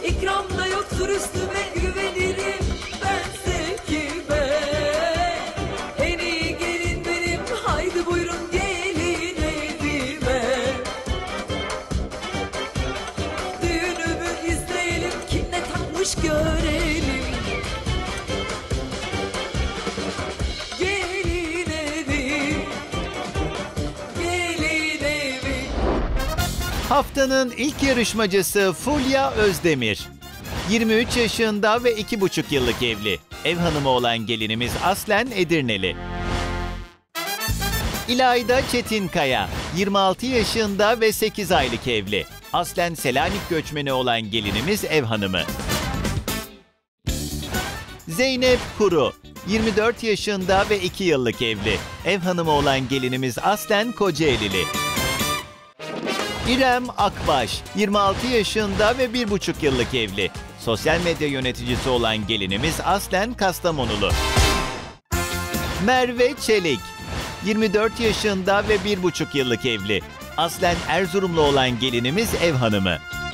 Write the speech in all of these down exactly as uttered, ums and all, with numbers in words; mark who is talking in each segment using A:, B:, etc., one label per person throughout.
A: İkramda yoktur üstüme güvenirim bense kime. En iyi gelin benim, haydi buyurun gelin evime. Düğünümü izleyelim, kim ne takmış görelim. Gelin evi, gelin evi.
B: Haftanın ilk yarışmacısı Fulya Özdemir. yirmi üç yaşında ve iki buçuk yıllık evli. Ev hanımı olan gelinimiz aslen Edirneli. İlayda Çetinkaya, yirmi altı yaşında ve sekiz aylık evli. Aslen Selanik göçmeni olan gelinimiz ev hanımı. Zeynep Kuru, yirmi dört yaşında ve iki yıllık evli. Ev hanımı olan gelinimiz aslen Kocaelili. İrem Akbaş, yirmi altı yaşında ve bir buçuk yıllık evli. Sosyal medya yöneticisi olan gelinimiz aslen Kastamonulu. Merve Çelik, yirmi dört yaşında ve bir buçuk yıllık evli. Aslen Erzurumlu olan gelinimiz ev hanımı.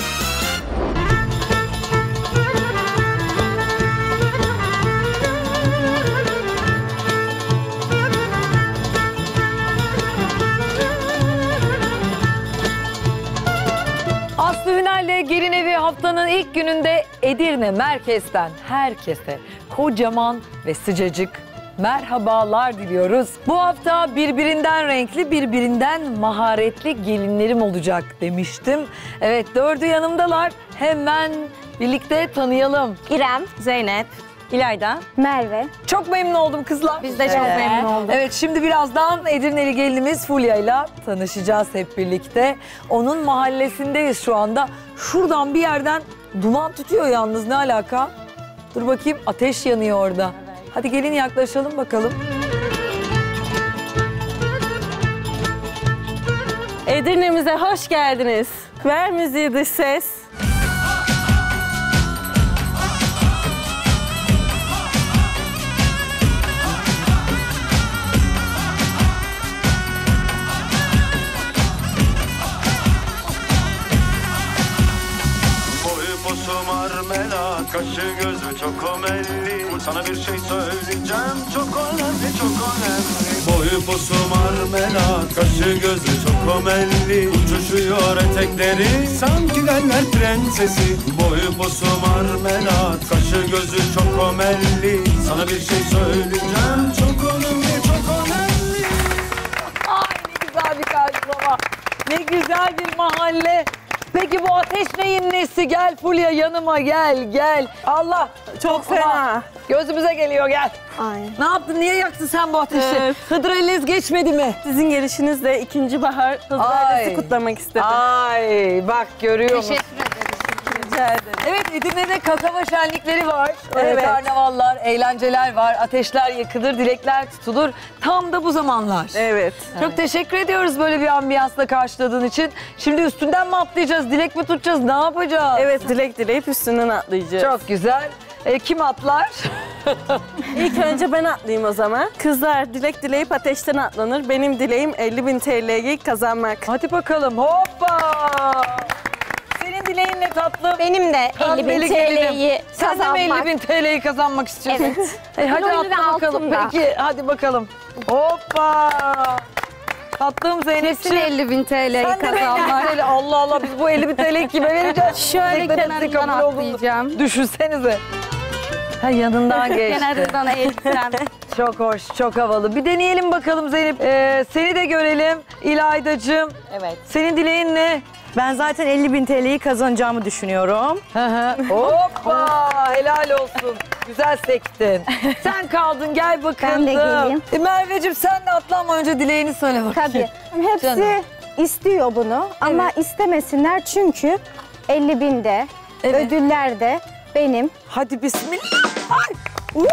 C: Aslı Hünal'le Gelin Evi haftanın ilk gününde Edirne merkezden herkese kocaman ve sıcacık merhabalar diliyoruz. Bu hafta birbirinden renkli, birbirinden maharetli gelinlerim olacak demiştim. Evet, dördü yanımdalar. Hemen birlikte tanıyalım.
D: İrem, Zeynep, İlayda,
E: Merve.
C: Çok memnun oldum kızlar.
D: biz de çok
C: Evet.
D: memnun olduk.
C: Evet, şimdi birazdan Edirneli gelinimiz Fulya ile tanışacağız hep birlikte. Onun mahallesindeyiz şu anda. Şuradan bir yerden duman tutuyor yalnız, ne alaka? Dur bakayım, ateş yanıyor orada. Hadi gelin yaklaşalım bakalım.
D: Edirne'mize hoş geldiniz. Ver müziği dış ses.
F: Marmelat, kaşı gözü çok omelli. Sana bir şey söyleyeceğim, çok önemli, çok önemli. Boyu posu marmelat, kaşı gözü çok omelli. Uçuşuyor etekleri, sanki Galler prensesi. Boyu posu marmelat, kaşı gözü çok omelli. Sana bir şey söyleyeceğim, çok önemli, çok önemli.
C: Ay ne güzel bir karşılama. Ne güzel bir mahalle. Peki bu ateş neyin nesi? Gel Fulya yanıma, gel gel. Allah
D: Çok fena.
C: Ama gözümüze geliyor, gel.
E: Ay.
C: Ne yaptın? Niye yaktın sen bu ateşi?
D: Evet.
C: Hıdrellez geçmedi mi?
D: Sizin gelişinizle ikinci bahar Hızır'la kutlamak istedim.
C: Ay bak görüyor musun?
D: Rica ederim.
C: Evet, Edirne'de kasaba şenlikleri var.
D: Evet.
C: Karnavallar, eğlenceler var. Ateşler yakılır, dilekler tutulur. Tam da bu zamanlar.
D: Evet.
C: Çok teşekkür ediyoruz böyle bir ambiyansla karşıladığın için. Şimdi üstünden mi atlayacağız, dilek mi tutacağız, ne yapacağız?
D: Evet, dilek dileyip üstünden atlayacağız.
C: Çok güzel. E, kim atlar?
D: İlk önce ben atlayayım o zaman. Kızlar dilek dileyip ateşten atlanır. Benim dileğim elli bin T L'yi kazanmak.
C: Hadi bakalım, hoppa! Senin dileğin ne tatlım?
E: Benim de elli bin
C: Pembeli
E: T L'yi
C: gelinim. Sen de mi
E: kazanmak.
C: elli bin T L'yi kazanmak istiyorsun?
E: Evet.
C: E, hadi
E: Ödülü ve
C: atla bakalım.
E: altın da.
C: Peki, hadi bakalım. Hoppa! Tatlım Zeynep'ciğim.
E: Kesin elli bin T L'yi
C: Sen de mi elli bin
E: kazanmak.
C: T L? Allah Allah, biz bu elli bin T L'yi kime vereceğiz?
E: Şöyle
C: Dileklerimizin
E: kenarından
C: kabul olduğunu
E: atlayacağım.
C: Düşünsenize. Ha, yanından geçti.
E: Kenarından eğilsem.
C: Çok hoş, çok havalı. Bir deneyelim bakalım Zeynep. Ee, seni de görelim İlaydacığım.
D: Evet.
C: Senin dileğin ne?
G: Ben zaten elli bin T L'yi kazanacağımı düşünüyorum.
C: Hı hı. Hoppa! Helal olsun. Güzel sektin. Sen kaldın, gel bakalım.
E: Ben de geleyim.
C: E, Merveciğim sen de atlanma, önce dileğini söyle bakayım.
E: Tabii. Hepsi
C: Canım.
E: istiyor bunu ama istemesinler çünkü elli binde,
C: Evet.
E: ödüller de benim.
C: Hadi bismillah. Ay! Woo!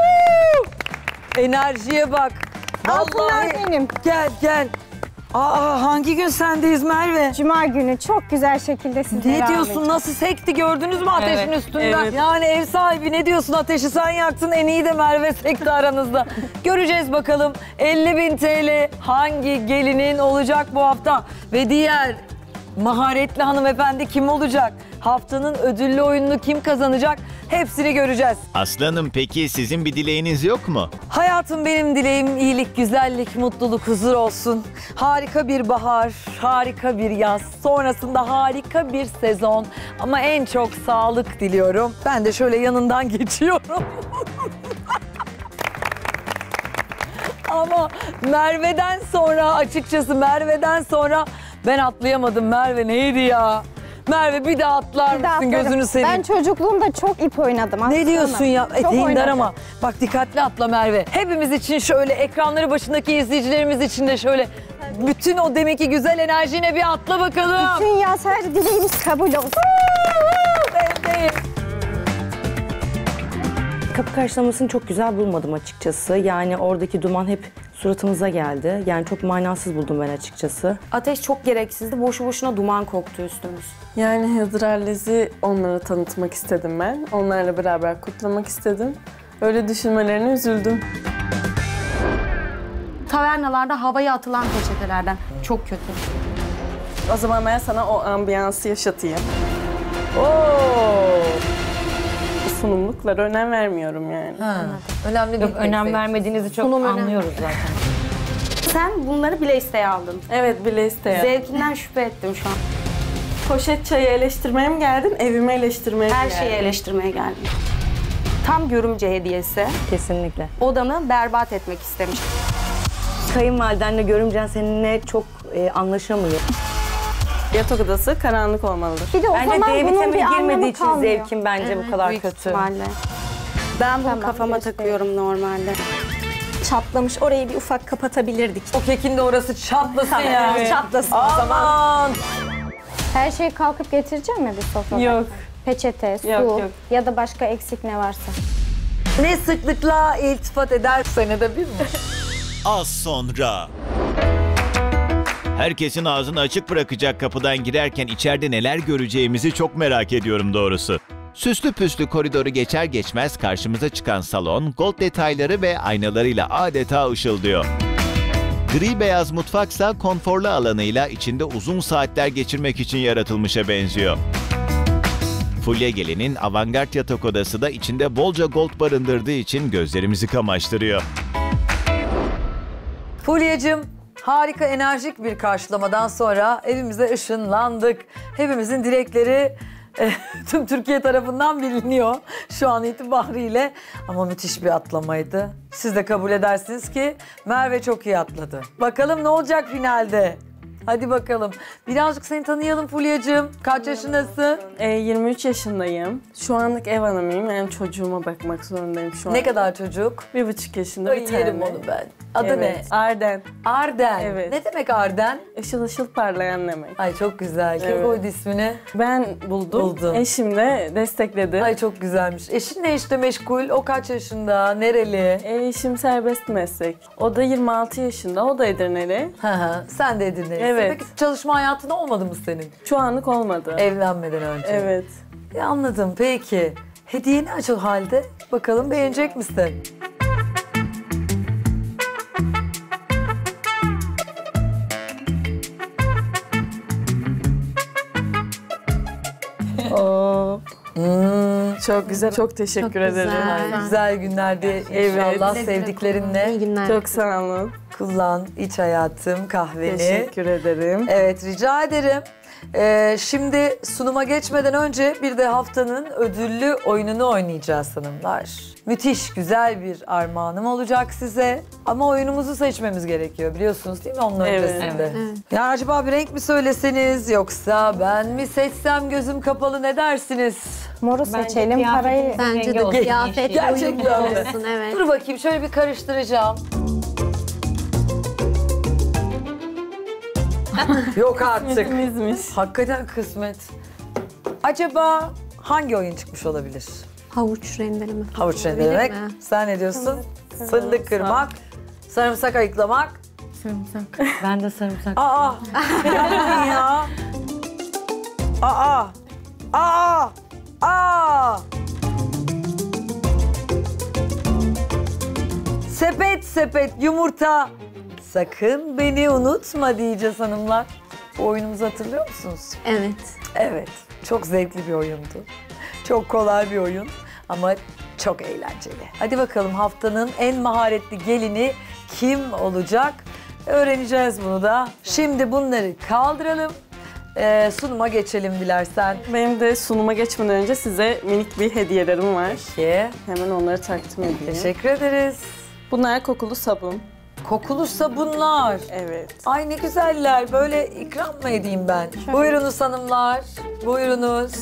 C: Enerjiye bak.
E: Altınlar
C: Vallahi.
E: benim.
C: Gel gel. Aa, hangi gün sendeyiz Merve?
E: Cuma günü çok güzel şekilde sizlere
C: Ne diyorsun?
E: ağırlayacağım.
C: Nasıl sekti? Gördünüz mü ateşin
D: Evet,
C: üstünden?
D: evet.
C: Yani ev sahibi ne diyorsun? Ateşi sen yaktın, en iyi de Merve sekti aranızda. Göreceğiz bakalım elli bin T L hangi gelinin olacak bu hafta? Ve diğer maharetli hanımefendi kim olacak? Haftanın ödüllü oyununu kim kazanacak? Hepsini göreceğiz.
B: Aslanım peki sizin bir dileğiniz yok mu?
C: Hayatım benim dileğim iyilik, güzellik, mutluluk, huzur olsun. Harika bir bahar, harika bir yaz. Sonrasında harika bir sezon. Ama en çok sağlık diliyorum. Ben de şöyle yanından geçiyorum. Ama Merve'den sonra açıkçası Merve'den sonra ben atlayamadım. Merve neydi ya? Merve bir daha atlar
E: Bir daha
C: mısın
E: atlarım.
C: gözünü seveyim.
E: Ben çocukluğumda çok ip oynadım.
C: Ne
E: aslanım.
C: diyorsun ya?
E: Çok
C: Eteğin dar
E: oynadım.
C: ama. Bak dikkatli atla Merve. Hepimiz için şöyle ekranları başındaki izleyicilerimiz için de şöyle bütün o deminki güzel enerjine bir atla bakalım.
E: Bütün yaz her dileğimiz kabul olsun.
C: Evdeyim.
G: Kapı karşılamasını çok güzel bulmadım açıkçası. Yani oradaki duman hep suratımıza geldi. Yani çok manasız buldum ben açıkçası.
H: Ateş çok gereksizdi. Boşu boşuna duman koktu üstümüz.
D: Yani Hıdrellez'i onlara tanıtmak istedim ben. Onlarla beraber kutlamak istedim. Öyle düşünmelerine üzüldüm.
H: Tavernalarda havaya atılan peçetelerden. Çok kötü.
D: O zaman ben sana o ambiyansı yaşatayım.
C: Oo.
D: Sunumluklara önem vermiyorum yani.
C: Ha, önemli değil.
G: Yok, önem vermediğinizi çok
H: Sunum önemli.
G: anlıyoruz zaten.
H: Sen bunları bile isteye aldın.
D: Evet, bile isteyen.
H: Zevkinden şüphe ettim şu an.
D: Poşet çayı eleştirmeye mi geldin, evimi eleştirmeye mi
H: Her
D: geldin?
H: şeyi eleştirmeye geldim. Tam görümce hediyesi.
G: Kesinlikle.
H: Odanı berbat etmek istemiş.
G: Kayınvalidenle görümcen seninle çok e, anlaşamıyor.
D: Yatak odası karanlık olmalıdır.
E: Bir de o
G: Bence
E: zaman
G: D
E: bunun bir
G: vitamini
E: anlamı
G: girmediği için
E: kalmıyor.
G: zevkim bence bu kadar
H: Büyük
G: kötü.
H: ihtimalle. Ben bunu
E: Tamam,
H: kafama
E: göstereyim.
H: takıyorum normalde.
I: Çatlamış. Orayı bir ufak kapatabilirdik.
C: O kekin de orası çatlasın ya.
I: Evet, çatlasın o zaman.
C: Aman.
E: Her şeyi kalkıp getireceğim mi bir sofrada?
D: Yok.
E: Peçete, su
D: Yok, yok.
E: ya da başka eksik ne varsa.
C: Ne sıklıkla iltifat eder senede bir mi?
B: Az sonra. Herkesin ağzını açık bırakacak kapıdan girerken içeride neler göreceğimizi çok merak ediyorum doğrusu. Süslü püslü koridoru geçer geçmez karşımıza çıkan salon, gold detayları ve aynalarıyla adeta ışıldıyor. Gri beyaz mutfaksa konforlu alanıyla içinde uzun saatler geçirmek için yaratılmışa benziyor. Fulya Gelin'in avantgard yatak odası da içinde bolca gold barındırdığı için gözlerimizi kamaştırıyor.
C: Fulya'cığım, harika enerjik bir karşılamadan sonra evimize ışınlandık. Hepimizin dilekleri e, tüm Türkiye tarafından biliniyor şu an itibariyle. Ama müthiş bir atlamaydı. Siz de kabul edersiniz ki Merve çok iyi atladı. Bakalım ne olacak finalde? Hadi bakalım. Birazcık seni tanıyalım Fulya'cığım. Kaç yaşındasın?
D: E, yirmi üç yaşındayım. Şu anlık ev hanımıyım. Yani çocuğuma bakmak zorundayım şu an.
C: Ne kadar çocuk?
D: Bir buçuk yaşında
C: Ay,
D: bir tane.
C: yerim onu ben. Adı
D: Evet, Arden.
C: ne? Arden.
D: Evet.
C: Ne demek Arden?
D: Işıl ışıl parlayan demek.
C: Ay çok güzel. Kim
D: Evet.
C: koydu ismini?
D: Ben buldum.
C: Buldun.
D: Eşim de destekledi.
C: Ay çok güzelmiş. Eşin ne işte meşgul? O kaç yaşında? Nereli?
D: E, eşim serbest meslek. O da yirmi altı yaşında. O da Edirneli.
C: Hı hı. Sen de Edirne'lisin.
D: Evet.
C: Peki çalışma hayatın olmadı mı senin?
D: Şu anlık olmadı.
C: Evlenmeden önce.
D: Evet.
C: Ya anladım. Peki. Hediyeni aç o halde. Bakalım beğenecek misin?
D: Oo.
C: Hmm,
D: Çok güzel. Çok teşekkür ederim.
C: güzel günlerde inşallah sevdiklerinle
I: İyi günler.
D: Çok sağ olun.
C: kullan iç hayatım kahveni.
D: Teşekkür ederim.
C: Evet rica ederim. Ee, şimdi sunuma geçmeden önce bir de haftanın ödüllü oyununu oynayacağız hanımlar. Müthiş güzel bir armağanım olacak size. Ama oyunumuzu seçmemiz gerekiyor biliyorsunuz değil mi onun
D: Evet.
C: öncesinde? Ya acaba bir renk mi söyleseniz yoksa ben mi seçsem gözüm kapalı ne dersiniz?
E: Moru seçelim parayı.
I: Bence de kıyafetle
C: Gerçekten
I: uyumlu
C: mi?
I: olsun. Evet.
C: Dur bakayım şöyle bir karıştıracağım. Yok artık.
D: Kısmetimizmiş.
C: Hakikaten kısmet. Acaba hangi oyun çıkmış olabilir?
I: Havuç rendeleme.
C: Havuç
I: Olabilir
C: rendelemek.
I: mi?
C: Sen ne diyorsun? Fındık kırmak, sarımsak ayıklamak.
G: Ben de sarımsak.
C: Aa! Ne yaptın ya? Aa! Aa! Aa! Sepet sepet yumurta. Sakın beni unutma diyeceğiz hanımlar. Bu oyunumuzu hatırlıyor musunuz?
I: Evet.
C: Evet. Çok zevkli bir oyundu. Çok kolay bir oyun ama çok eğlenceli. Hadi bakalım haftanın en maharetli gelini kim olacak? Öğreneceğiz bunu da. Şimdi bunları kaldıralım. Ee, sunuma geçelim dilersen.
D: Benim de sunuma geçmeden önce size minik bir hediyelerim var.
C: Ki
D: Hemen onları takdim edeyim.
C: teşekkür ederiz.
D: Bunlar kokulu sabun.
C: Kokulu sabunlar.
D: Evet.
C: Ay ne güzeller. Böyle ikram mı edeyim ben? Buyurunuz hanımlar. Buyurunuz.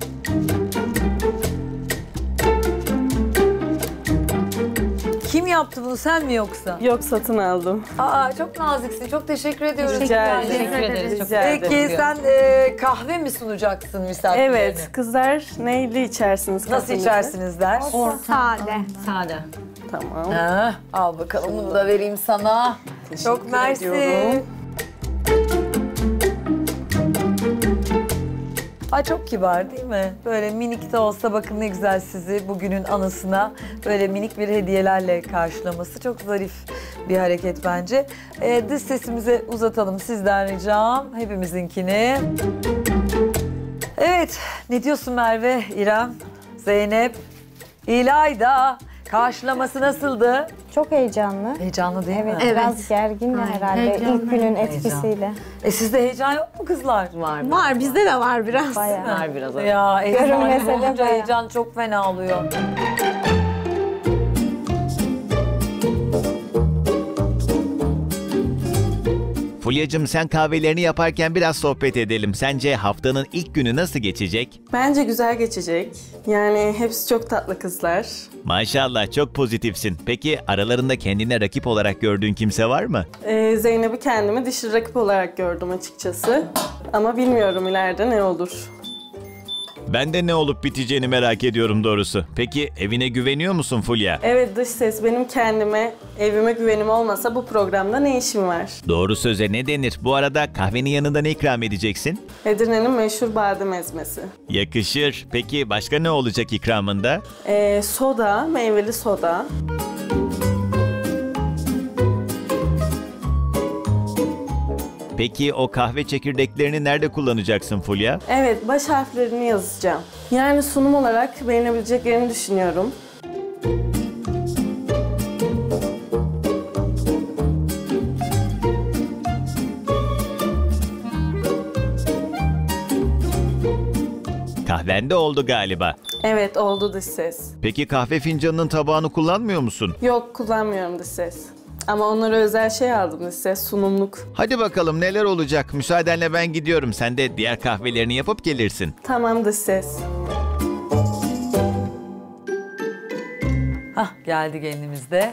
C: Kim yaptı bunu, sen mi yoksa?
D: Yok, satın aldım.
C: Aa çok naziksin. Çok teşekkür ediyoruz.
D: Rica
C: Yani.
D: ederim.
I: Teşekkür ederiz.
D: Rica
C: Peki
D: ederim.
C: sen e, kahve mi sunacaksın misafirlerine?
D: Evet, kızlar neyli içersiniz
C: Nasıl
D: kahvenizi?
C: içersinizler?
I: Sade.
H: Sade.
D: Tamam.
C: Ha, al bakalım bunu da vereyim sana. Çok mersi.
D: ediyorum.
C: Ay çok kibar değil mi? Böyle minik de olsa bakın ne güzel sizi bugünün anısına böyle minik bir hediyelerle karşılaması çok zarif bir hareket bence. Ee, dış sesimizi uzatalım sizden ricam. Hepimizinkini. Evet, ne diyorsun Merve, İrem, Zeynep, İlayda? Karşılaması nasıldı?
E: Çok heyecanlı.
C: Heyecanlı değil
E: Evet,
C: mi?
I: Evet.
E: biraz gergin de
I: Aynen.
E: herhalde
I: Heyecanlı.
E: ilk günün etkisiyle.
C: E sizde heyecan yok mu kızlar?
H: Var.
I: Var, bizde de var biraz.
E: Bayağı.
H: Var biraz.
C: Ya heyecan
E: Görünmese de
C: olunca
E: bayağı.
C: heyecan çok fena oluyor.
B: Fulya'cığım sen kahvelerini yaparken biraz sohbet edelim. Sence haftanın ilk günü nasıl geçecek?
D: Bence güzel geçecek. Yani hepsi çok tatlı kızlar.
B: Maşallah çok pozitifsin. Peki aralarında kendine rakip olarak gördüğün kimse var mı?
D: Ee, Zeynep'i kendimi dişi rakip olarak gördüm açıkçası. Ama bilmiyorum ileride ne olur.
B: Ben de ne olup biteceğini merak ediyorum doğrusu. Peki evine güveniyor musun Fulya?
D: Evet, dış ses, benim kendime, evime güvenim olmasa bu programda ne işim var?
B: Doğru söze ne denir? Bu arada kahvenin yanında ne ikram edeceksin?
D: Edirne'nin meşhur badem ezmesi.
B: Yakışır. Peki başka ne olacak ikramında?
D: Ee, soda, meyveli soda.
B: Peki o kahve çekirdeklerini nerede kullanacaksın Fulya?
D: Evet, baş harflerini yazacağım. Yani sunum olarak beğenebileceklerini düşünüyorum.
B: Kahven de oldu galiba.
D: Evet, oldu dış ses.
B: Peki kahve fincanının tabağını kullanmıyor musun?
D: Yok, kullanmıyorum dış ses. Ama onlara özel şey aldım dış ses, sunumluk.
B: Hadi bakalım neler olacak. Müsaadenle ben gidiyorum. Sen de diğer kahvelerini yapıp gelirsin.
D: Tamam dış ses.
C: Hah geldi gelinimiz de.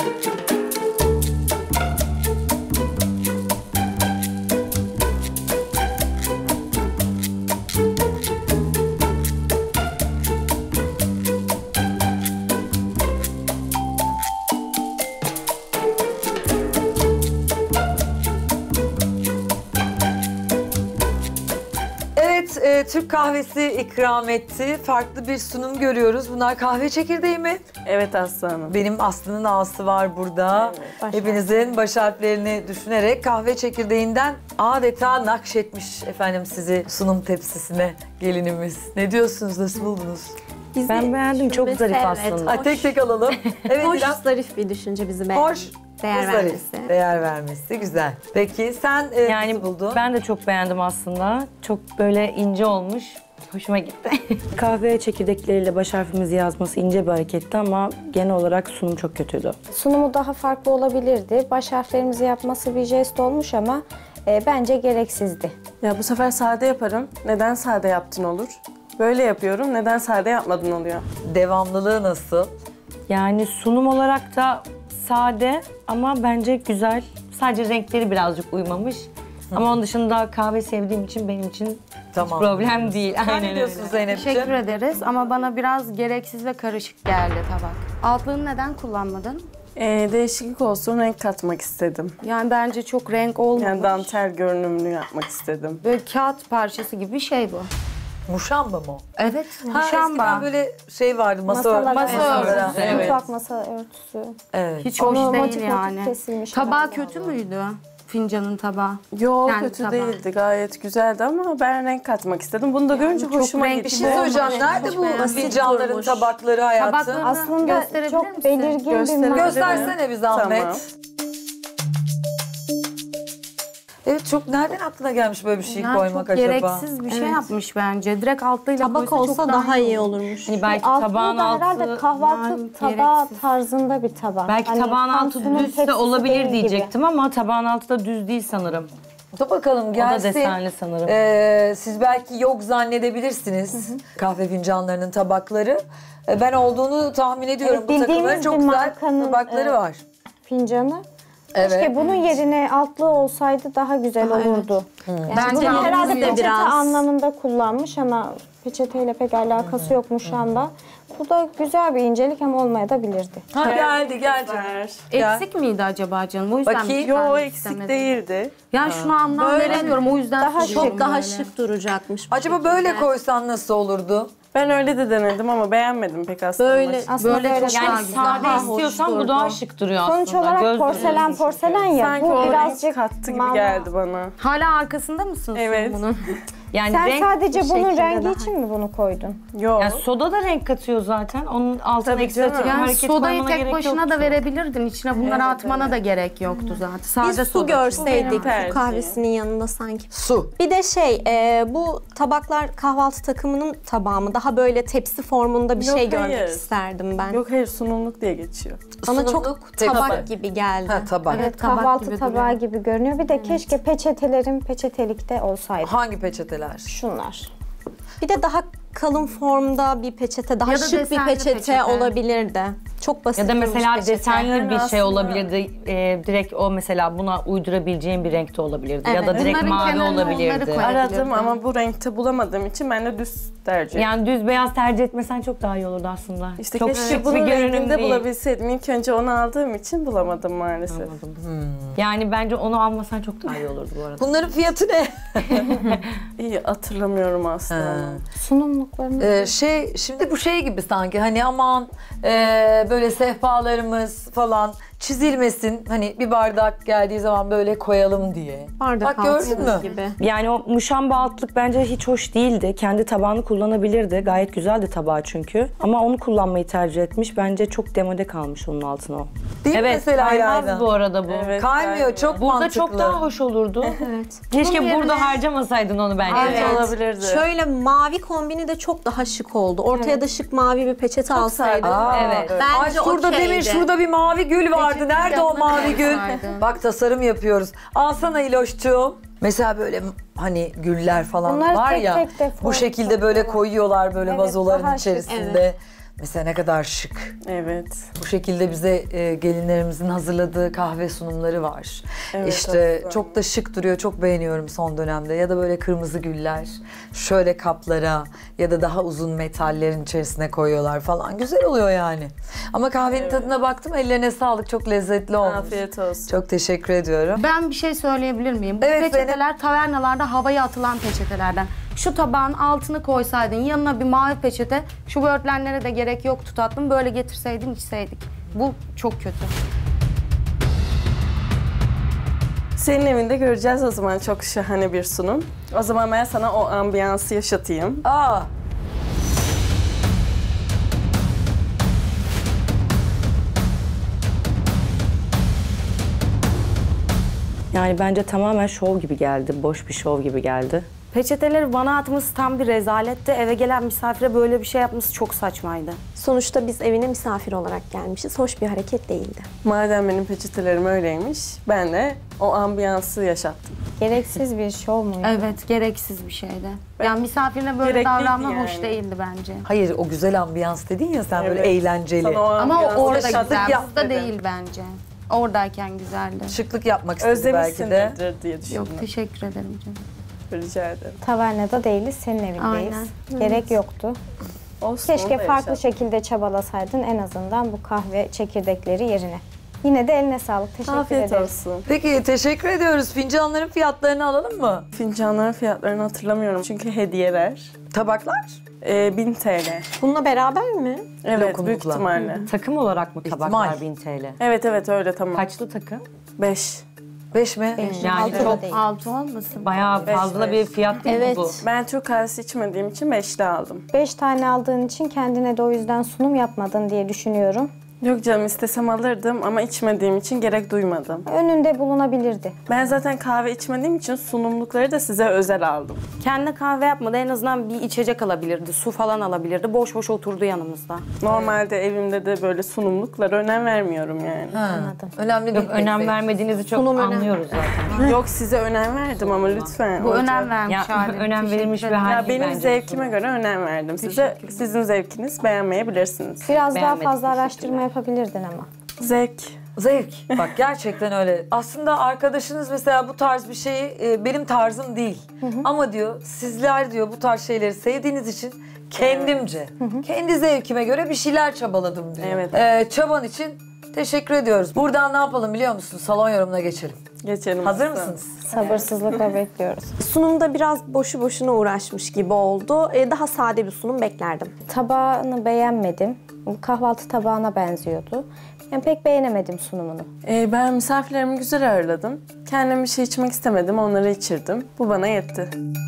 C: Evet, e, Türk kahvesi ikram etti. Farklı bir sunum görüyoruz. Bunlar kahve çekirdeği mi?
D: Evet Aslı Hanım.
C: Benim Aslı'nın ağası var burada.
E: Baş
C: Hepinizin baş harflerini düşünerek kahve çekirdeğinden adeta nakşetmiş efendim sizi sunum tepsisine gelinimiz. Ne diyorsunuz, nasıl buldunuz?
I: Bizi
G: Ben beğendim, çok
I: şubesi,
G: zarif
I: evet,
G: aslında.
C: Ay, tek tek alalım. Evet,
I: Hoş,
C: İrem.
I: zarif bir düşünce bizi beğen-
C: Hoş.
I: değer
C: zarif.
I: vermesi.
C: Değer vermesi, güzel. Peki sen e,
G: Yani
C: nasıl buldun?
G: ben de çok beğendim aslında. Çok böyle ince olmuş. Hoşuma gitti. Kahve çekirdekleriyle baş harfimizi yazması ince bir hareketti ama genel olarak sunum çok kötüydü.
E: Sunumu daha farklı olabilirdi. Baş harflerimizi yapması bir jest olmuş ama e, bence gereksizdi.
D: Ya bu sefer sade yaparım. Neden sade yaptın olur? Böyle yapıyorum. Neden sade yapmadın oluyor?
C: Devamlılığı nasıl?
G: Yani sunum olarak da sade ama bence güzel. Sadece renkleri birazcık uymamış. Ama onun dışında kahve sevdiğim için benim için
C: Tamam.
G: hiç problem değil.
C: Sen
G: Aynen
C: ne diyorsun
G: öyle.
C: Zeynep'ciğim?
J: Teşekkür ederiz ama bana biraz gereksiz ve karışık geldi tabak. Altlığını neden kullanmadın?
D: Ee, değişiklik olsun, renk katmak istedim.
J: Yani bence çok renk olmamış.
D: Yani dantel görünümünü yapmak istedim.
J: Böyle kağıt parçası gibi bir şey bu.
C: Muşamba mı? o?
J: Evet,
C: Ha, eskiden
J: muşamba.
C: böyle şey vardı, masa,
E: Masalar,
C: masa
J: masa
C: örtüsü.
J: örtüsü,
C: Evet.
E: Mutfak masa örtüsü.
C: Evet.
J: Hiç hoş
E: Onu
J: değil
E: motif
J: yani.
E: motif kesilmiş.
J: Tabağı
E: herhalde.
J: kötü müydü? fincanın tabağı.
D: Yok
J: Kendi
D: kötü
J: tabağı.
D: değildi. Gayet güzeldi ama ben renk katmak istedim. Bunu da görünce
J: çok
D: hoşuma
J: renk-
D: gitti.
A: Bir şey söyleyeceğim. Nerede bu fincanların tabakları hayatım?
J: Tabaklarını
E: Aslında
J: gösterebilir
E: çok
J: misin?
E: belirgin bir
D: Gösterebilirim.
E: malzeme.
A: Göstersene bir zahmet.
D: Tamam.
A: Evet, çok nereden aklına gelmiş böyle bir şey
J: Yani
A: koymak
J: çok
A: acaba?
J: gereksiz bir şey yapmış bence. Direkt altlıyla
I: Tabak
J: koysa
I: olsa
J: çok
I: daha iyi
J: olur.
I: olurmuş.
G: Hani belki
E: Altında
G: tabağın
E: da herhalde
G: altı...
E: kahvaltı
J: yani
E: tabağı
J: gereksiz.
E: tarzında bir tabak.
G: Belki
E: Hani
G: tabağın
E: tam
G: altı
E: sunum
G: düzse
E: tepsisi
G: olabilir
E: değil gibi.
G: diyecektim ama tabağın altı da düz değil sanırım.
A: Dur bakalım
G: O da
A: gelsin.
G: desenli sanırım.
A: Ee, siz belki yok zannedebilirsiniz kahve fincanlarının tabakları. Ee, ben olduğunu tahmin ediyorum.
E: Evet,
A: Bu takımların
E: bildiğimiz
A: çok
E: bir
A: güzel
E: markanın,
A: tabakları
E: e,
A: var.
E: Fincanı.
A: Evet.
E: Keşke bunun yerine altlı olsaydı daha güzel olurdu. Yani
J: Bence
E: bunu
J: altlı
E: herhalde
J: de
E: peçete
I: biraz.
E: anlamında kullanmış ama peçeteyle pek alakası yokmuş şu anda. Bu da güzel bir incelik ama olmayabilirdi.
A: Ha, geldi geldi.
D: Ver.
J: Eksik miydi acaba canım? O yüzden
A: Bakayım.
J: mi
D: Yo
J: ben
D: eksik
J: istemedim?
D: değildi.
J: Yani şunu anlam
I: Böyle
J: veremiyorum. O yüzden
E: daha
J: soruyorum
I: Çok daha
J: böyle.
I: şık duracakmış. bu
A: Acaba
I: şekilde.
A: böyle koysan nasıl olurdu?
D: Ben öyle de denedim ama beğenmedim pek aslında.
I: Böyle
E: Aslında
J: Böyle
E: böyle
J: çok
G: Yani
J: daha güzel.
G: sade
I: Daha hoş
G: istiyorsan bu
I: durdu.
G: daha şık duruyor aslında.
E: sonuç olarak
G: Göz
E: porselen
G: duruyorsun çünkü.
E: porselen ya.
D: Sanki
E: bu
D: o
E: birazcık
D: renk kattı gibi
E: mama-
D: geldi bana.
J: Hala arkasında mısın
D: Evet.
J: bunun?
G: Yani
E: Sen
G: renk,
E: sadece
I: bu
E: bunun
I: şekilde
E: rengi
I: daha-
E: için mi bunu koydun?
D: Yok.
G: yani soda da renk katıyor zaten. Onun altına
D: Tabii
G: ekstra
D: canım.
G: tek
J: Yani
G: hareket
J: sodayı
G: koymana
J: tek
G: gerek
J: başına
G: yoktu.
J: da verebilirdin. İçine bunları
D: Evet,
J: atmana da gerek yoktu zaten.
I: Bir
J: Sadece
I: su
J: soda.
I: görseydik
D: Benim
I: su
D: tercihim.
I: kahvesinin yanında sanki.
A: Su.
I: Bir de şey, e, bu tabaklar kahvaltı takımının tabağı mı? Daha böyle tepsi formunda bir
D: Yok,
I: şey
D: hayır.
I: görmek isterdim ben.
D: Yok hayır sunumluk diye geçiyor.
I: Bana çok
A: Sunumluk,
I: tabak
A: tepsi.
I: gibi geldi.
A: Ha, tabak.
E: Evet,
J: tabak
E: kahvaltı
J: gibi
E: tabağı
J: duruyor.
E: gibi görünüyor. Bir de keşke peçetelerin peçetelikte olsaydı.
A: Hangi peçeteler?
E: Şunlar.
I: Bir de daha kalın formda bir peçete, daha
J: Ya da
I: şık bir
J: desenli
I: peçete,
J: peçete.
I: olabilirdi. Çok basit
G: Ya da
I: durmuş
G: mesela
I: peçete.
G: desenli
D: Yani
G: bir şey
D: aslında-
G: olabilirdi. Ee, direkt o mesela buna uydurabileceğin bir renkte olabilirdi. Ya da
I: Evet.
G: direkt
J: Bunların
G: mavi
J: kenarına onları
G: olabilirdi.
J: koy.
D: Aradım ama bu renkte bulamadığım için ben de düz tercih ettim.
G: Yani düz beyaz tercih etmesen çok daha iyi olurdu aslında.
D: İşte
G: çok
D: keşke
G: şık
D: bunun
G: bir görünüm
D: renginde
G: değil.
D: bulabilseydim. İlk önce onu aldığım için bulamadım maalesef.
G: Yani bence onu almasan çok daha iyi olurdu bu arada.
A: Bunların fiyatı ne?
D: İyi hatırlamıyorum aslında.
A: Ha.
E: Sunumluklarını.
A: Ee, şey şimdi bu şey gibi sanki hani aman e, böyle sehpalarımız falan çizilmesin. Hani bir bardak geldiği zaman böyle koyalım diye.
I: Bardak
A: Bak gördün mü?
I: altı gibi.
G: Yani o muşamba altlık bence hiç hoş değildi. Kendi tabağını kullanabilirdi. Gayet güzeldi tabağı çünkü. Ama onu kullanmayı tercih etmiş. Bence çok demode kalmış onun altına o.
A: Değil mi
G: Evet,
A: mesela
G: kaymaz
A: Yayla?
G: bu arada bu.
D: Evet,
A: Kaymıyor, çok
G: Burada
A: mantıklı.
G: çok daha hoş olurdu.
I: Evet.
G: Keşke
J: Bunun
G: burada
J: yerine-
G: harcamasaydın onu bence.
D: Evet. olabilirdi.
I: Şöyle mavi kombini de çok daha şık oldu. Ortaya da şık mavi bir peçete alsaydın.
A: Aa,
G: Evet.
I: Bence
A: Ay şurada
I: okeydi.
A: demin şurada bir mavi gül vardı.
J: Peçete
A: Nerede o
J: yanına
A: mavi gül?
J: koysaydın.
A: Bak tasarım yapıyoruz. Alsana İloş'cuğum. Mesela böyle hani güller falan
E: Bunları
A: var
E: tek
A: ya.
E: tek de
A: Bu şekilde böyle koyuyorlar böyle
E: Evet,
A: vazoların
E: daha şık.
A: içerisinde. Mesela ne kadar şık.
D: Evet.
A: Bu şekilde bize e, gelinlerimizin hazırladığı kahve sunumları var.
D: Evet,
A: işte
D: aslında.
A: çok da şık duruyor. Çok beğeniyorum son dönemde. Ya da böyle kırmızı güller şöyle kaplara ya da daha uzun metallerin içerisine koyuyorlar falan. Güzel oluyor yani. Ama kahvenin tadına baktım. Ellerine sağlık. Çok lezzetli olmuş.
D: Afiyet olsun.
A: Çok teşekkür ediyorum.
J: Ben bir şey söyleyebilir miyim? Bu
A: Evet,
J: peçeteler tavernalarda havaya atılan peçetelerden. Şu tabağın altını koysaydın, yanına bir mavi peçete, şu böğürtlenlere de gerek yoktu tatlım. Böyle getirseydin, içseydik. Bu çok kötü.
D: Senin evinde göreceğiz o zaman çok şahane bir sunum. O zaman ben sana o ambiyansı yaşatayım.
A: Aa,
G: Yani bence tamamen şov gibi geldi. Boş bir şov gibi geldi.
J: Peçeteleri bana atması tam bir rezaletti. Eve gelen misafire böyle bir şey yapması çok saçmaydı.
I: Sonuçta biz evine misafir olarak gelmişiz. Hoş bir hareket değildi.
D: Madem benim peçetelerim öyleymiş, ben de o ambiyansı yaşattım.
E: Gereksiz bir şov muydu?
J: Evet, gereksiz bir şeydi. Yani misafirine böyle
D: Gerekliydi
J: davranma
D: yani.
J: hoş değildi bence.
A: hayır o güzel ambiyans dedin ya sen böyle
D: Evet.
A: eğlenceli.
D: Sana o
J: Ama o
D: ambiyansı
J: orada
D: yaşattık
J: güzel,
D: yap
J: burada
D: dedim.
J: değil bence. Oradayken güzeldi.
A: Şıklık yapmak istedi belki de.
D: Özlemişsindir diye düşündüm.
J: Yok, teşekkür ederim canım.
D: Rica ederim.
E: Tavernada değiliz, senin evindeyiz.
J: Aynen.
E: Gerek yoktu.
D: Olsun, onu
E: Keşke
D: da
E: farklı
D: yaşat.
E: şekilde çabalasaydın en azından bu kahve çekirdekleri yerine. Yine de eline sağlık. Teşekkür
D: Afiyet
E: ederiz.
D: olsun.
A: Peki teşekkür ediyoruz. Fincanların fiyatlarını alalım mı?
D: Fincanların fiyatlarını hatırlamıyorum çünkü hediyeler.
A: Tabaklar?
D: Ee, bin T L.
I: Bununla beraber mi?
D: Evet,
A: Lokumlukla.
D: büyük ihtimalle.
G: Takım olarak mı tabaklar
A: İhtimal.
G: bin T L?
D: Evet, evet öyle tamam.
G: Kaçlı takım?
D: Beş.
A: Beş mi?
E: Beş.
G: Yani
E: Altı da
G: çok
E: değil.
J: Altı olmasın?
G: bayağı
D: Beş,
G: fazla
D: beş.
G: bir fiyat değil mi
E: Evet.
G: bu?
D: Ben Türk kahvesi içmediğim için beşli aldım.
E: Beş tane aldığın için kendine de o yüzden sunum yapmadın diye düşünüyorum.
D: Yok canım, istesem alırdım ama içmediğim için gerek duymadım.
E: Önünde bulunabilirdi.
D: Ben zaten kahve içmediğim için sunumlukları da size özel aldım.
J: Kendi kahve yapmadı. En azından bir içecek alabilirdi. Su falan alabilirdi. Boş boş oturdu yanımızda.
D: Normalde evimde de böyle sunumluklara önem vermiyorum yani.
A: Ha, önemli değil.
G: Yok, önem vermediğinizi çok
E: Sunum önemli.
G: anlıyoruz zaten.
D: Yok, size önem verdim ama lütfen.
J: Bu
D: hocam.
J: önem vermiş
G: Ya,
J: hali.
G: önem verilmiş bir
J: Teşekkür ederim.
G: hal.
D: Ya benim
G: bence
D: zevkime göre önem verdim. Size sizin zevkiniz beğenmeyebilirsiniz.
E: Biraz daha
G: Beğenmedik,
E: fazla
G: teşekkürler.
E: araştırma yapabilirdin ama.
D: Zevk.
A: Zevk. Bak gerçekten öyle. Aslında arkadaşınız mesela bu tarz bir şeyi e, benim tarzım değil. Ama diyor sizler diyor bu tarz şeyleri sevdiğiniz için kendimce, kendi zevkime göre bir şeyler çabaladım diyor.
D: Evet.
A: E, çaban için teşekkür ediyoruz. Buradan ne yapalım biliyor musun? Salon yorumuna geçelim.
D: Geçelim.
A: Hazır
D: lütfen.
A: mısınız?
E: Sabırsızlıkla bekliyoruz.
I: Sunumda biraz boşu boşuna uğraşmış gibi oldu. Ee, daha sade bir sunum beklerdim.
E: Tabağını beğenmedim. Bu kahvaltı tabağına benziyordu. Yani pek beğenemedim sunumunu.
D: Ee, ben misafirlerimi güzel ağırladım. Kendim bir şey içmek istemedim, onları içirdim. Bu bana yetti.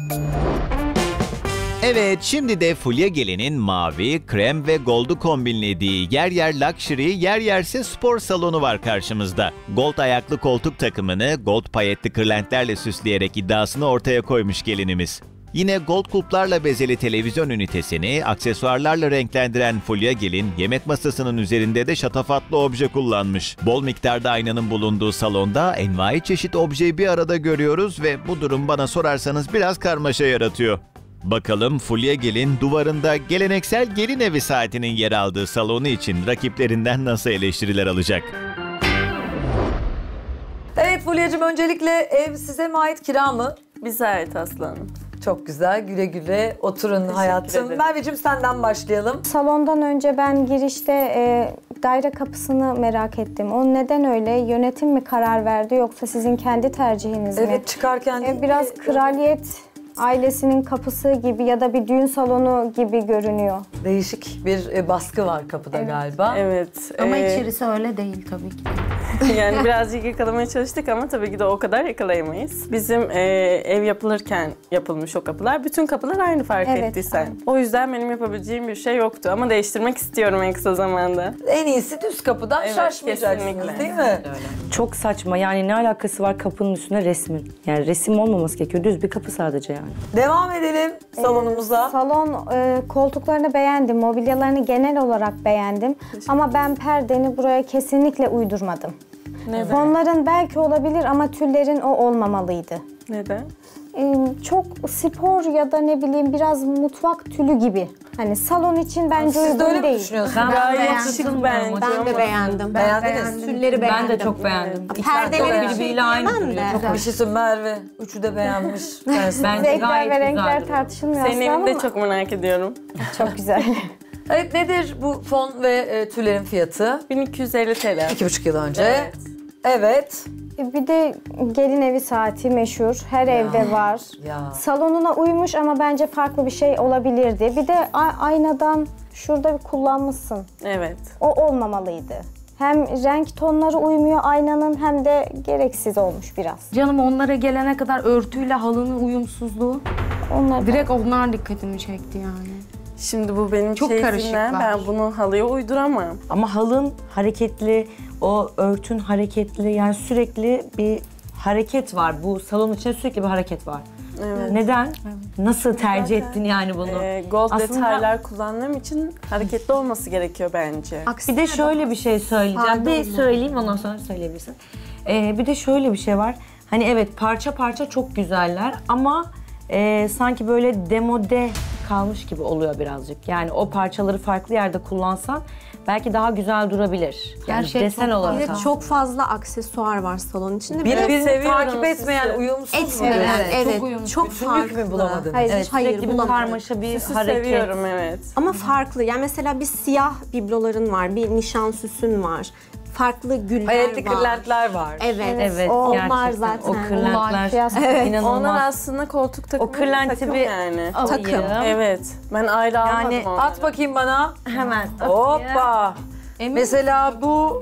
B: Evet, şimdi de Fulya Gelin'in mavi, krem ve gold'u kombinlediği yer yer luxury, yer yerse spor salonu var karşımızda. Gold ayaklı koltuk takımını gold payetli kırlentlerle süsleyerek iddiasını ortaya koymuş gelinimiz. Yine gold kulplarla bezeli televizyon ünitesini aksesuarlarla renklendiren Fulya Gelin, yemek masasının üzerinde de şatafatlı obje kullanmış. Bol miktarda aynanın bulunduğu salonda envai çeşit objeyi bir arada görüyoruz ve bu durum bana sorarsanız biraz karmaşa yaratıyor. Bakalım Fulya Gelin duvarında geleneksel gelin evi saatinin yer aldığı salonu için rakiplerinden nasıl eleştiriler alacak?
A: Evet Fulya'cığım, öncelikle ev size mi ait, kira mı?
D: Bize ait aslanım.
A: Çok güzel, güle güle oturun hayatım.
D: ederim.
A: Merveciğim senden başlayalım.
E: Salondan önce ben girişte e, daire kapısını merak ettim. O neden öyle? Yönetim mi karar verdi yoksa sizin kendi tercihiniz mi?
A: Evet, çıkarken
E: E, biraz kraliyet ailesinin kapısı gibi ya da bir düğün salonu gibi görünüyor.
A: değişik bir e, baskı var kapıda galiba.
D: Evet.
J: Ama
D: ee,
J: içerisi öyle değil tabii ki.
D: yani birazcık yakalamaya çalıştık ama tabii ki de o kadar yakalayamayız. Bizim e, ev yapılırken yapılmış o kapılar. Bütün kapılar aynı, fark
E: Evet,
D: ettiysen.
E: aynı.
D: O yüzden benim yapabileceğim bir şey yoktu ama değiştirmek istiyorum en kısa zamanda.
A: En iyisi düz kapıdan
D: Evet,
A: şaşmayacaksınız
D: kesinlikle.
A: değil mi?
G: Çok saçma, yani ne alakası var kapının üstüne resmin? Yani resim olmaması gerekiyor, düz bir kapı sadece yani.
A: Devam edelim salonumuza.
E: Salon e, koltuklarını beğendim, mobilyalarını genel olarak beğendim. Ama ben perdeni buraya kesinlikle uydurmadım.
D: Neden?
E: Fonların belki olabilir ama tüllerin o olmamalıydı.
D: Neden?
E: E, çok spor ya da ne bileyim biraz mutfak tülü gibi. Hani salon için bence
A: Siz de öyle
E: uygun
A: mi
E: değil.
A: düşünüyorsunuz?
G: Ben
D: Gayet
G: beğendim.
D: şık
G: Katılmıyorum
D: bence.
G: hocam.
I: Ben de beğendim.
A: Beğendiniz.
I: Tülleri beğendim.
G: Ben de çok beğendim.
I: Perdeleri
G: İkisi de birbiriyle aynı duruyor. Çok
A: Bir şey söyleyeyim, Merve. Üçü de beğenmiş.
G: Bence
E: Zevkler
G: gayet
E: ve
G: güzel
E: renkler
G: duruyor.
E: tartışılmıyor
D: Senin
E: aslında
D: evini de
E: ama
D: çok merak ediyorum.
E: çok güzel.
A: Evet, nedir bu fon ve e, tüllerin fiyatı?
D: bin iki yüz elli T L.
A: İki buçuk yıl önce.
D: Evet.
A: Evet.
E: Bir de gelin evi saati meşhur. Her evde var.
A: Ya.
E: Salonuna uymuş ama bence farklı bir şey olabilirdi. Bir de a- aynadan şurada bir kullanmışsın.
D: Evet.
E: O olmamalıydı. Hem renk tonları uymuyor aynanın hem de gereksiz olmuş biraz.
J: Canım onlara gelene kadar örtüyle halının uyumsuzluğu.
E: Onlar
J: Direkt onlar dikkatimi çekti yani.
D: Şimdi bu benim
J: Çok
D: keyfimden,
J: karışıklar.
D: ben bunu halıya uyduramam.
G: Ama halın hareketli, o örtün hareketli, yani sürekli bir hareket var. Bu salon içinde sürekli bir hareket var.
D: Evet.
G: Neden? Nasıl tercih
D: Zaten,
G: ettin yani bunu?
D: Ee, gold
G: Aslında-
D: detaylar kullandığım için hareketli olması gerekiyor bence.
G: Bir de şöyle bir şey söyleyeceğim. Bir söyleyeyim, ondan sonra söyleyebilirsin. Ee, bir de şöyle bir şey var. Hani evet, parça parça çok güzeller ama e, sanki böyle demode kalmış gibi oluyor birazcık. Yani o parçaları farklı yerde kullansan belki daha güzel durabilir. Yani
J: Gerçek
G: desen
J: çok
G: olarak.
I: Bir de çok fazla aksesuar var salon içinde.
A: Birbirini
D: seviyorum
A: takip etmeyen
D: sizi.
A: uyumsuz mu?
I: Etmiyor. Evet,
J: Çok
I: evet.
J: uyumsuz.
I: Çok
A: Bütünlük
I: farklı.
A: mü bulamadınız?
E: Hayır,
G: Evet,
E: hayır
G: sürekli bir
E: bulamadım.
G: karmaşa, bir
D: Süsü
G: hareket.
D: seviyorum, evet.
I: Ama farklı. Yani mesela bir siyah bibloların var, bir nişan süsün var. Farklı güller
A: Hayetli
I: var.
A: kırlentler var.
I: Evet.
G: Evet,
E: O-
I: onlar
G: gerçekten.
I: zaten.
G: O kırlentler
E: Kıyas-
I: Evet,
G: inanılmaz.
D: Onlar aslında koltuk takımı
G: O kırlenti
D: takım
G: bir
D: yani.
I: Takım.
D: Evet. Ben ayrı almadım
G: Yani
D: onları.
A: At bakayım bana.
G: Hemen.
A: Hoppa.
J: Emin
A: Mesela bu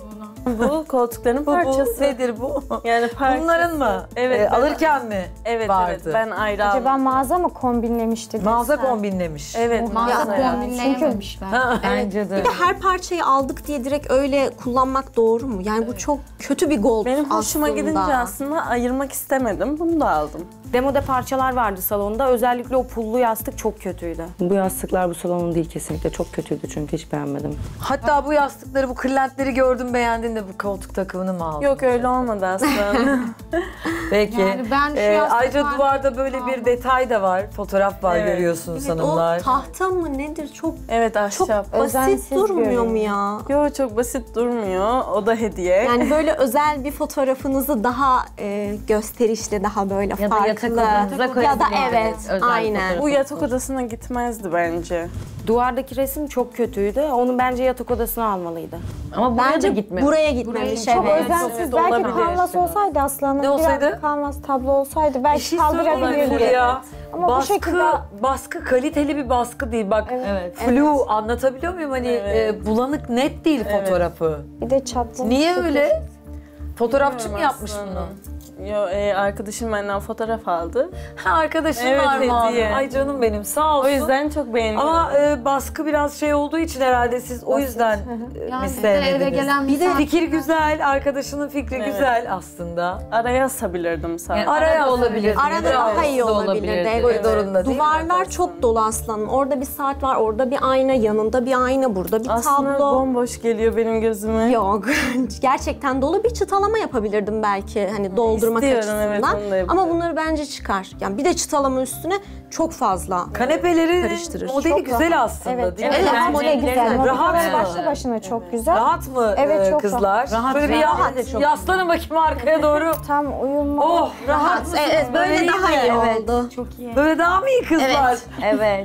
D: Bu koltukların
A: Bu, bu
D: parçası.
A: nedir bu?
D: Yani parçası.
A: Bunların mı?
D: Evet.
A: Ee,
D: ben-
A: alırken mi
D: Evet,
A: vardı?
D: evet. Ben ayrı aldım.
E: Acaba mağaza mı kombinlemişti?
A: Mağaza
E: desem?
A: kombinlemiş.
D: Evet,
J: Mağaza
D: mağaza yani.
J: kombinleyememişler.
G: Bence de.
I: Bir de her parçayı aldık diye direkt öyle kullanmak doğru mu? Yani bu çok kötü bir gold
D: Benim hoşuma
I: aslında.
D: gidince aslında ayırmak istemedim. Bunu da aldım.
G: Demode parçalar vardı salonda. Özellikle o pullu yastık çok kötüydü. Bu yastıklar bu salonun değil kesinlikle. Çok kötüydü çünkü hiç beğenmedim.
A: Hatta bu yastıkları, bu kırlentleri gördüm, beğendin de bu koltuk takımını mı aldın?
D: Yok öyle olmadı aslında.
A: Peki.
J: Yani ben şu
A: Ee,
J: yastık
A: ayrıca
J: var-
A: duvarda böyle bir detay da var. Fotoğraf var,
D: Evet.
A: görüyorsunuz
I: Evet, o
A: hanımlar.
I: tahta mı nedir? Çok
D: Evet
I: çok
D: ahşap.
I: basit
E: Özensiz
I: durmuyor mu
E: görünüyor.
I: ya?
D: Yo çok basit durmuyor. O da hediye.
I: Yani böyle özel bir fotoğrafınızı daha e, gösterişli, daha böyle
G: Ya da
I: farklı.
G: yatak odanıza
I: ya da
G: koyabilirdiniz.
I: evet,
G: Özel
I: aynen.
G: fotoğraf.
D: Bu yatak odasına gitmezdi bence.
G: Duvardaki resim çok kötüydü. Onu bence yatak odasına almalıydı. Ama buraya da
I: Bence
G: gitmedi.
I: buraya gitmemiş.
E: Çok
I: Evet.
E: özensiz.
D: Evet,
E: Belki
D: olabilir.
E: kanvas olsaydı aslanım.
A: Ne olsaydı?
E: Biraz kanvas tablo olsaydı belki
A: şey
E: kaldırabilirdi.
A: söyleyeyim ya.
E: Ama bu
A: baskı,
E: şekilde-
A: baskı kaliteli bir baskı değil. Bak
G: Evet.
A: flu anlatabiliyor muyum? Hani
D: Evet.
A: e, bulanık net değil fotoğrafı.
E: Bir de çatlamış.
A: Niye öyle? Fotoğrafçı mı
D: Bilmiyorum
A: yapmış
D: aslında.
A: bunu?
D: Yo e, arkadaşım benden fotoğraf aldı.
A: Ha, arkadaşım
D: Evet,
A: var mı?
D: hediye.
A: Ay canım benim, sağ olsun.
D: O yüzden çok beğendim.
A: Ama e, baskı biraz şey olduğu için herhalde siz o yüzden e,
J: Yani
A: mi
J: bir de eve
A: sevmediniz?
J: gelen
A: Bir de
J: misafirler-
A: fikir güzel, arkadaşının fikri
D: Evet.
A: güzel aslında.
D: araya asabilirdim sadece.
G: Yani
A: Araya
G: arada
A: olabilir.
I: Arada daha iyi olabilirdi. Evet.
A: Koridorunda değil mi?
I: Duvarlar çok dolu aslanım. Orada bir saat var, orada bir ayna, yanında bir ayna, burada bir
D: Aslında
I: tablo.
D: bomboş geliyor benim gözüme.
I: Yok. Gerçekten dolu bir çıtalama yapabilirdim belki hani doldurmak
D: İstiyorum,
I: açısından.
D: evet, onu da yapacağım.
I: Ama bunları bence çıkar. Yani bir de çıtalama üstüne çok fazla.
A: Kanepeleri
I: Karıştırır.
A: modeli
E: Çok
A: güzel
E: rahat.
A: aslında
E: Evet,
A: değil mi?
E: evet,
G: Bence
E: model güzel.
G: renkleri
A: rahat
E: Model
A: mı?
E: başlı başına çok güzel.
A: Rahat mı
E: Evet,
A: e,
E: çok
A: kızlar?
G: rahat.
A: Böyle bir
G: Rahat.
A: ya-
G: Ben de çok-
A: yaslanın bakayım arkaya doğru.
E: Tam uyumlu.
A: Oh, rahat mısınız?
I: Evet, böyle
A: iyi
I: daha
A: mi?
I: iyi
A: Evet.
I: oldu.
A: Böyle daha mı iyi kızlar?
G: Evet.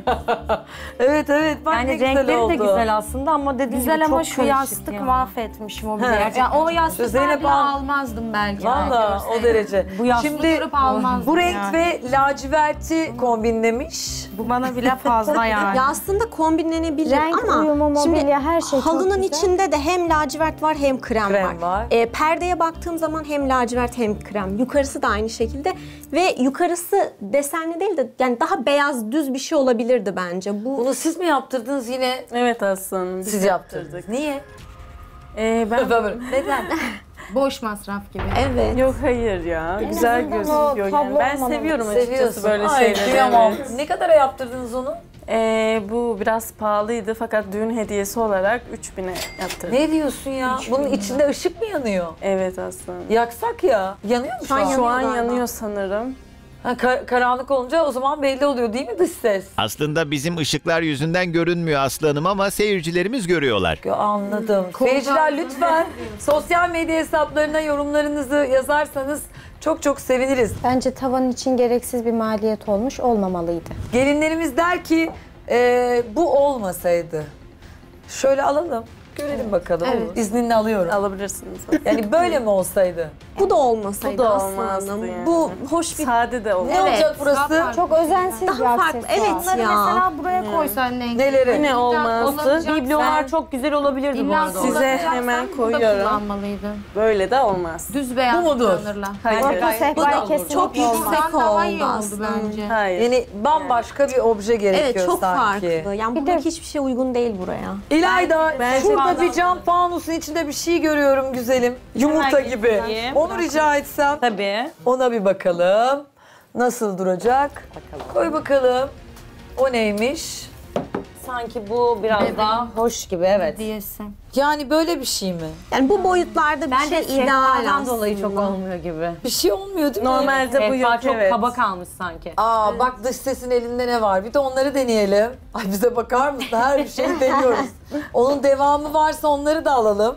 A: Evet evet, bak ne
G: Yani
A: güzel
G: renkleri
A: oldu.
G: de güzel aslında ama dediğim
J: Güzel
G: gibi
J: ama
G: çok
J: şu
G: karışık
J: yastık
G: ya.
J: mahvetmiş mobilya.
A: He.
J: Yani o yastıklar
A: Zeynep
J: bile
A: al-
J: almazdım belki.
A: Valla
J: ben
A: o
J: görseydim.
A: derece.
G: Bu yastık
A: Şimdi
J: görüp almazdım
A: bu renk
J: yani.
A: ve laciverti kombinlemiş.
J: Bu bana bile fazla yani.
I: Ya aslında kombinlenebilir
E: Renk
I: ama
E: uyumu,
I: şimdi
E: mobilya, her şey çok
I: halının
E: güzel.
I: içinde de hem lacivert var hem krem,
A: Krem var.
I: E, perdeye baktığım zaman hem lacivert hem krem. Yukarısı da aynı şekilde ve yukarısı desenli değil de yani daha beyaz düz bir şey olabilirdi bence. Bu
A: Bunu siz mi yaptırdınız yine?
D: Evet aslında. biz
A: Siz yaptırdınız. Niye?
D: Ee, ben
A: Neden?
J: Boş masraf gibi.
I: evet.
D: Yok hayır ya. Güzel
E: azından o
D: gözüküyor yani.
E: tablo
D: Ben
E: olmamalı.
D: seviyorum açıkçası
A: Seviyorsun.
D: böyle
A: Ay,
D: şeyleri.
A: kıyamam.
D: Evet.
A: Ne kadara yaptırdınız onu?
D: Ee, bu biraz pahalıydı fakat düğün hediyesi olarak üç bine yaptırdım.
A: Ne diyorsun ya? Bunun içinde ışık mı yanıyor?
D: Evet aslında.
A: Yaksak ya. Yanıyor mu şu an?
D: Şu an
I: galiba.
D: yanıyor sanırım.
A: Ha, kar- karanlık olunca o zaman belli oluyor değil mi dış ses?
B: Aslında bizim ışıklar yüzünden görünmüyor Aslı Hanım ama seyircilerimiz görüyorlar.
A: Yo, Anladım. Seyirciler lütfen sosyal medya hesaplarına yorumlarınızı yazarsanız çok çok seviniriz.
E: Bence tavan için gereksiz bir maliyet olmuş, olmamalıydı.
A: Gelinlerimiz der ki e, bu olmasaydı. Şöyle alalım. Görelim bakalım. İzninle alıyorum.
D: Alabilirsiniz.
A: Yani böyle mi olsaydı?
I: Bu da olmasaydı
D: Bu da
I: aslında.
D: olmazdı yani.
I: Bu hoş bir
D: Sade de olur.
A: Ne olacak burası?
E: Çok özensiz bir
I: daha farklı.
E: aksesuar.
I: Evet
J: Bunları
I: ya.
J: mesela buraya koysaydın en
A: Neleri?
D: Yine olmazdı.
G: Biblolar çok güzel olabilirdi bu arada.
D: Size hemen koyuyorum.
J: kullanmalıydı.
D: Böyle de olmaz.
J: Düz beyaz
A: Bu mudur?
J: kullanırlar.
D: Hayır.
E: Orta sehpayı kesinlikle
I: çok
E: olmaz.
I: yüksek
J: Daha iyi
I: oldu
J: oldu
I: aslında.
J: bence.
D: Hayır.
A: Yani bambaşka bir obje gerekiyor
I: Evet çok
A: sanki.
I: farklı. Yani
E: Bir
I: buradaki
E: de-
I: hiçbir şey uygun değil buraya.
A: İlayda,
D: Ben-
A: şurada
D: ben-
A: bir cam fanusun içinde bir şey görüyorum güzelim. Yumurta gibi.
G: getireyim.
A: Onu rica etsem.
G: Tabii.
A: Ona bir bakalım. Nasıl duracak? Koy bakalım. O neymiş?
G: Sanki bu biraz daha hoş gibi evet.
J: Diyesi.
A: Yani böyle bir şey mi?
I: Yani bu boyutlarda bir
G: Bence
I: şey ideal
G: sehpadan
I: aslında.
G: dolayı çok olmuyor gibi.
A: Bir şey olmuyor değil mi?
D: Normalde bu
G: Sehpa
D: yok
G: çok
D: evet.
G: kaba kalmış sanki.
A: Aa bak dış sesin elinde ne var? Bir de onları deneyelim. Ay bize bakar mısın? Her bir şeyi deniyoruz. Onun devamı varsa onları da alalım.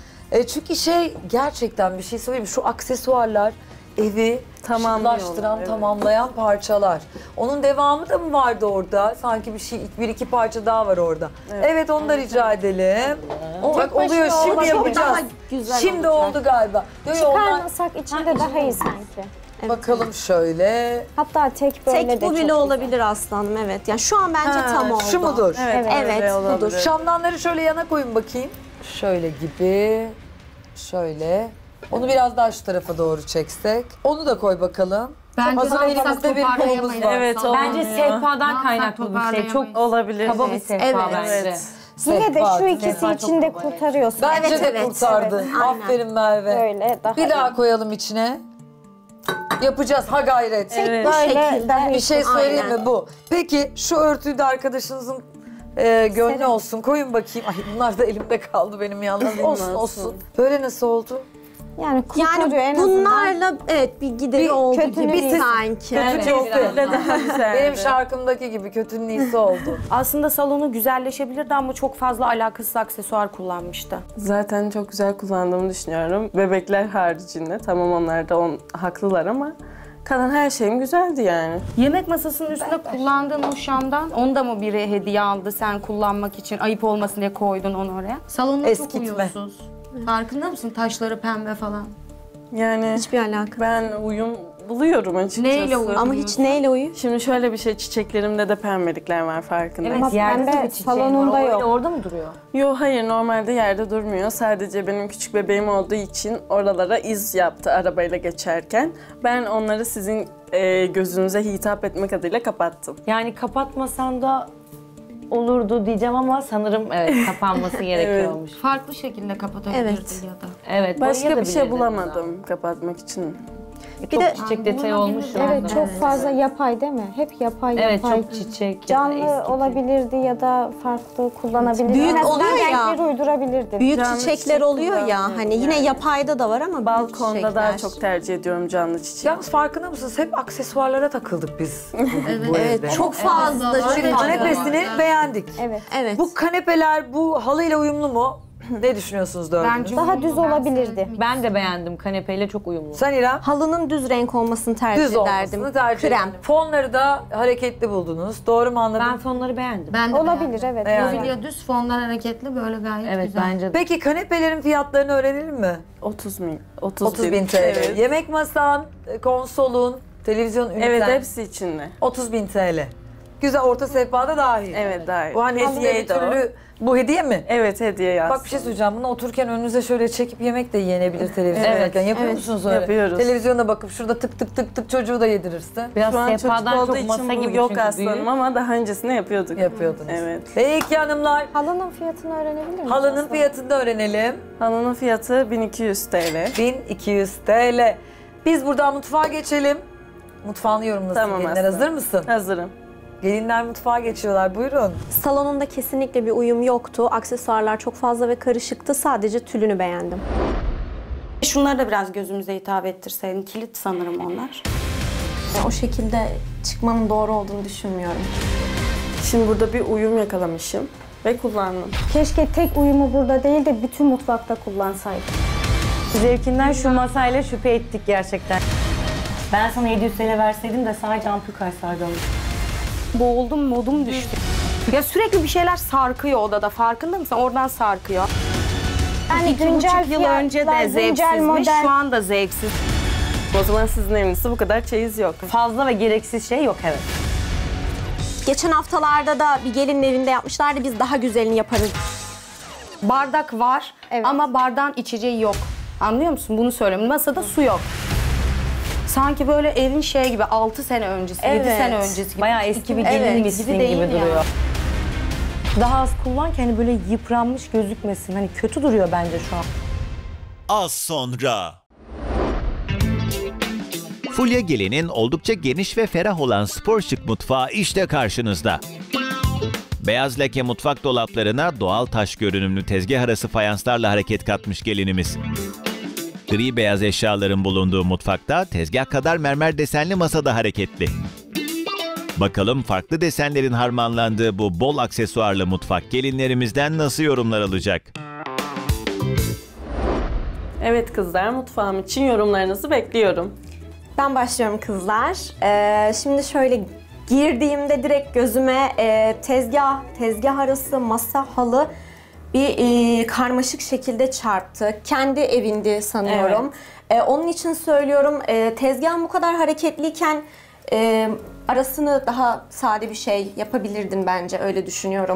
A: E çünkü şey gerçekten bir şey söyleyeyim mi? Şu aksesuarlar evi
D: Tamamlıyorlar,
A: şıklaştıran,
D: evet.
A: tamamlayan parçalar. Onun devamı da mı vardı orada? Sanki bir şey, bir iki parça daha var orada. Evet, onu da rica edelim. Bak oluyor,
E: başına
A: şimdi
E: olabilir.
A: yapacağız.
I: güzel
A: Şimdi
I: olacak.
A: oldu galiba. Yo, yo, ondan
E: Çıkarmasak içinde daha iyi sanki.
A: bakalım şöyle.
E: Hatta tek böyle
I: Tek
E: de
I: bu
E: çok
I: bile
E: güzel.
I: olabilir aslanım evet. Yani şu an bence
A: Ha,
I: tam oldu.
A: şu mudur?
D: Evet,
I: Evet,
D: öyle
I: budur.
D: olabilir.
A: Şamdanları şöyle yana koyun bakayım. Şöyle gibi. Şöyle. Onu biraz daha şu tarafa doğru çeksek. Onu da koy bakalım.
J: Bence
A: Hazır
J: alsak
A: elimizde bir kolumuz
J: toparlayamayız.
A: var.
D: Evet,
J: Sağ ol.
G: Bence
D: olmuyor.
G: sehpadan
J: Ne
G: kaynaklı bir şey.
J: yapsak
G: Çok
D: Olabilir.
G: kaba bir
D: Evet.
G: sehpa
I: Evet.
G: bence.
D: Evet.
E: Yine de
A: Sehpa.
E: şu ikisi
G: Sehpa çok
E: içinde
G: baba, evet.
E: kurtarıyor.
A: Bence
I: Evet,
A: de
I: evet,
A: kurtardı.
I: evet, aynen.
A: Aferin Merve.
E: Böyle daha
A: Bir daha
E: iyi.
A: koyalım içine. Yapacağız ha gayret.
D: Evet.
E: Böyle daha
A: Bir şey söyleyeyim
I: Aynen.
A: mi bu? Peki şu örtüyü de arkadaşınızın e, gönlü
E: Serin.
A: olsun. Koyun bakayım. Ay bunlar da elimde kaldı benim yalnız. Olsun
D: olsun.
A: olsun. Böyle nasıl oldu?
E: Yani kurtarıyor en
I: Yani
E: azından.
I: bunlarla evet bir gideri
A: Bir
I: oldu
E: kötü
I: gibi
E: bir-
I: sanki.
A: Kötü
D: Evet,
A: çok
D: biraz
A: değil.
D: daha güzeldi.
A: Benim şarkımdaki gibi kötünün iyisi oldu.
J: Aslında salonu güzelleşebilirdi ama çok fazla alakasız aksesuar kullanmıştı.
D: Zaten çok güzel kullandığımı düşünüyorum. Bebekler haricinde. Tamam onlar da on, haklılar ama kalan her şeyim güzeldi yani.
J: Yemek masasının üstünde kullandığın o şamdan, onu da mı biri hediye aldı sen kullanmak için? Ayıp olmasın diye koydun onu oraya. Salonda çok
A: Eskitme.
J: uyumsuz. Farkında mısın? Taşları pembe falan.
D: Yani
I: Hiçbir alaka.
D: ben uyum buluyorum açıkçası.
J: Neyle uyum?
I: Ama hiç neyle uyuyor?
D: Şimdi şöyle bir şey, çiçeklerimde de pembelikler var farkında.
G: Evet,
E: Ama
G: yerde de
E: pembe
G: bir çiçeğin
E: salonunda
G: var. O öyle
E: yok.
G: orada mı duruyor?
D: Yo hayır normalde yerde durmuyor. Sadece benim küçük bebeğim olduğu için oralara iz yaptı arabayla geçerken. Ben onları sizin e, gözünüze hitap etmek adıyla kapattım.
G: Yani kapatmasan da olurdu diyeceğim ama sanırım evet kapanması gerekiyormuş.
J: Farklı şekilde kapatabilirdin
I: Evet.
J: ya da.
G: Evet.
D: Başka bir şey
G: boyayabilirdin
D: bulamadım kapatmak için.
G: Bir
I: Bir
G: çok
I: de-
G: çiçek detayı olmuş şu anda.
E: Evet çok fazla yapay değil mi? Hep yapay
G: Evet
E: yapay.
G: çok çiçek.
E: Canlı
G: ya da eski.
E: olabilirdi ya da farklı kullanabilirdi.
I: Büyük
E: En azından
I: oluyor ya.
E: renkleri uydurabilirdi.
I: Büyük
D: Canlı
I: çiçekler
D: çiçek
I: oluyor ya
D: kullanmıyorum
I: hani yine
D: yani.
I: yapayda da var ama büyük
D: Balkonda
I: çiçekler.
D: daha çok tercih ediyorum canlı çiçek.
A: Yalnız farkında mısınız? Hep aksesuarlara takıldık biz bu, bu
I: Evet
A: evde.
I: çok fazla.
A: Şimdi
I: çünkü.
A: kanepesini beğendik.
E: Evet.
I: Evet.
A: Bu kanepeler bu halıyla uyumlu mu? Ne düşünüyorsunuz dördünüz?
J: Bence
E: Daha
J: uyumlu,
E: düz
J: ben
E: olabilirdi.
J: sevdim.
G: Ben de beğendim. Kanepeyle çok uyumlu.
A: Sen İrem?
I: Halının düz renk olmasını tercih
A: Düz
I: ederdim.
A: olmasını tercih
I: Krem.
A: ederim. Fonları da hareketli buldunuz. Doğru mu anladım?
G: Ben fonları beğendim.
J: Ben de
E: Olabilir evet.
A: Yani.
J: Mobilya düz fonlar hareketli böyle gayet
G: Evet
J: güzel.
G: bence de.
A: Peki kanepelerin fiyatlarını öğrenelim mi?
D: otuz bin. otuz,
A: otuz bin T L.
D: Evet.
A: Yemek masan, konsolun, televizyon üniten.
D: Evet hepsi içinde.
A: otuz bin T L. Güzel, orta sehpada dahil.
D: Evet dahil.
A: Bu hani eskide bir
D: Hediyeydi o.
A: türlü bu hediye mi?
D: Evet hediye yaz.
A: Bak bir şey söyleyeceğim. Bunu otururken önünüze şöyle çekip yemek de yenebilir televizyon
D: Evet,
A: izlerken. Yapıyor
I: evet,
A: musunuz öyle?
D: yapıyoruz.
A: Televizyona bakıp şurada tık tık tık tık çocuğu da yedirirsin.
G: Biraz
D: Şu an çocuk
G: sehpadan
D: olduğu
G: çok
D: için
G: masa
D: bu
G: gibi
D: yok
G: çünkü
D: aslanım
G: büyük.
D: ama daha öncesinde yapıyorduk.
A: Yapıyordunuz.
D: Evet.
A: Peki hanımlar,
E: Halının fiyatını öğrenebilir miyiz?
A: halının
E: aslında?
A: fiyatını da öğrenelim.
D: Halının fiyatı bin iki yüz T L.
A: bin iki yüz T L. Biz buradan mutfağa geçelim. Mutfağını yorumlasın
D: Tamam
A: gelinler.
D: Aslı.
A: Hazır mısın?
D: Hazırım.
A: Gelinler mutfağa geçiyorlar. Buyurun.
I: Salonunda kesinlikle bir uyum yoktu. Aksesuarlar çok fazla ve karışıktı. Sadece tülünü beğendim.
J: Şunları da biraz gözümüze hitap ettirseydin. Kilit sanırım onlar.
I: O şekilde çıkmanın doğru olduğunu düşünmüyorum.
D: Şimdi burada bir uyum yakalamışım ve kullandım.
E: Keşke tek uyumu burada değil de bütün mutfakta kullansaydı.
G: Zevkinden şu masayla şüphe ettik gerçekten. Ben sana yedi yüz T L verseydim de sadece ampul kaysaydım.
J: Boğuldum, modum düştü. Ya sürekli bir şeyler sarkıyor odada. Farkında mısın? Oradan sarkıyor.
E: Yani
J: İki
E: güncel
J: buçuk yıl önce
E: fiyatlar,
J: de
E: güncel
J: zevksizmiş,
E: model.
J: şu anda zevksiz.
D: O zaman sizin evinizde bu kadar çeyiz yok.
G: Fazla ve gereksiz şey yok evet.
I: Geçen haftalarda da bir gelinin evinde yapmışlardı. Biz daha güzelini yaparız.
J: Bardak var
E: Evet.
J: ama bardağın içeceği yok. Anlıyor musun? Bunu söylüyorum. Masada su yok. Sanki böyle evin şey gibi altı sene öncesi, yedi
I: Evet.
J: sene öncesi gibi.
G: Bayağı eski bir
J: Evet,
G: gelinmişsin
J: gibi
G: gibi,
J: değil ya.
G: duruyor. Daha az kullan ki hani böyle yıpranmış gözükmesin. Hani kötü duruyor bence şu an.
B: Az sonra. Fulya Gelin'in oldukça geniş ve ferah olan spor şık mutfağı işte karşınızda. Beyaz lake mutfak dolaplarına doğal taş görünümlü tezgah arası fayanslarla hareket katmış gelinimiz. Gri beyaz eşyaların bulunduğu mutfakta tezgah kadar mermer desenli masada hareketli. Bakalım farklı desenlerin harmanlandığı bu bol aksesuarlı mutfak gelinlerimizden nasıl yorumlar alacak?
D: Evet kızlar, mutfağım için yorumlarınızı bekliyorum.
I: Ben başlıyorum kızlar. Ee, şimdi şöyle girdiğimde direkt gözüme e, tezgah, tezgah arası, masa, halı bir e, karmaşık şekilde çarptı. Kendi evindi sanıyorum. E, onun için söylüyorum e, tezgahın bu kadar hareketliyken e, arasını daha sade bir şey yapabilirdin bence, öyle düşünüyorum.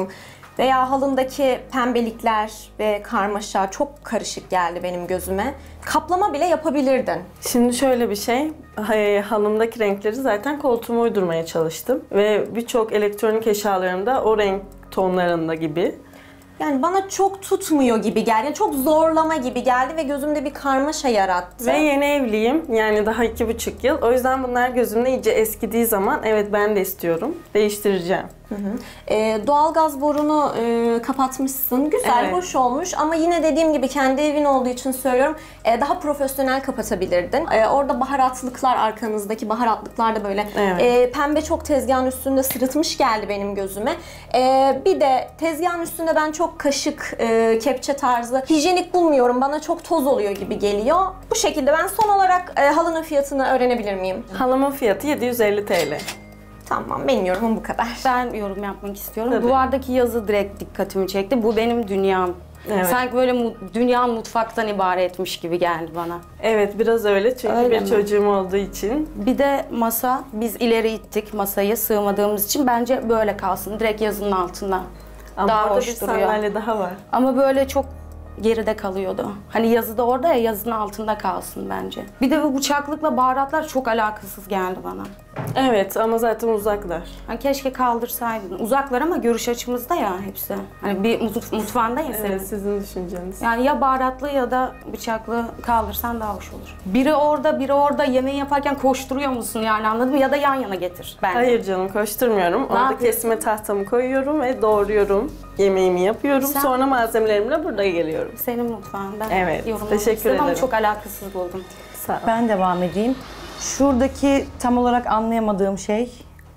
I: Veya halındaki pembelikler ve karmaşa çok karışık geldi benim gözüme. Kaplama bile yapabilirdin.
D: Şimdi şöyle bir şey, hay- halımdaki renkleri zaten koltuğuma uydurmaya çalıştım. Ve birçok elektronik eşyalarımda o renk tonlarında gibi.
I: Yani bana çok tutmuyor gibi geldi. Yani çok zorlama gibi geldi ve gözümde bir karmaşa yarattı.
D: Ve yeni evliyim. Yani daha iki buçuk yıl. O yüzden bunlar gözümde iyice eskidiği zaman evet ben de istiyorum. Değiştireceğim.
I: Hı hı. Ee, doğalgaz borunu e, kapatmışsın. Güzel,
D: Evet.
I: hoş olmuş ama yine dediğim gibi kendi evin olduğu için söylüyorum. E, daha profesyonel kapatabilirdin. E, orada baharatlıklar, arkanızdaki baharatlıklar da böyle
D: Evet.
I: e, pembe çok tezgahın üstünde sırıtmış geldi benim gözüme. E, bir de tezgahın üstünde ben çok kaşık, e, kepçe tarzı hijyenik bulmuyorum. Bana çok toz oluyor gibi geliyor. Bu şekilde ben son olarak e, halının fiyatını öğrenebilir miyim?
D: Halımın fiyatı yedi yüz elli TL.
I: Tamam, benim yorumum bu kadar.
J: Ben yorum yapmak istiyorum.
D: Tabii.
J: Duvardaki yazı direkt dikkatimi çekti. Bu benim dünyam.
D: Evet.
J: Sanki böyle mu- dünya mutfaktan ibaretmiş gibi geldi bana.
D: Evet biraz öyle çünkü
J: Öyle
D: bir
J: mi?
D: çocuğum olduğu için.
J: Bir de masa, biz ileri ittik masayı sığmadığımız için bence böyle kalsın. Direkt yazının altında.
D: Ama
J: Daha
D: orada
J: hoş
D: bir
J: duruyor.
D: sandalye daha var.
J: Ama böyle çok geride kalıyordu. Hani yazı da orada ya, yazının altında kalsın bence. Bir de bu bıçaklıkla baharatlar çok alakasız geldi bana.
D: Evet ama zaten uzaklar.
J: Hani keşke kaldırsaydın. Uzaklar ama görüş açımızda ya hepsi. Hani bir mut- mutfağında ya senin.
D: Evet sizin düşünceniz.
J: Yani ya baharatlı ya da bıçaklı kaldırsan daha hoş olur. Biri orada, biri orada yemeği yaparken koşturuyor musun yani, anladın mı? Ya da yan yana getir bence.
D: Hayır canım koşturmuyorum. Orada
J: yapıyorsun?
D: kesme tahtamı koyuyorum ve doğruyorum. Yemeğimi yapıyorum.
J: Sen-
D: Sonra malzemelerimle burada geliyorum.
J: Senin mutfağın. Ben
D: Evet,
J: yorumlamak
D: teşekkür
J: istedim ama
D: ederim.
J: çok alakasız buldum.
D: Sağ ol.
G: Ben devam edeyim. Şuradaki tam olarak anlayamadığım şey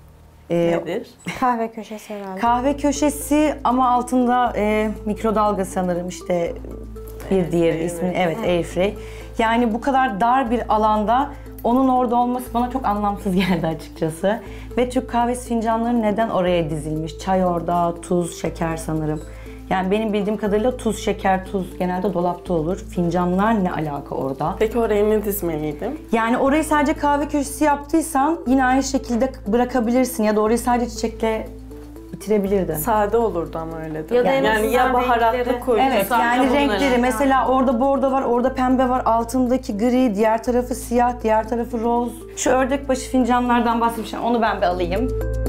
G: e,
D: Nedir?
E: Kahve köşesi herhalde.
G: kahve köşesi ama altında e, mikrodalga sanırım işte bir diğeri ismi evet Airfryer. Yani bu kadar dar bir alanda onun orada olması bana çok anlamsız geldi açıkçası. Ve Türk kahvesi fincanları neden oraya dizilmiş? Çay orada, tuz, şeker sanırım. Yani benim bildiğim kadarıyla tuz, şeker, tuz genelde dolapta olur. Fincanlar ne alaka orada?
D: Peki oraya ne dizmeliydim?
G: Yani orayı sadece kahve köşesi yaptıysan yine aynı şekilde bırakabilirsin ya da orayı sadece çiçekle bitirebilirdin.
D: Sade olurdu ama öyle değil
J: Ya
D: mi?
J: da en
D: Yani ya
J: azından
D: baharatlı
J: renkleri-
D: koyuyorsan
G: Evet
D: da
G: yani
D: bunları.
G: renkleri mesela orada bordo var, orada pembe var, altındaki gri, diğer tarafı siyah, diğer tarafı roz. Şu ördek başı fincanlardan bahsetmiştim, onu ben bir alayım.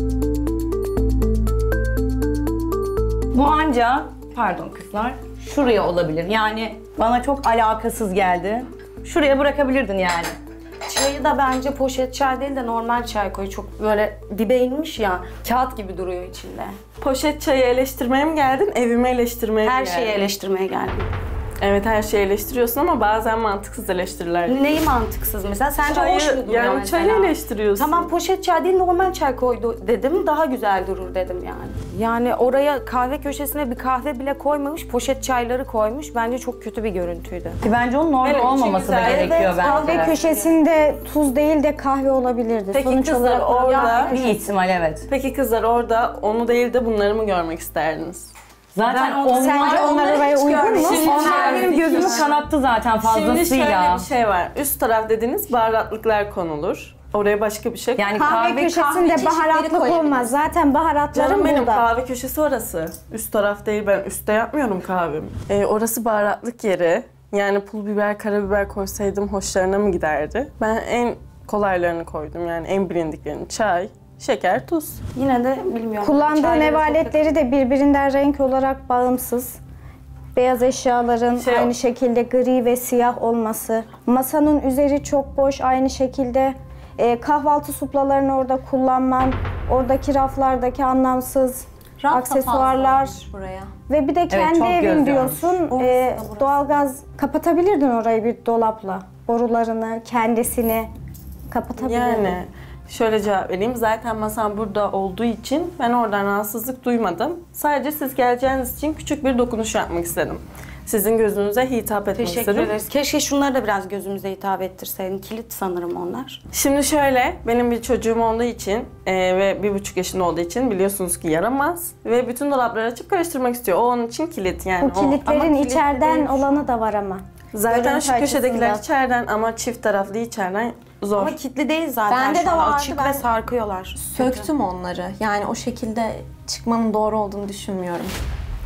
G: Bu anca, pardon kızlar, şuraya olabilir. Yani bana çok alakasız geldi. Şuraya bırakabilirdin yani.
J: Çayı da bence poşet çay değil de normal çay koy. Çok böyle dibe inmiş ya, kağıt gibi duruyor içinde.
D: Poşet çayı eleştirmeye mi geldin, evimi eleştirmeye mi
J: Her
D: geldin?
J: şeyi eleştirmeye geldim.
D: Evet her şeyi eleştiriyorsun ama bazen mantıksız eleştiriler.
J: Neyi mantıksız mesela? Sence
D: Çayı-
J: hoş mu duruyor
D: yani
J: mesela?
D: çayı eleştiriyorsun.
J: Tamam poşet çay değil normal çay koydu dedim, daha güzel durur dedim yani. Yani oraya kahve köşesine bir kahve bile koymamış, poşet çayları koymuş. Bence çok kötü bir görüntüydü.
G: Ki bence onun orada
D: Benim için
G: olmaması da
D: güzel.
G: gerekiyor
E: Evet, kahve
G: bence.
E: köşesinde tuz değil de kahve olabilirdi.
D: Peki
E: Sonuç
D: kızlar
E: olarak
D: orada...
G: Bir ihtimal evet.
D: Peki kızlar orada onu değil de bunları mı görmek isterdiniz?
G: Zaten
J: Ben onu-
G: onlar,
E: Sence onlar oraya uygun mu?
D: Şimdi
G: onlar
D: şöyle-
G: benim gözümü kanattı zaten
D: Şimdi şöyle
G: fazlasıyla.
D: bir şey var. Üst taraf dediğiniz baharatlıklar konulur. Oraya başka bir şey.
G: Yani
E: Kahve,
G: kahve,
E: köşesinde
I: çeşitleri
E: baharatlık
I: koyabiliriz.
E: olmaz. Zaten baharatların
D: Canım benim
E: burada.
D: kahve köşesi orası. Üst taraf değil, ben üstte yapmıyorum kahvemi. Ee, orası baharatlık yeri. Yani pul biber, karabiber koysaydım hoşlarına mı giderdi? Ben en kolaylarını koydum yani en bilindiklerini. Çay, şeker, tuz.
J: Yine de bilmiyorum.
E: Kullandığın
J: Çayları
E: ev
J: çok
E: aletleri de birbirinden renk olarak bağımsız. Beyaz eşyaların
D: Şey-
E: aynı şekilde gri ve siyah olması. Masanın üzeri çok boş aynı şekilde. Ee, kahvaltı suplalarını orada kullanman. Oradaki raflardaki anlamsız
I: Raf da
E: aksesuarlar.
I: fazla buraya.
E: Ve bir de kendi
G: çok
E: evin
G: göz
E: diyorsun.
J: yormuş.
E: Ee,
J: Orası da burası.
E: doğalgaz kapatabilirdin orayı bir dolapla. Borularını, kendisini kapatabilirdin.
D: Yani şöyle cevap vereyim. Zaten masam burada olduğu için ben oradan rahatsızlık duymadım. Sadece siz geleceğiniz için küçük bir dokunuş yapmak istedim. Sizin gözünüze hitap etmek
J: Teşekkür
D: istedim.
J: ederiz. Keşke şunları da biraz gözümüze hitap ettirseydin. Kilit sanırım onlar.
D: Şimdi şöyle, benim bir çocuğum olduğu için e, ve bir buçuk yaşında olduğu için biliyorsunuz ki yaramaz. Ve bütün dolapları açıp karıştırmak istiyor. O onun için kilit yani.
E: Bu
D: o.
E: kilitlerin
D: Ama kilit
E: içeriden
D: değil.
E: olanı da var ama.
D: Zaten
E: Görüntü
D: şu köşedekiler
E: açısından.
D: içeriden ama çift taraflı içeriden zor.
J: Ama kilitli değil zaten.
I: Bende
J: şu
I: de
J: an.
I: vardı,
J: Açık
I: ben-
J: ve sarkıyorlar.
I: Söktüm onları. Yani o şekilde çıkmanın doğru olduğunu düşünmüyorum.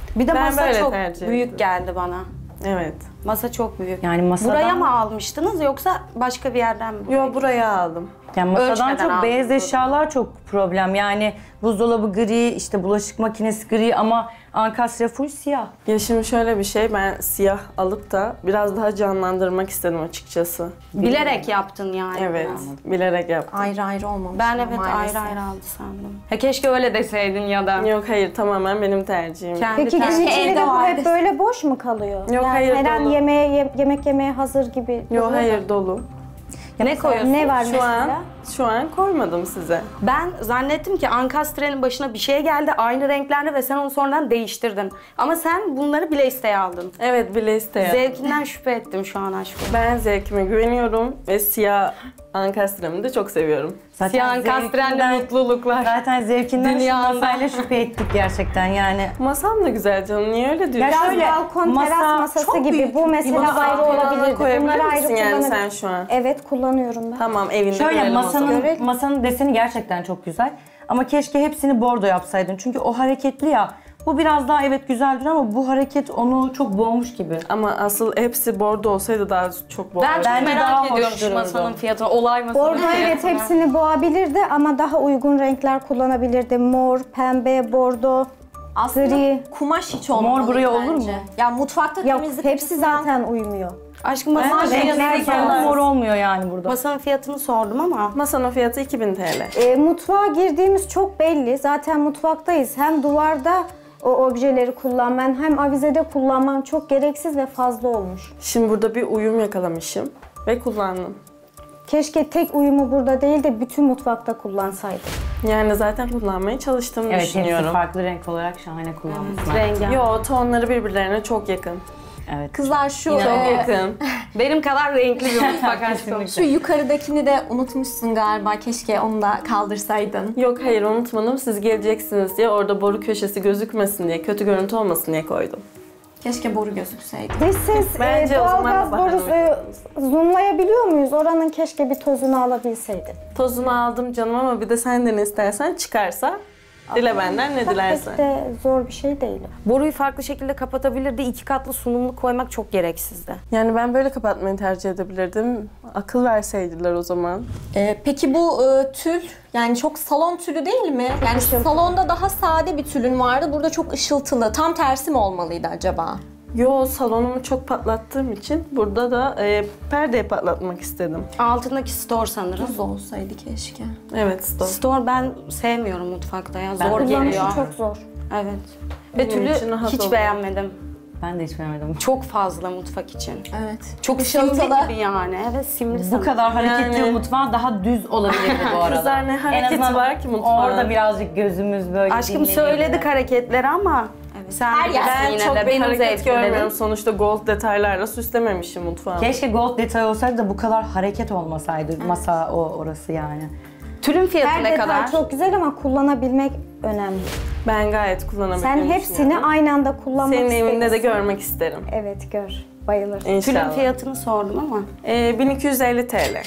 J: Bir de
D: Ben
J: masa
D: böyle
J: çok
D: tercih
J: büyük
D: ettim.
J: geldi bana.
D: Evet.
J: Masa çok büyük.
G: Yani masadan...
J: Buraya mı almıştınız yoksa başka bir yerden mi?
D: Yo, buraya aldım.
G: Yani masadan
J: Ölçmeden
G: çok
J: aldım.
G: beyaz eşyalar çok problem. Yani buzdolabı gri, işte bulaşık makinesi gri ama ankastre full siyah.
D: Ya şimdi şöyle bir şey, ben siyah alıp da biraz daha canlandırmak istedim açıkçası.
J: Bilerek yaptın yani.
D: Evet, bilerek yaptım.
I: Ayrı ayrı olmamış.
J: Ben
I: ama
J: evet
I: maalesef.
J: ayrı ayrı aldı sandım. Ya keşke öyle deseydin ya da.
D: Yok hayır, tamamen benim tercihim.
J: Kendi
E: Peki gün
J: tercih-
E: içinde
I: evde
E: de bu
I: vardı.
E: hep böyle boş mu kalıyor?
D: Yok,
E: yani
D: hayır,
E: her an
D: dolu.
E: yemeğe, ye- yemek yemeye hazır gibi.
D: Yok hayır, dolu.
J: Ne koyuyorsun?
E: Ne var
D: Şu
E: mesela?
D: an, şu an koymadım size.
J: Ben zannettim ki ankastrenin başına bir şey geldi aynı renklerde ve sen onu sonradan değiştirdin. Ama sen bunları bile isteye aldın.
D: Evet, bile isteyen.
J: Zevkinden şüphe ettim şu an aşkım.
D: Ben zevkime güveniyorum ve siyah ankastremi de çok seviyorum.
G: Zaten
J: Siyah ankastrenli
G: zevkinden-
J: mutluluklar.
G: Zaten zevkinden şu
J: Dünyada.
G: masayla şüphe ettik gerçekten yani.
D: Masam da güzel canım, niye öyle diyorsun?
E: Biraz
G: şöyle,
E: balkon
G: masa
E: teras masası
G: çok
E: gibi.
G: büyük.
E: Bu mesela
D: Masa
E: ayrı
D: altına
E: olabilirdi.
D: koyabilir
E: Bunları ayrı
D: misin yani
E: kullanabilir.
D: sen şu an?
E: Evet, kullanıyorum ben.
D: Tamam, evinde
G: Şöyle
D: görelim o zaman.
G: masanın, masanın deseni gerçekten çok güzel. Ama keşke hepsini bordo yapsaydın. Çünkü o hareketli ya. Bu biraz daha evet güzeldir ama bu hareket onu çok boğmuş gibi.
D: Ama asıl hepsi bordo olsaydı daha çok bol.
J: Ben çok
G: Bence daha
J: merak
G: hoş
J: ediyorum şu
G: dururdu.
J: masanın fiyatını. Olay masanın
E: Bordo
J: fiyatını.
E: evet hepsini boğabilirdi ama daha uygun renkler kullanabilirdi. Mor, pembe, bordo,
I: Aslında
E: gri.
I: kumaş hiç olmalı
G: Mor buraya
I: bence.
G: olur mu?
I: Ya mutfakta
E: Yok,
I: temizlik
E: hepsi zaten uymuyor.
J: Aşkım masanın
G: Ama renkleri
J: fiyatını
G: kendi
J: sordum.
G: mor olmuyor yani burada.
J: Masanın fiyatını sordum ama.
D: Masanın fiyatı iki bin TL.
E: E, mutfağa girdiğimiz çok belli. Zaten mutfaktayız. Hem duvarda o objeleri kullanman hem avizede kullanman çok gereksiz ve fazla olmuş.
D: Şimdi burada bir uyum yakalamışım ve kullandım.
E: Keşke tek uyumu burada değil de bütün mutfakta kullansaydık.
D: Yani zaten kullanmaya çalıştığımı
G: Evet hepsi
D: düşünüyorum.
G: farklı renk olarak şahane kullanmışsın.
J: Rengi.
D: Yo, tonları birbirlerine çok yakın.
G: Evet.
I: Kızlar şu
D: Çok
I: e,
D: yakın.
J: Benim kadar renkli bir mutfak aşkım.
I: şu yukarıdakini de unutmuşsun galiba. Keşke onu da kaldırsaydın.
D: Yok hayır, unutmadım. Siz geleceksiniz diye orada boru köşesi gözükmesin diye, kötü görüntü olmasın diye koydum.
I: Keşke boru gözükseydi.
E: Dış ses e,
D: Bence o zaman
E: doğalgaz
D: da bahane
E: borusu e, zoomlayabiliyor muyuz? Oranın keşke bir tozunu alabilseydin.
D: Tozunu aldım canım ama bir de sen de ne istersen çıkarsa dile benden ne
E: Çok
D: dilersen.
E: de zor bir şey değil.
J: Boruyu farklı şekilde kapatabilirdi. İki katlı sunumlu koymak çok gereksizdi.
D: Yani ben böyle kapatmayı tercih edebilirdim. Akıl verseydiler o zaman.
I: E, peki bu e, tül yani çok salon tülü değil mi? Yani salonda daha sade bir tülün vardı. Burada çok ışıltılı. Tam tersi mi olmalıydı acaba?
D: Yo, salonumu çok patlattığım için burada da e, perdeyi patlatmak istedim.
J: Altındaki store sanırım.
I: Düz olsaydı keşke.
D: Evet, stop.
J: Store ben sevmiyorum mutfakta ya.
G: Ben
J: Zor
E: Kullanışı
J: geliyor.
E: çok zor.
J: Evet. Ve
D: Benim
J: tülü
D: için rahat
J: hiç
D: oluyor.
J: beğenmedim.
G: Ben de hiç beğenmedim.
J: Çok fazla mutfak için.
I: Evet.
J: Çok
I: Işıltılı.
J: simli gibi yani. Evet simli
G: Bu
J: sanırım.
G: kadar hareketli
D: Yani-
G: mutfağı daha düz olabilirdi bu arada.
D: Kızlar ne hareketi
G: En azından
D: var ki mutfağın?
G: Orada birazcık gözümüz böyle
J: Aşkım
G: dinlenirdi.
J: söyledik hareketleri ama sen
I: Her yer-
J: bilirsin
D: Ben
J: yine
D: çok
J: de
D: bir
J: benim
D: hareket
J: zevklerim.
D: görmüyorum. Sonuçta gold detaylarla süslememişim mutfağı.
G: Keşke gold detay olsaydı da bu kadar hareket olmasaydı masa o orası yani.
J: Tülün fiyatı
E: Her
J: ne
E: detay
J: kadar?
E: çok güzel ama kullanabilmek önemli.
D: Ben gayet kullanabildiğimi
E: Sen hepsini
D: düşünüyorum.
E: aynı anda kullanmak
D: Senin evinde de
E: istemişsin.
D: görmek isterim.
E: Evet gör. Bayılır.
J: Tülün
D: İnşallah.
J: fiyatını sordum ama.
D: Ee, bin iki yüz elli TL.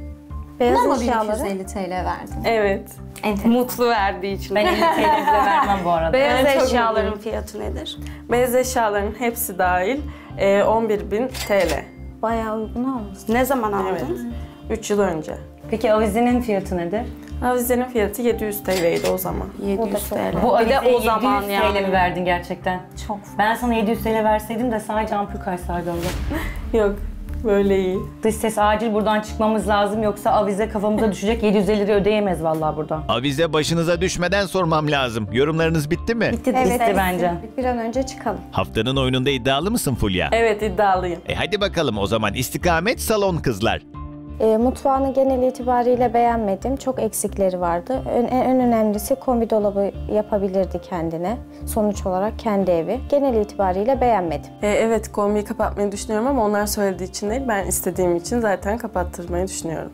E: Beyaz
I: Buna mı
E: eşyaları.
I: bin iki yüz elli TL verdin?
D: Evet.
J: Mutlu verdiği için.
G: Ben elli T L bile vermem bu arada.
J: Beyaz
D: Ben çok
J: eşyaların
D: mutluyum.
J: fiyatı nedir?
D: Beyaz eşyaların hepsi dahil e, on bir bin TL.
E: Bayağı uygun almışsın.
J: Ne zaman aldın?
D: Evet. üç yıl önce.
G: Peki avizenin fiyatı nedir?
D: Avizenin fiyatı yedi yüz TL'ydi o zaman.
J: yedi yüz TL.
G: Bu
J: Bir
G: avizeye
J: de o zaman
G: yedi yüz T L mi
J: yani.
G: verdin gerçekten? Çok. Ben sana yedi yüz T L verseydim de sadece ampul kaysaydı orada.
D: Yok, böyle iyi.
G: Dış ses acil buradan çıkmamız lazım yoksa avize kafamıza düşecek yedi yüz elli lira ödeyemeyiz vallahi buradan.
B: Avize başınıza düşmeden sormam lazım. Yorumlarınız bitti mi?
G: Bitti,
E: Evet,
G: bitti
E: evet.
G: bence.
E: Bir an önce çıkalım.
B: Haftanın oyununda iddialı mısın Fulya?
D: Evet, iddialıyım.
B: E hadi bakalım o zaman istikamet salon kızlar.
E: E, mutfağını genel itibariyle beğenmedim. Çok eksikleri vardı. En, en önemlisi kombi dolabı yapabilirdi kendine. Sonuç olarak kendi evi. Genel itibariyle beğenmedim.
D: E, evet, kombiyi kapatmayı düşünüyorum ama onlar söylediği için değil, ben istediğim için zaten kapattırmayı düşünüyorum.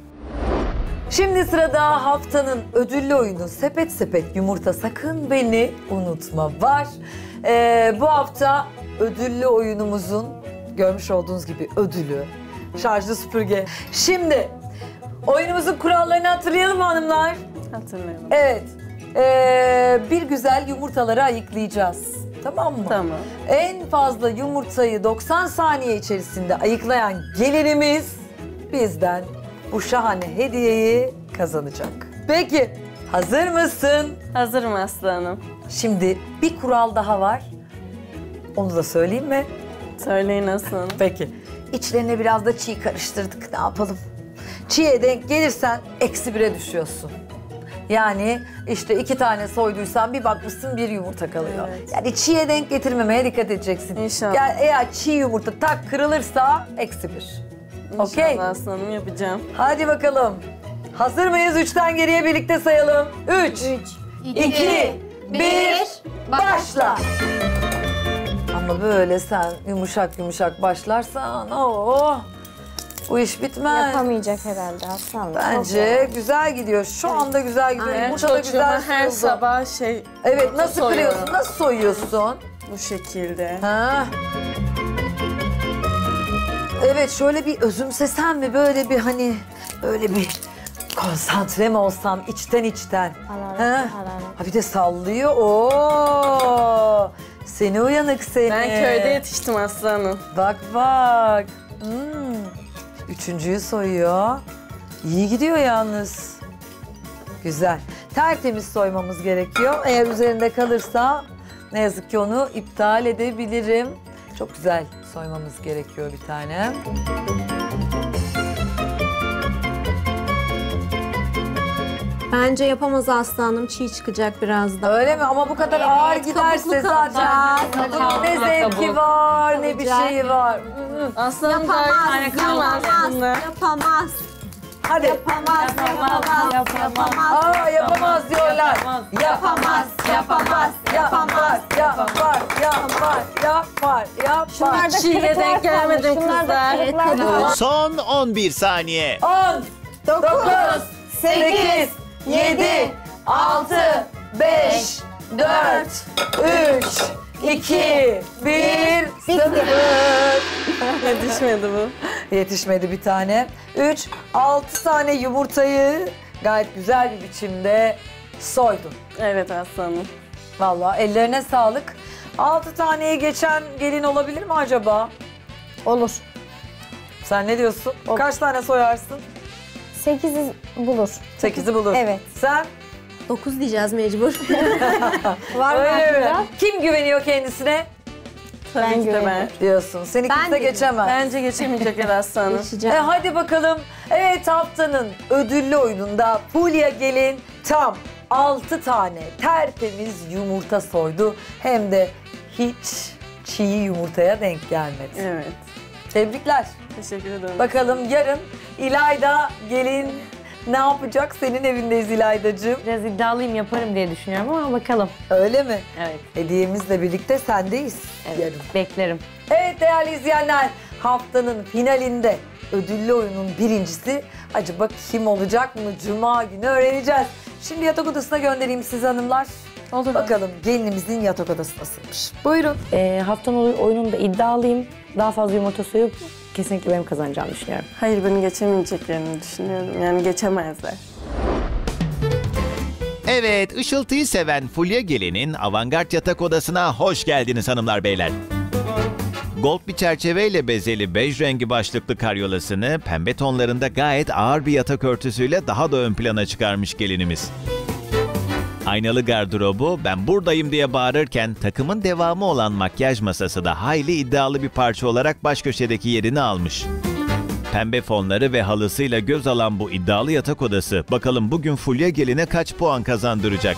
A: Şimdi sırada haftanın ödüllü oyunu Sepet Sepet Yumurta Sakın Beni Unutma var. Ee, bu hafta ödüllü oyunumuzun görmüş olduğunuz gibi ödülü şarjlı süpürge. Şimdi oyunumuzun kurallarını hatırlayalım mı hanımlar?
D: Hatırlıyorum.
A: Evet. Ee, bir güzel yumurtaları ayıklayacağız. Tamam mı?
D: Tamam.
A: En fazla yumurtayı doksan saniye içerisinde ayıklayan gelinimiz bizden bu şahane hediyeyi kazanacak. Peki hazır mısın?
D: Hazırım aslanım.
A: Şimdi bir kural daha var. Onu da söyleyeyim mi?
D: Söyleyin aslanım.
A: Peki. İçlerine biraz da çiğ karıştırdık. Ne yapalım? Çiğe denk gelirsen eksi bire düşüyorsun. Yani işte iki tane soyduysan bir bakmışsın bir yumurta kalıyor.
D: Evet.
A: Yani çiğe denk getirmemeye dikkat edeceksin.
D: İnşallah.
A: Yani eğer çiğ yumurta tak kırılırsa eksi bir. Okey.
D: İnşallah aslanım yapacağım.
A: Hadi bakalım. Hazır mıyız? Üçten geriye birlikte sayalım. Üç, iki, bir, başla. Ama böyle sen yumuşak yumuşak başlarsan oh, bu iş bitmez.
E: Yapamayacak herhalde aslanım.
A: Bence güzel gidiyor. Şu anda güzel gidiyor.
D: Aynen,
A: Yumurta da güzel
D: çocuğuma her
A: soyuldu.
D: sabah şey
A: Evet, nasıl
D: soyuyorum.
A: kırıyorsun? Nasıl soyuyorsun?
D: Bu şekilde.
A: Ha. Evet, şöyle bir özümsesen mi? Böyle bir hani böyle bir konsantre mi olsan içten içten?
E: Hararetli,
A: Ha?
E: hararetli.
A: Ha bir de sallıyor. Oo! Seni uyanık seni.
D: Ben köyde yetiştim aslanım.
A: Bak bak. Hmm. Üçüncüyü soyuyor. İyi gidiyor yalnız. Güzel. Tertemiz soymamız gerekiyor. Eğer üzerinde kalırsa ne yazık ki onu iptal edebilirim. Çok güzel soymamız gerekiyor bir tane.
I: Bence yapamaz aslanım. Çiğ çıkacak birazdan.
A: Öyle mi? Ama bu kadar ağır giderse
I: kabuklu
A: zaten
I: kalacak.
A: bunun ne zevki var, ne bir
I: Kalacak.
A: şeyi var.
D: Aslanım
I: Yapamaz,
D: yapamaz.
I: yapamaz, yapamaz.
A: Hadi.
I: Yapamaz, yapamaz, yapamaz.
A: Aa, yapamaz diyorlar.
I: Yapamaz, yapamaz,
A: Yapar, yapar, yapar, yapar, yapar.
E: Şunlarda
D: Çiğe
E: kırıklar
D: denk gelmedim
E: kalmış. Şunlarda
D: kızlar.
E: kırıklar kalmış.
B: Son on bir saniye.
A: on, dokuz, sekiz, yedi, altı, beş, dört, üç, iki, bir, sıfır.
D: Yetişmedi bu.
A: Yetişmedi bir tane. Üç, altı tane yumurtayı gayet güzel bir biçimde soydun.
D: Evet aslanım.
A: Vallahi ellerine sağlık. Altı taneye geçen gelin olabilir mi acaba?
E: Olur.
A: Sen ne diyorsun? Kaç tane soyarsın?
E: Sekizi bulur.
A: Sekizi bulur.
E: Evet.
A: Sen?
I: Dokuz diyeceğiz mecbur.
E: Var mı
A: Öyle mi?
E: aklında?
A: Kim güveniyor kendisine?
D: Tabii
E: Ben
D: ki de ben.
E: güvenirim.
A: Diyorsun. Seni
I: Ben
A: kimse
I: de-
A: geçemez.
D: Bence geçemeyecekler aslanım.
A: E
I: Geçeceğim.
A: hadi bakalım. Evet, haftanın ödüllü oyununda Fulya gelin tam altı tane tertemiz yumurta soydu. Hem de hiç çiğ yumurtaya denk gelmedi.
D: Evet.
A: Tebrikler.
D: Teşekkür ederim.
A: Bakalım yarın İlayda gelin ne yapacak? Senin evindeyiz İlaydacığım.
G: Biraz iddialıyım, yaparım diye düşünüyorum ama bakalım.
A: Öyle mi?
G: Evet.
A: Hediyemizle birlikte sendeyiz yarın.
G: Beklerim.
A: Evet değerli izleyenler, haftanın finalinde ödüllü oyunun birincisi acaba kim olacak mı? Cuma günü öğreneceğiz. Şimdi yatak odasına göndereyim sizi hanımlar.
D: Olur.
A: Bakalım gelinimizin yatak odası nasılmış. Buyurun.
G: Ee, haftanın oyununda iddialıyım. Daha fazla yumurta soyup kesinlikle benim kazanacağımı düşünüyorum.
D: Hayır, beni geçemeyeceklerini düşünüyorum. Yani geçemezler.
B: Evet, ışıltıyı seven Fulya Gelin'in avantgard yatak odasına hoş geldiniz hanımlar beyler. Gold bir çerçeveyle bezeli bej rengi başlıklı karyolasını pembe tonlarında gayet ağır bir yatak örtüsüyle daha da ön plana çıkarmış gelinimiz. Aynalı gardırobu ben buradayım diye bağırırken takımın devamı olan makyaj masası da hayli iddialı bir parça olarak baş köşedeki yerini almış. Pembe fonları ve halısıyla göz alan bu iddialı yatak odası bakalım bugün Fulya Gelin'e kaç puan kazandıracak?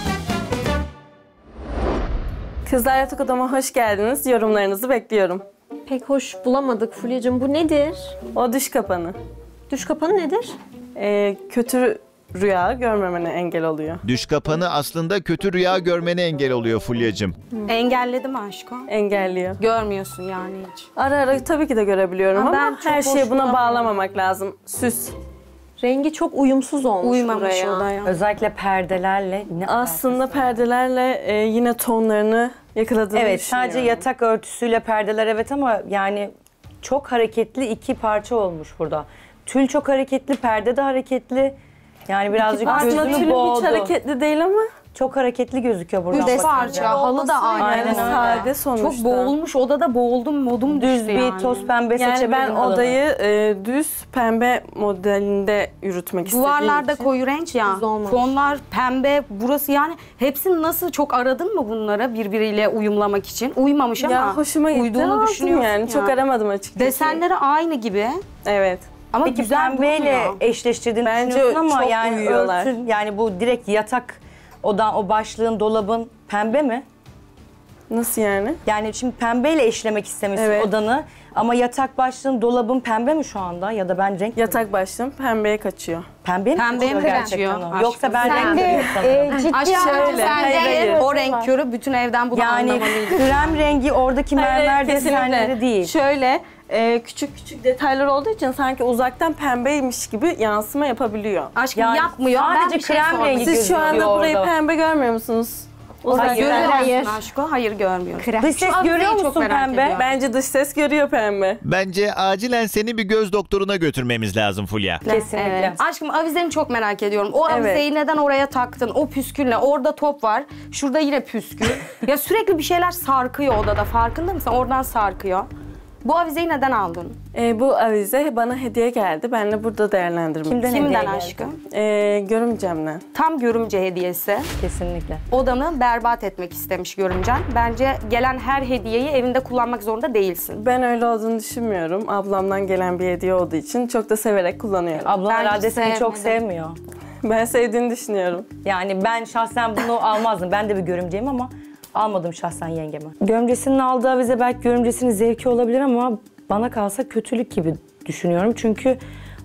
D: Kızlar yatak odama hoş geldiniz. Yorumlarınızı bekliyorum.
I: Pek hoş bulamadık Fulya'cığım. Bu nedir?
D: O düş kapanı.
I: Düş kapanı nedir?
D: Ee, kötü rüya görmemene engel oluyor.
B: Düş kapanı aslında kötü rüya görmene engel oluyor Fulya'cığım.
J: Engelledim aşko.
D: Engelliyor.
J: Görmüyorsun yani hiç.
D: Ara ara tabii ki de görebiliyorum
I: Ama
D: ama,
I: ben çok
D: her
I: hoş
D: şeyi buna
I: bulamıyorum.
D: bağlamamak lazım. Süs.
I: Rengi çok uyumsuz olmuş
J: Uyumamış
I: buraya.
J: odaya.
G: Özellikle perdelerle ne
D: Aslında perdelerle e, yine tonlarını yakaladığını
G: Evet,
D: düşünüyorum.
G: sadece yatak örtüsüyle perdeler evet ama yani çok hareketli iki parça olmuş burada. Tül çok hareketli, perde de hareketli. Yani birazcık
D: Aslında
G: gözünü
D: tülü
G: boğdu.
D: hiç hareketli değil ama
G: Çok hareketli gözüküyor buradan.
J: Üç
G: bakınca.
J: parça, halı da aynı.
G: Aynen
D: Yani
G: öyle.
D: sade sonuçta.
J: Çok boğulmuş, odada boğuldum, modum
G: Düz
J: düştü
G: bir
J: yani.
G: toz pembe
D: Yani
G: seçebilirdin
D: ben
G: halını.
D: odayı e, düz pembe modelinde yürütmek istediğim
J: Duvarlarda
D: için.
J: koyu renk ya,
I: Düz olmamış.
J: fonlar pembe, burası yani hepsini nasıl çok aradın mı bunları birbiriyle uyumlamak için? Uymamış ama
D: Ya hoşuma gitti,
J: uyduğunu
D: aldım
J: düşünüyorsun
D: yani.
J: ya.
D: Çok aramadım açıkçası.
J: Desenleri aynı gibi
D: Evet.
J: ama
G: Peki
J: güzel
G: pembeyle
J: durmuyor.
G: eşleştirdiğini
D: Bence
G: düşünüyorsun ama
D: çok
G: yani
D: uyuyorlar.
G: örtü, yani bu direkt yatak odan, o başlığın, dolabın pembe mi?
D: Nasıl yani?
G: Yani şimdi pembeyle eşlemek istemişsin
D: Evet.
G: odanı ama yatak başlığın, dolabın pembe mi şu anda ya da ben renk
D: Yatak başlığım pembeye kaçıyor.
G: pembe mi
J: Pembeye
G: kaçıyor
J: mi
G: gerçekten
J: kaçıyor?
G: o? Yoksa ben
E: Sen
G: renk
E: de
G: görüyorum sanırım.
E: e, ciddi
J: Aşk
E: anlamda
D: şöyle,
J: sen
D: hayır,
J: de
D: hayır.
J: o renk körü bütün evden bunu
G: Yani
J: anlamalıydı.
G: krem rengi oradaki mermer
D: Hayır,
G: desenleri
D: kesinlikle.
G: değil.
D: Şöyle e, küçük küçük detaylar olduğu için sanki uzaktan pembeymiş gibi yansıma yapabiliyor.
J: Aşkım
G: Yani
J: yapmıyor. Ben
G: sadece
J: bir şey
G: krem
J: sormak
G: rengi
J: istiyorum.
D: Siz şu anda
G: gözüküyor
D: burayı
G: orada.
D: pembe görmüyor musunuz?
G: Hayır.
J: Görüyor
E: Hayır.
J: musun aşkım? Hayır görmüyorum.
G: Dış ses
J: Şu
G: görüyor
J: avizeyi çok
G: musun
J: merak
G: pembe?
J: ediyorum.
D: Bence dış ses görüyor pembe.
B: Bence acilen seni bir göz doktoruna götürmemiz lazım Fulya.
G: Kesinlikle.
J: Evet. Aşkım avizeni çok merak ediyorum. O
D: Evet.
J: avizeyi neden oraya taktın? O püskülle. Orada top var. Şurada yine püskül. Ya sürekli bir şeyler sarkıyor odada. Farkında mısın? Oradan sarkıyor. Bu avizeyi neden aldın?
D: E, bu avize bana hediye geldi. Ben de burada değerlendirmek
G: Kimden
D: istedim.
G: hediye
J: Kimden
G: geldi?
J: aşkım?
D: E, görümcemden.
J: Tam görümce hediyesi.
G: Kesinlikle.
J: Odanı berbat etmek istemiş görümcen. Bence gelen her hediyeyi evinde kullanmak zorunda değilsin.
D: Ben öyle olduğunu düşünmüyorum. Ablamdan gelen bir hediye olduğu için çok da severek kullanıyorum.
G: Ablam
J: Ben hiç
G: herhalde seni çok
J: sevmedim.
G: sevmiyor.
D: Ben sevdiğini düşünüyorum.
G: Yani ben şahsen bunu almazdım. Ben de bir görümceyim ama almadım şahsen yengeme. Görümcesinin aldığı avize belki görümcesinin zevki olabilir ama bana kalsa kötülük gibi düşünüyorum. Çünkü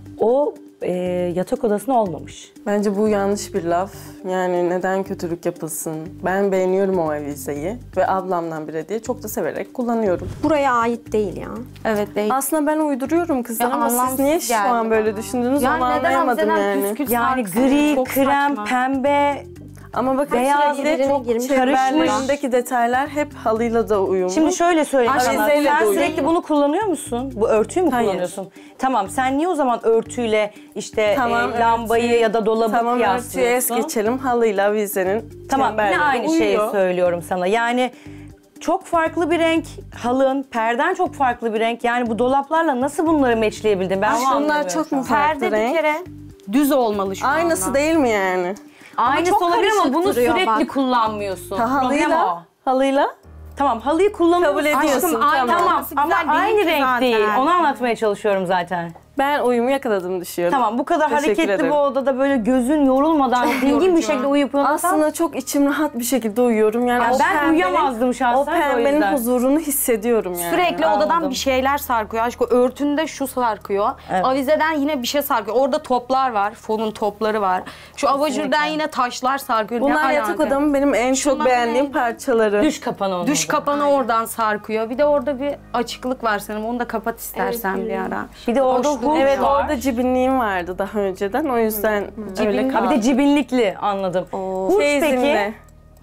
G: o e, yatak odasına olmamış.
D: Bence bu yanlış bir laf. Yani neden kötülük yapılsın? Ben beğeniyorum o avizeyi ve ablamdan bir hediye çok da severek kullanıyorum.
I: Buraya ait değil ya.
J: Evet değil.
D: Aslında ben uyduruyorum kızlar
J: Ya
D: ama siz
J: anlamsız
D: niye şu
J: geldi
D: an böyle
J: bana.
D: düşündünüz
J: Yani
D: onu
J: neden
D: anlayamadım
J: avizeden
D: yani.
J: püskül
G: Yani
J: sarksın?
G: gri,
J: Çok
G: krem,
J: saçma.
G: pembe.
D: Ama bakın
G: Beyaz
D: sürekli
I: birbirine
D: çok
I: girmiş.
D: çemberlerindeki detaylar hep halıyla da uyumlu.
G: Şimdi şöyle söyleyeyim sana.
D: Avizeyle
G: Sen
D: de uyumlu.
G: sürekli bunu kullanıyor musun? Bu örtüyü mü
D: Hayır.
G: kullanıyorsun? Tamam. Sen niye o zaman örtüyle işte
D: Tamam,
G: e, lambayı
D: örtüyü-
G: ya da dolabı
D: Tamam örtüyü
G: kıyaslıyorsun?
D: es geçelim. Halıyla avizenin
G: Tamam. Yine
D: çemberleri
G: aynı şeyi
D: uyuyor.
G: söylüyorum sana. Yani çok farklı bir renk halın, perden çok farklı bir renk. Yani bu dolaplarla nasıl bunları matchleyebildin? Ben
D: Ay,
G: onu
D: şunlar
G: anlamıyorum
D: çok
G: şu an.
D: mu farklı
J: Perde bir
D: renk?
J: kere düz olmalı şu
D: Aynısı
J: anda.
D: değil mi yani?
G: Aynısı
I: çok
G: olabilir ama
I: karışık
G: bunu
I: duruyor
G: sürekli
I: bak.
G: kullanmıyorsun.
D: Ha,
G: Problem o.
D: halıyla, halıyla
G: Tamam halıyı kullanıyorsun.
D: kabul ediyorsun.
J: Aşkım, aynı
D: tamam.
J: ama-
G: Ama
J: Güzel değil
G: aynı
J: ki
G: renk
J: zaten.
G: değil. Onu anlatmaya çalışıyorum zaten.
D: Ben uyumu yakaladım düşünüyorum.
G: Tamam bu kadar
D: Teşekkür
G: hareketli
D: ederim.
G: bu odada böyle gözün yorulmadan dingin bir
J: yorucu.
G: şekilde uyuyup uyanırsan
D: Aslında çok içim rahat bir şekilde uyuyorum. Yani
G: Ya
D: o
G: ben
D: pembenin-
G: uyuyamazdım şahsen
D: O
G: de o
D: pembenin
G: yüzden.
D: huzurunu hissediyorum yani.
J: Sürekli odadan
G: Anladım.
J: bir şeyler sarkıyor. Aşkım örtünde şu sarkıyor.
G: Evet.
J: Avizeden yine bir şey sarkıyor. Orada toplar var. Fonun topları var. Şu abajurdan yine taşlar sarkıyor. Ne
D: Bunlar yatak
J: alaka?
D: odamın benim en çok
J: Şunlar
D: beğendiğim
J: ne?
D: parçaları.
G: düş kapanı onun.
J: Düş kapanı oradan sarkıyor. Bir de orada bir açıklık var senin. Onu da kapat istersen bir ara.
G: Bir de orada
J: Boşluğu
G: hurç
D: Evet
G: var.
D: orada cibinliğim vardı daha önceden. O yüzden öyle
G: Ha,
D: kaldı.
G: bir de cibinlikli anladım. Hurç peki.
D: Çeyizimle.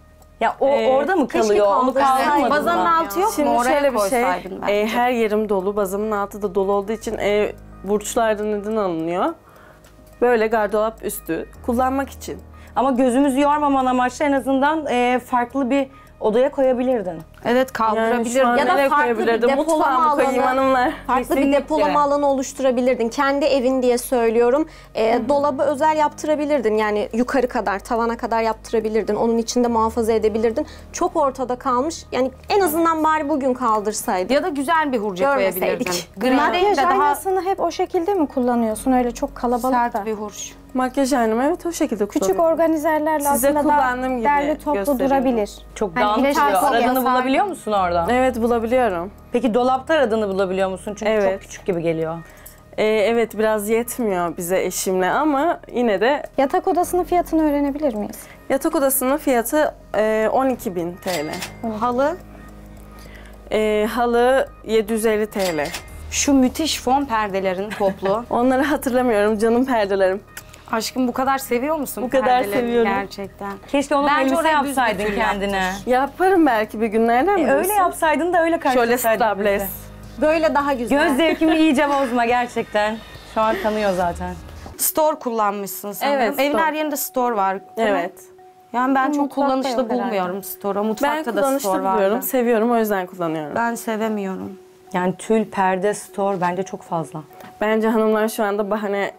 G: Ya o
D: Ee,
G: orada mı kalıyor? Onu kaldırmadın
J: Bazanın
G: mı?
J: altı yok
D: Şimdi
J: mu? Oraya
D: şöyle bir şey,
J: koysaydın ben.
D: e, her yerim dolu, bazımın altı da dolu olduğu için e, burçlardan neden alınıyor. Böyle gardırop üstü kullanmak için.
G: Ama gözümüzü yormaman amaçlı en azından e, farklı bir odaya koyabilirdin.
J: Evet
D: Yani
J: kaldırabilir.
D: şu an
I: Ya da
D: nereye
I: farklı bir
D: koyabilirdim?
I: depolama
D: Mutfağa mı koyayım
I: alanı.
D: hanımlar?
I: Farklı
G: Kesinlikle.
I: bir depolama alanı oluşturabilirdin. Kendi evin diye söylüyorum. Ee, dolabı özel yaptırabilirdin. Yani yukarı kadar, tavana kadar yaptırabilirdin. Onun içinde muhafaza edebilirdin. Çok ortada kalmış. Yani en azından bari bugün kaldırsaydın.
J: Ya da güzel bir hurca
I: Görmeseydik.
J: koyabilirdin. Gri değil
E: Makyaj
J: de daha
E: aynasını hep o şekilde mi kullanıyorsun? Öyle çok kalabalık da.
J: sert bir hurç.
D: Makyaj aynamı evet o şekilde
E: Küçük
D: kullanıyorum.
E: organizerlerle
D: Size
E: aslında
D: kullandığım
E: daha
D: gibi
E: derli toplu
D: gösteriyorum.
E: durabilir.
G: Çok
J: Hani
G: dağınık
J: güneş
G: duruyor.
J: altı
G: Aradığını
J: olsaydı-
G: bulabiliyor musun orada?
D: Evet bulabiliyorum.
G: Peki dolapta aradığını bulabiliyor musun? Çünkü
D: Evet.
G: çok küçük gibi geliyor.
D: Ee, evet biraz yetmiyor bize eşimle ama yine de
E: Yatak odasının fiyatını öğrenebilir miyiz?
D: yatak odasının fiyatı e, on iki bin T L.
J: Halı.
D: E, halı yedi yüz elli T L.
J: Şu müthiş fon perdelerin toplu.
D: Onları hatırlamıyorum canım perdelerim.
J: Aşkım bu kadar seviyor musun
D: Bu kadar
J: perdelerini
D: seviyorum.
J: gerçekten?
G: Keşke onun
J: Bence
G: elbise
J: oraya düz
G: yapsaydın
J: bir tül
G: kendine.
D: Yaparım belki bir gün nereden
G: E,
D: biliyorsun?
G: öyle yapsaydın da öyle
D: Şöyle
G: karşılasaydın.
D: strapless.
G: bizi.
I: Böyle daha güzel.
G: Göz zevkimi iyice bozma gerçekten. Şu an kanıyor zaten.
J: Store kullanmışsın sanırım.
D: Evet,
J: Evin
D: store.
J: her yerinde store var. değil mi?
D: Evet.
J: Yani ben çok
E: Mutfakta
J: kullanışlı
E: yok herhalde.
J: bulmuyorum store'u.
D: Ben
J: Mutfakta da
D: kullanışlı
J: store
D: buluyorum,
J: vardı.
D: seviyorum o yüzden kullanıyorum.
J: Ben sevemiyorum.
G: Yani tül, perde, store bence çok fazla.
D: Bence hanımlar şu anda bahane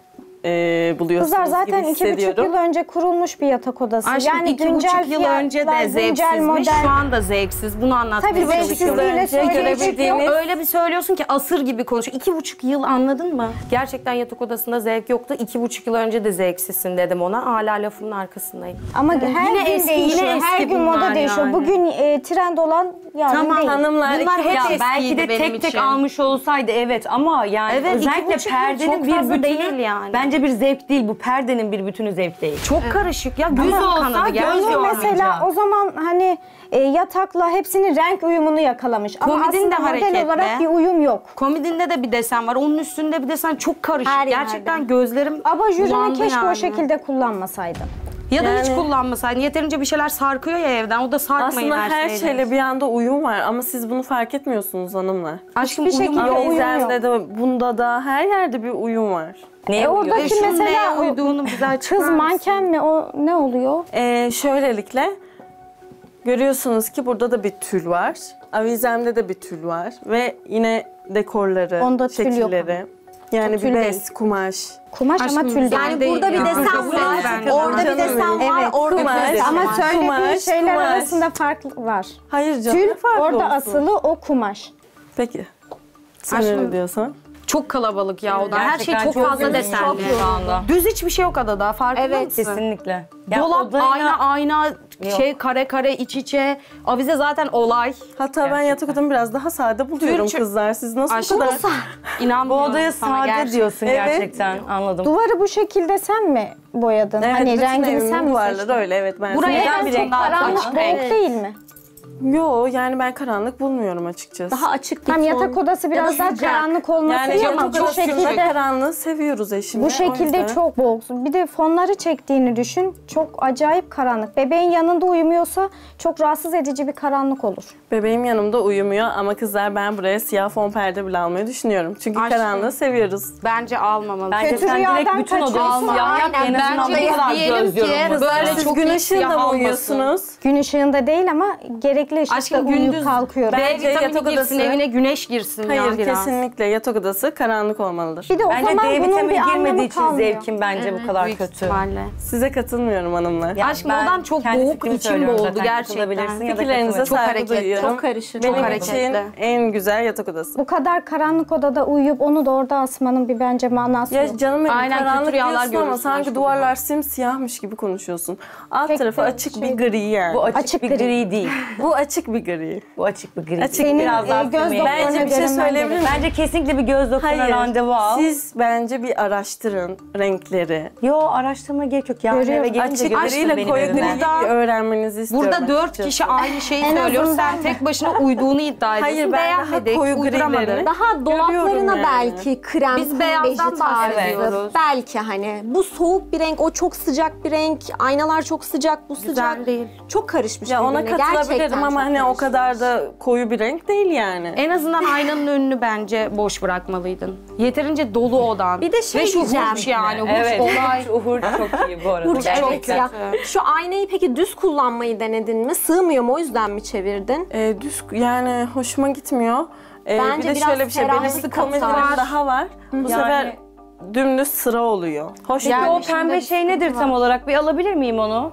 D: e, buluyorsunuz
E: Kızlar zaten
D: gibi
E: iki buçuk
D: hissediyorum.
E: yıl önce kurulmuş bir yatak odası.
J: Aşkım
E: yani
J: iki
E: güncel
J: buçuk yıl önce de
E: fiyatlar, güncel
J: zevksizmiş,
E: model.
J: şu anda zevksiz. Bunu anlatmaya
E: Tabii
J: çalışıyorum.
E: zevksizliğiyle söyleyecek yok.
J: Yok, öyle bir söylüyorsun ki asır gibi konuşuyor. İki buçuk yıl anladın mı? Gerçekten yatak odasında zevk yoktu. İki buçuk yıl önce de zevksizsin dedim ona. Hala lafımın arkasındayım.
E: Ama her
J: Yine
E: gün
J: eski,
E: değişiyor,
J: yine
E: her
J: eski
E: gün
J: bunlar
E: moda değişiyor.
J: yani.
E: Bugün e, trend olan yarın
J: Tamam,
E: değil.
D: Hanımlar
J: Bunlar hep
G: Ya
J: eskiydi
G: belki de
J: benim
G: tek tek
J: için.
G: almış olsaydı evet ama yani
J: Evet, iki
G: özellikle
J: buçuk yıl
G: perdenin
J: çok
G: bir
J: fazla
G: bütünü
J: değil yani.
G: bence bir zevk değil. Bu perdenin bir bütünü zevk değil.
J: Çok karışık ya. Göz
G: Ama
J: olsa
G: kanadı
J: göz
G: gerçekten
J: yormayacak.
E: Mesela o zaman hani e, yatakla hepsinin renk uyumunu yakalamış. Ama
J: Komodin
E: aslında
J: de
E: model
J: hareketli.
E: olarak bir uyum yok.
J: Komodinde de bir desen var. Onun üstünde bir desen çok karışık.
E: Her
J: Gerçekten
E: yerde.
J: gözlerim
E: Abajurunu
J: bulandı
E: keşke
J: yani.
E: o şekilde kullanmasaydı.
J: Ya da hiç
D: Yani-
J: kullanmasaydın. Yeterince bir şeyler sarkıyor ya evden. O da sarkmayın
D: Aslında her
J: şeyden.
D: şeyle bir anda uyum var ama siz bunu fark etmiyorsunuz hanımlar.
J: Aşkım
E: Hiçbir
J: uyum
E: şekilde
J: yok.
E: uyum yok.
D: Avizemde de bunda da her yerde bir uyum var.
G: Neye
E: E,
G: uyuyor?
E: oradaki
J: E, şunun
E: mesela
J: neye
E: o
J: uyduğunu bize açıklar
E: kız
J: mısın?
E: manken mi o ne oluyor?
D: Ee, şöylelikle görüyorsunuz ki burada da bir tül var. Avizemde de bir tül var ve yine dekorları,
E: Onda tül yok
D: şekilleri. Yani
E: O
D: bir
E: tül
D: bez,
E: değil.
D: kumaş.
E: Kumaş
J: Aşkım,
E: ama tül değil.
I: Yani
J: değil
I: burada bir
J: ya.
I: desen
J: Kabul
I: var,
J: et bence.
I: orada bir
D: Canım
I: desen
D: benim.
I: var,
E: Evet,
I: orada bir
D: kumaş.
I: desen
E: Ama
I: var.
E: söylediğim
D: Kumaş,
E: şeyler
D: kumaş.
E: arasında fark var.
D: Hayır canım.
E: Tül
D: ne farkı
E: orada
D: olsun?
E: asılı o kumaş.
D: Peki. Sen
J: Aşkım,
D: öyle diyorsan.
J: Çok kalabalık ya o da. Her şey
G: Gerçekten
J: çok fazla
G: yorucu
J: desenli.
G: şu anda.
J: Düz hiçbir şey yok adada. Farkında
I: Evet,
J: mısın?
G: Kesinlikle. Ya
J: Dolap,
G: odaya-
J: ayna, ayna, şey kare kare iç içe. Avize zaten olay.
D: Hatta ben yatak odamı biraz daha sade buluyorum
J: Türkçe-
D: kızlar. Siz nasıl
J: Aşkım,
D: bu kadar...
G: Bu
J: İnanmıyorum
G: odaya
J: sana
G: sade
J: gerçekten.
G: diyorsun
D: Evet.
G: gerçekten. Anladım.
E: Duvarı bu şekilde sen mi boyadın?
D: Evet,
E: hani
D: bütün
E: rengini
D: evimin
E: sen mi
D: duvarları
E: seçtin?
D: öyle evet. Ben
J: Buraya
E: Neden
J: bir
E: çok
J: renk daha
E: karanlık
J: açık.
E: renk değil mi?
D: Yo yani ben karanlık bulmuyorum açıkçası.
I: Daha açık bir
E: Tam
I: ton.
E: yatak odası biraz
I: da
E: daha
I: sıcak.
E: karanlık olması
D: yani
E: iyi ama
D: yatak
E: bu
D: odasında
E: şekilde
D: karanlığı seviyoruz eşimle.
E: bu
D: o
E: şekilde
D: yüzden.
E: çok boğuk. Bir de fonları çektiğini düşün. Çok acayip karanlık. Bebeğin yanında uyumuyorsa çok rahatsız edici bir karanlık olur.
D: Bebeğim yanımda uyumuyor ama kızlar ben buraya siyah fon perde bile almayı düşünüyorum. Çünkü
J: Aşkım.
D: karanlığı seviyoruz.
J: Bence almamalı.
G: Bence
E: Kötü
G: sen direkt
E: rüyadan
G: bütün odayı
E: kaçıyorsun.
G: siyah yap.
I: Aynen,
G: En azından
J: bence
G: bu kadar
J: diyelim
G: göz
J: ki
G: yorulması.
J: böyle
D: Siz
J: çok
D: gün
J: iyi
D: ışığında
J: siyah
D: mı
J: olmasın.
D: uyuyorsunuz?
E: Gün ışığında değil ama gerekli ışıkta
J: Aşkım
E: uyuyup
J: gündüz
E: kalkıyorum.
J: B
D: Bence
J: vitamini
D: yatak
J: girsin,
D: odası-
J: evine güneş girsin
D: Hayır
J: ya biraz.
D: kesinlikle yatak odası karanlık olmalıdır.
E: Bir de o
G: Bence
E: zaman
G: D
E: bunun bir
G: vitamini
E: anlamı
G: girmediği için
E: kalmıyor.
G: zevkin bence bu kadar
J: Büyük
G: kötü.
J: ihtimalle.
D: Size katılmıyorum hanımlar.
G: Ya
J: Aşkım
G: ben
J: odan çok
G: kendi
J: boğuk,
G: fikrimi
J: içim
G: söylüyorum
J: boğuldu
G: zaten.
J: gerçekten.
G: Katılabilirsin ya da
D: Fikirlerinize
G: katılmayabilirsin.
D: saygı
J: hareketli,
D: duyuyorum.
I: çok karışık,
D: Benim
I: çok
D: için
J: hareketli.
D: en güzel yatak odası.
E: Bu kadar karanlık odada uyuyup onu da orada asmanın bir bence manası yok.
D: Ya canım benim
J: Aynen, kötü
D: karanlık
J: rüyalar
D: diyorsun ama
J: görürsün
D: sanki
J: aşkım.
D: duvarlar simsiyahmış gibi konuşuyorsun. Alt
E: Pek
D: tarafı
E: de
D: açık
E: şey-
D: bir gri yani.
G: Bu
D: Bu,
G: açık,
E: Açık
G: bir
E: gri.
G: gri değil.
D: açık bir gri.
G: Bu açık bir gri.
D: Açık
G: değil.
E: Senin
G: Biraz
E: e,
G: daha
E: göz
G: sürmeye-
E: doktoruna
D: Bence bir şey
E: görünmen
D: söyleyebilir
E: gerek.
D: miyim?
G: Bence kesinlikle bir göz doktoruna
D: Hayır.
G: randevu al.
D: Siz bence bir araştırın renkleri.
G: Yo araştırma gerek yok. Yarın
E: Görüyorum.
G: eve gelince
D: Açık
G: görürsün
D: griyle
G: benim
D: koyu
G: evimden.
D: griyi bir öğrenmenizi istiyorum.
J: Burada dört
D: açıkçası.
J: kişi aynı şeyi
E: En
J: söylüyor.
E: azından-
J: Sen tek başına uyduğunu iddia ediyorsun.
D: Hayır, ben daha
J: Beğenmedik,
D: koyu
J: uyduramadın.
D: grilerini-
I: Daha dolaplarına
D: Görüyorum yani.
I: belki krem,
J: Biz
I: kum
J: beyazdan
I: beji tarzı.
J: bahsediyoruz.
I: Belki hani bu soğuk bir renk, o çok sıcak bir renk. Aynalar çok sıcak, bu sıcak.
J: Güzel değil.
I: Çok karışmış
D: Ya ona
I: birbirine.
D: katılabilirim
I: Gerçekten
D: ama
I: çok
D: hani o
I: karışmış.
D: kadar da koyu bir renk değil yani.
J: En azından aynanın önünü bence boş bırakmalıydın. Yeterince dolu odan.
I: Bir de şey
J: Ve şu
I: diyeceğim.
J: hurç yani. Hurç
G: Evet.
J: olay.
G: Uhur çok iyi bu arada.
I: Burç evet
G: Gerçekten.
I: ya. Şu aynayı peki düz kullanmayı denedin mi? Sığmıyor mu, o yüzden mi çevirdin?
D: Ee, düz yani hoşuma gitmiyor. Ee,
I: Bence
D: bir de
I: biraz
D: şöyle bir şey, benim
I: ferahlık
D: sık komedilerim
I: katar.
D: daha var. Bu
G: Yani-
D: sefer dümdüz sıra oluyor. Hoş
G: Peki
D: değil.
G: o pembe şey nedir tam olarak? Bir alabilir miyim onu?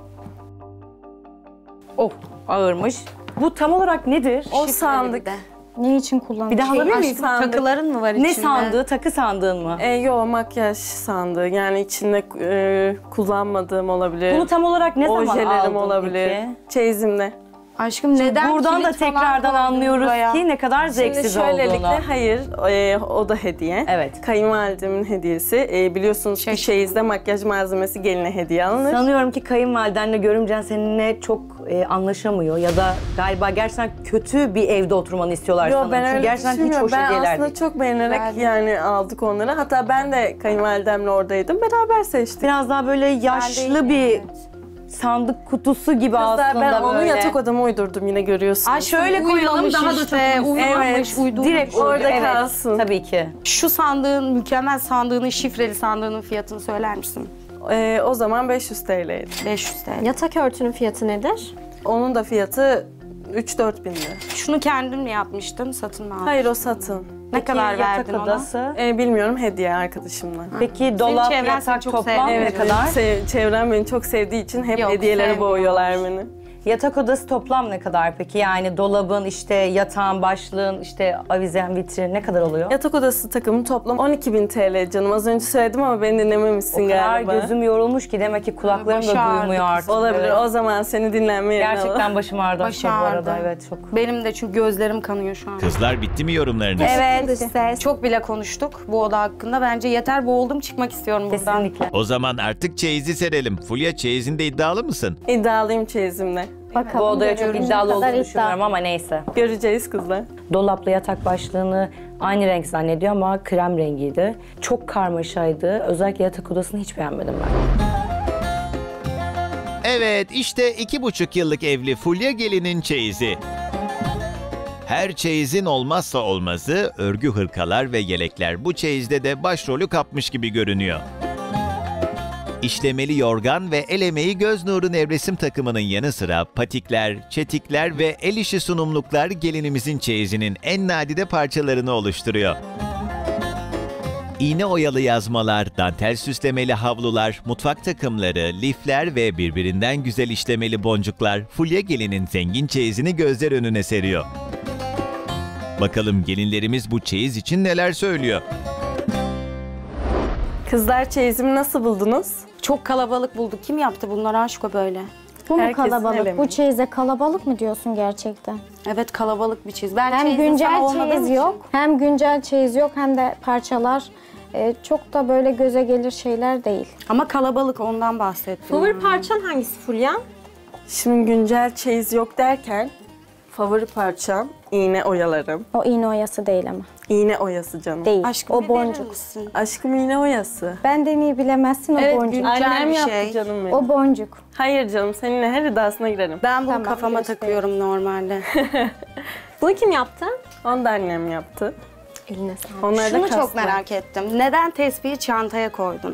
G: Oh ağırmış. Bu tam olarak nedir?
D: O sandık.
E: Ne için kullanılır?
G: Bir daha alabilir
D: Şey,
G: miyiz?
D: sandık.
J: Takıların mı var içinde?
G: Ne sandığı? Takı sandığın mı?
D: Ee, yo makyaj sandığı yani içinde e, kullanmadığım olabilir.
G: Bunu tam olarak ne zaman
D: Ojelerim
G: aldın
D: olabilir.
G: peki?
D: Çeyizimde.
J: Aşkım neden
G: Buradan da
J: kilit falan
G: tekrardan
J: koydun
G: anlıyoruz
J: buraya?
G: ki ne kadar
D: Şimdi
G: zevksiz
D: şöylelikle
G: olduğunu.
D: hayır e, o da hediye.
G: Evet.
D: Kayınvalidemin hediyesi. E, biliyorsunuz ki çeyizde makyaj malzemesi geline hediye alınır.
G: Sanıyorum ki kayınvalidenle görümcen seninle çok e, anlaşamıyor ya da galiba gerçekten kötü bir evde oturmanı istiyorlar
D: Yo
G: sanırım.
D: ben
G: Çünkü
D: öyle
G: gerçekten hiç
D: düşünmüyorum.
G: hoş
D: Ben
G: hediyeler
D: aslında
G: değil.
D: çok beğenerek yani aldık onları. Hatta ben de kayınvalidemle oradaydım. Beraber seçtik.
G: Biraz daha böyle yaşlı bir sandık kutusu gibi
D: Kızlar
G: aslında
D: ben onu
G: böyle.
D: yatak odama uydurdum yine görüyorsunuz.
J: Ay şöyle koyalım daha da çok uyumamış,
D: Evet.
J: uydurmuş.
G: Direkt
D: Orada
G: orada evet,
D: kalsın.
G: Tabii ki.
J: Şu sandığın, mükemmel sandığının, şifreli sandığının fiyatını söyler misin?
D: Ee, o zaman beş yüz T L'ydi.
J: beş yüz T L.
I: Yatak örtünün fiyatı nedir?
D: Onun da fiyatı üç dört bin lira.
J: Şunu kendim mi yapmıştım, satın mı aldın?
D: Hayır, o satın.
J: Ne kadar
G: Yatak
J: verdin ona?
G: odası.
D: Ee, bilmiyorum, hediye arkadaşımla.
G: Peki dolap,
J: çevren
G: yatak
J: seni çok
G: toplam
J: sevdi.
G: ne
D: Evet,
G: kadar?
D: sev- çevrem beni çok sevdiği için hep
J: Yok,
D: hediyelere
J: sevmiyorlar.
D: boğuyorlar beni.
G: Yatak odası toplam ne kadar peki? Yani dolabın, işte yatağın, başlığın, işte avizen, vitrin ne kadar oluyor?
D: Yatak odası takımı toplam on iki bin T L canım. Az önce söyledim ama beni dinlememişsin
G: O kadar
D: galiba.
G: gözüm yorulmuş ki demek ki kulaklarım da
J: Başı ağrıdı
G: duymuyor artık.
D: Olabilir.
G: Evet.
D: O zaman seni dinlenmeye
G: Gerçekten başım ağrıdı
J: Başı
G: bu arada.
J: ağrıdı.
G: Evet çok.
J: Benim de çünkü gözlerim kanıyor şu an.
B: Kızlar bitti mi yorumlarınız?
J: Evet,
I: Ses.
J: çok bile konuştuk bu oda hakkında. Bence yeter, boğuldum, çıkmak istiyorum buradan.
G: Kesinlikle.
B: O zaman artık çeyizi serelim. Fulya, çeyizinde iddialı mısın?
D: İddialıyım çeyizimle.
E: Bakalım.
G: Bu odaya çok
E: görelim.
G: iddialı
E: Ne kadar
G: olduğunu
E: iddia.
G: düşünüyorum ama neyse.
D: Göreceğiz kızlar.
G: Dolapla yatak başlığını aynı renk zannediyor ama krem rengiydi. Çok karmaşaydı. Özellikle yatak odasını hiç beğenmedim ben.
B: Evet, işte iki buçuk yıllık evli Fulya gelinin çeyizi. Her çeyizin olmazsa olmazı örgü hırkalar ve yelekler. Bu çeyizde de başrolü kapmış gibi görünüyor. İşlemeli yorgan ve el emeği göz nuru nevresim takımının yanı sıra patikler, çetikler ve el işi sunumluklar gelinimizin çeyizinin en nadide parçalarını oluşturuyor. İğne oyalı yazmalar, dantel süslemeli havlular, mutfak takımları, lifler ve birbirinden güzel işlemeli boncuklar Fulya gelinin zengin çeyizini gözler önüne seriyor. Bakalım gelinlerimiz bu çeyiz için neler söylüyor?
D: Kızlar, çeyizimi nasıl buldunuz?
J: Çok kalabalık bulduk. Kim yaptı bunları aşko böyle?
E: Bu mu
D: Herkesin
E: kalabalık?
D: elemi.
E: Bu çeyize kalabalık mı diyorsun gerçekten?
J: Evet, kalabalık bir çeyiz. Ben
E: Hem
J: çeyizin
E: güncel
J: sana olmadığım
E: çeyiz
J: için-
E: yok, hem güncel çeyiz yok, hem de parçalar e, çok da böyle göze gelir şeyler değil.
J: Ama kalabalık, ondan bahsettim.
I: Favori
J: yani.
I: parçan hangisi Fulya?
D: Şimdi güncel çeyiz yok derken favori parçam iğne oyalarım.
E: O iğne oyası değil ama.
D: İğne oyası canım.
E: Değil.
J: Aşkım,
E: o
J: bir verir
E: boncuk.
J: misin?
D: Aşkım, iğne oyası.
E: Benden iyi bilemezsin o
J: Evet,
E: boncuk.
J: güncel
D: Annem
J: bir
D: yaptı
J: şey.
D: canım benim.
E: O boncuk.
D: Hayır canım, seninle her iddiasına girerim.
J: Ben bunu
E: Tamam,
J: kafama
E: göster.
J: takıyorum normalde.
I: Bunu kim yaptı?
D: Onu da annem yaptı.
I: Eline sağlık.
D: Onları da
J: Şunu çok
D: kaslar.
J: merak ettim. Neden tespihi çantaya koydun?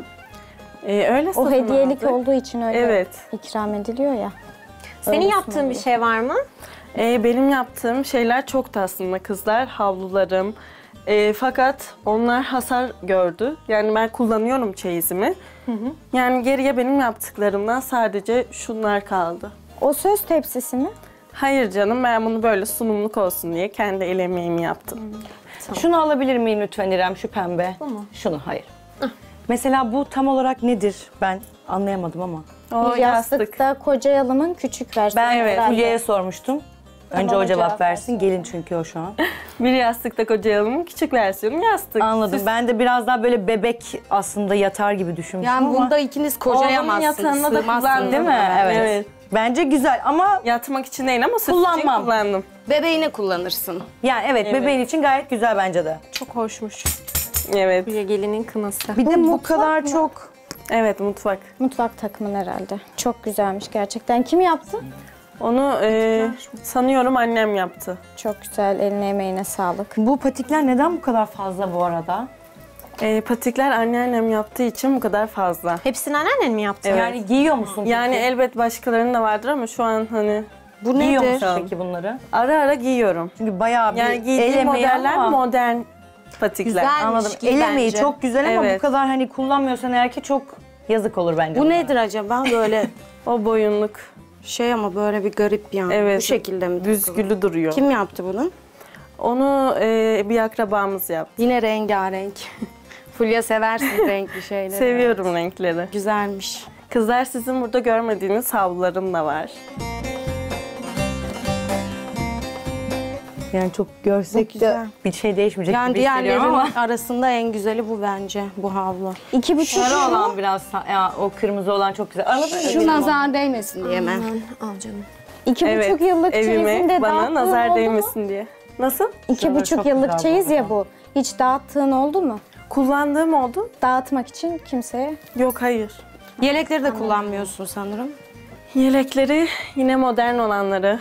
D: Ee, öyle
E: O
D: satın
E: hediyelik
D: aldık.
E: olduğu için öyle
D: Evet.
E: ikram ediliyor ya.
I: Senin
E: Öyle
I: yaptığın bir
E: sunuluyor.
I: şey var mı?
D: Ee, benim yaptığım şeyler çok da aslında kızlar. Havlularım. Ee, fakat onlar hasar gördü. Yani ben kullanıyorum çeyizimi. Yani geriye benim yaptıklarımdan sadece şunlar kaldı.
E: O söz tepsisi mi?
D: Hayır canım, ben bunu böyle sunumluk olsun diye kendi el emeğimi yaptım.
G: Şunu alabilir miyim lütfen İrem, şu pembe? Şunu, hayır. Mesela bu tam olarak nedir? Ben anlayamadım ama.
D: O
E: Bir
D: yastık.
E: yastıkta koca yalımın küçük versiyonu.
G: Ben
D: Evet,
E: herhalde.
G: Fulya'ya sormuştum. Önce
E: Tamam,
G: o
E: o
G: cevap
E: cevap
G: versin. Gelin çünkü o şu an.
D: Bir yastıkta koca yalımın küçük versiyonu yastık.
G: Anladım.
D: Süs-
G: Ben de biraz daha böyle bebek aslında yatar gibi düşünmüştüm
J: Yani
G: ama.
J: bunda ikiniz
D: Oğlumun
J: kocayamazsınız,
D: yatağında da
J: sığmazsınız.
D: kullandım.
G: Değil mi? Evet.
D: Evet.
G: Bence güzel ama
D: Yatmak için değil ama süs için
G: Kullanmam.
D: kullandım.
J: Bebeğine kullanırsın.
G: yani evet,
D: Evet.
G: bebeğin için gayet güzel bence de.
I: Çok hoşmuş.
D: Evet.
I: Fulya gelinin kınası.
G: Bir de bu
E: mutfak
G: kadar
E: mı?
G: çok
D: Evet, mutfak.
E: Mutfak takımın herhalde. Çok güzelmiş gerçekten. Kim yaptı?
D: Onu e, sanıyorum annem yaptı.
E: Çok güzel. Eline emeğine sağlık.
G: Bu patikler neden bu kadar fazla bu arada?
D: E, patikler anneannem yaptığı için bu kadar fazla.
I: Hepsini anneannen mi yaptı?
D: Evet.
G: Yani giyiyor musun peki?
D: Yani elbet başkalarının da vardır ama şu an hani
G: bu giyiyor musun peki bunları?
D: ara ara giyiyorum.
G: Çünkü bayağı bir
D: Yani
G: el
D: giydiğim
G: emeği
D: modeller
G: ama-
D: modern patikler.
I: Güzel.
G: Anladım.
I: giy
G: El emeği
I: bence.
G: çok güzel ama
D: Evet.
G: bu kadar hani kullanmıyorsan eğer ki çok yazık olur bence.
J: Bu
G: ona.
J: nedir acaba? Böyle
D: O boyunluk.
J: şey ama böyle bir garip yani.
D: Evet.
J: Bu şekilde mi?
D: Büzgülü duruyor.
J: Kim yaptı bunu?
D: Onu e, bir akrabamız yaptı.
J: Yine rengarenk. Fulya seversin renkli şeyleri.
D: Seviyorum renkleri.
J: Güzelmiş.
D: Kızlar, sizin burada görmediğiniz havlularım da var.
G: Yani çok görsek de
J: güzel.
G: bir şey değişmeyecek
J: Yani
G: gibi hissediyorum
J: diğerlerinin
G: ama.
J: arasında en güzeli bu bence, bu havlu.
E: İki buçuk
G: Sarı
E: yıl.
G: olan biraz, sa- ya, o kırmızı olan çok güzel. Anladın mı?
J: Şu nazar değmesin diye mi?
I: Al canım.
E: İki
D: Evet,
E: buçuk yıllık
D: evime
E: çeyizinde
D: bana
E: dağıttığın
D: nazar
E: oldu mu?
D: değmesin diye. Nasıl?
E: İki
G: Şunlar
E: buçuk
G: çok
E: yıllık
G: güzel
E: çeyiz
G: bu
E: ya
G: arada.
E: bu. Hiç dağıttığın oldu mu?
D: Kullandığım oldu.
E: Dağıtmak için kimseye.
D: Yok, hayır.
J: Yelekleri de kullanmıyorsun sanırım.
D: Yelekleri yine modern olanları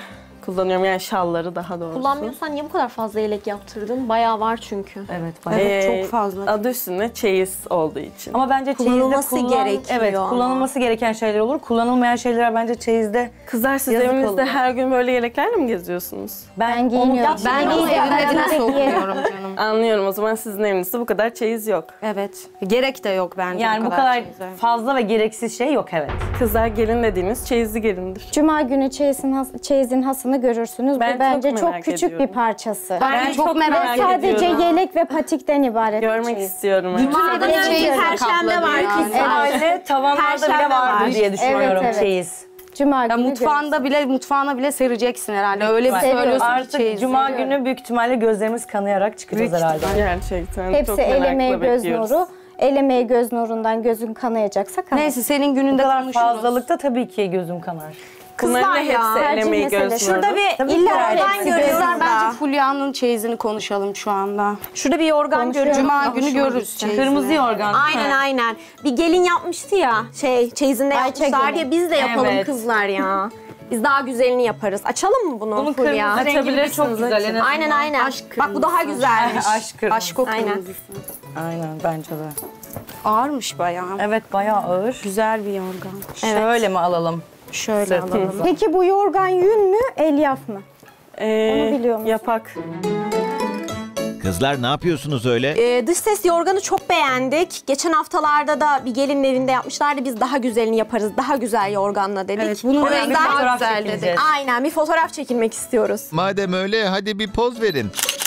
D: kullanıyorum. Yani şalları daha doğrusu.
I: Kullanmıyorsan niye bu kadar fazla yelek yaptırdın? Bayağı var çünkü.
G: Evet, bayağı.
D: Ee,
J: çok fazla.
D: Adı üstünde çeyiz olduğu için.
G: Ama bence
I: Kullanılması
G: çeyizde kullan-
I: gerekiyor
G: Evet,
I: ama.
G: kullanılması gereken şeyler olur. Kullanılmayan şeyler bence çeyizde
D: Kızlar siz
G: yazık
D: evinizde
G: olur.
D: her gün böyle yeleklerle mi geziyorsunuz?
E: Ben giyiniyorum.
J: Ben
E: Onu
J: onu evime
E: evime
J: bile
E: giyerim.
J: sokmuyorum canım.
D: Anlıyorum, o zaman sizin evinizde bu kadar çeyiz yok.
J: Evet. Gerek de yok bence
G: yani bu kadar
J: çeyize.
G: fazla ve gereksiz şey yok, evet.
D: Kızlar gelin dediğiniz çeyizli gelindir.
E: Cuma günü çeyizin, has, çeyizin hasını görürsünüz.
D: Ben
E: Bu bence
D: çok
E: çok,
D: merak
E: küçük
D: ediyorum.
E: bir parçası.
J: Ben,
D: Ben
J: çok,
D: çok
J: merak
D: merak
J: ediyorum.
E: Sadece
D: ediyorum.
E: yelek ve patikten ibaret bir
D: Görmek
E: çeyiz.
D: istiyorum.
I: Cuma'dan
E: Evet.
I: önce
E: Evet.
I: Perşembe var
J: Yani.
I: kızlar.
G: Herhalde tavanlarda bile
I: Perşembe
G: vardır
I: var.
G: diye düşünüyorum
E: Evet, evet.
G: çeyiz.
E: Cuma
J: Ya
E: günü
J: mutfağında bile mutfağına bile sereceksin herhalde. Öyle bir
E: Seviyorum.
J: söylüyorsun ki
G: Artık
J: çeyizi.
G: cuma günü büyük ihtimalle gözlerimiz kanayarak çıkacağız herhalde.
D: Gerçekten
E: Hepsi
D: çok
E: el
D: merakla
E: emeği göz
D: bekliyoruz.
E: nuru. El emeği göz nurundan gözün kanayacaksa kanar.
J: Neyse senin
G: Bu
J: gününde
G: kadar
J: konuşuruz.
G: fazlalıkta tabii ki gözüm kanar.
D: Bunların
I: Kızlar
D: da
I: ya,
D: hepsi el
E: tercih
D: emeği
E: mesele.
D: göz
I: Şurada
D: nuru.
I: bir
G: Tabii
I: illa
G: ki
I: organ
G: hepsi
I: görüyoruz
J: Kızlar
I: da.
J: bence Fulya'nın çeyizini konuşalım şu anda.
I: Şurada bir organ görüyoruz.
J: Cuma günü görürüz çeyizini.
G: Kırmızı yorgan.
I: Aynen aynen. Bir gelin yapmıştı ya şey çeyizinde
E: Ayça
I: yapmışlar
E: gelin.
I: diye biz de yapalım
G: Evet.
I: kızlar ya. Biz daha güzelini yaparız. Açalım mı bunu
G: Bunun
I: Fulya?
G: kırmızı rengi de çok güzel. En azından.
I: Aynen aynen. Bak bu daha güzelmiş.
G: Aşk kırmızı.
J: Aşk o
I: Aynen.
J: kırmızısı.
G: Aynen bence de.
J: Ağırmış bayağı.
G: Evet bayağı ağır.
J: Güzel bir yorgan.
G: Şöyle mi alalım?
J: Şöyle
G: Sırtımıza.
J: alalım.
E: Peki bu yorgan yün mü, elyaf mı?
D: Ee,
E: Onu biliyor musun?
D: Yapak.
B: Kızlar ne yapıyorsunuz öyle?
I: Ee, dış ses yorganı çok beğendik. Geçen haftalarda da bir gelinin evinde yapmışlardı. Biz daha güzelini yaparız. Daha güzel yorganla dedik.
J: Evet, bunun
I: O
J: rengi
I: yüzden-
J: daha
G: fotoğraf
J: güzel
G: çekileceğiz.
J: dedik.
I: Aynen bir fotoğraf çekilmek istiyoruz.
B: Madem öyle hadi bir poz verin.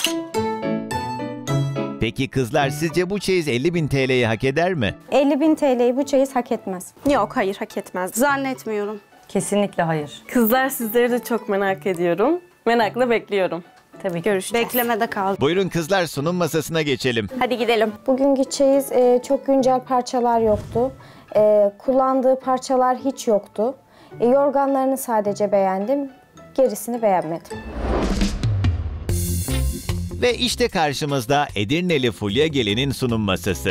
B: Peki kızlar sizce bu çeyiz elli bin T L'yi hak eder mi?
E: elli bin T L'yi bu çeyiz hak etmez.
I: Yok hayır hak etmez.
J: Zannetmiyorum.
G: Kesinlikle hayır.
D: Kızlar sizleri de çok merak ediyorum. Merakla bekliyorum.
G: Tabii ki.
J: Görüşeceğiz. Beklemede kaldı.
B: Buyurun kızlar sunum masasına geçelim.
I: Hadi gidelim.
E: Bugünkü çeyiz e, çok güncel parçalar yoktu. E, kullandığı parçalar hiç yoktu. E, yorganlarını sadece beğendim. Gerisini beğenmedim.
B: Ve işte karşımızda Edirneli Fulya Gelin'in sunum masası.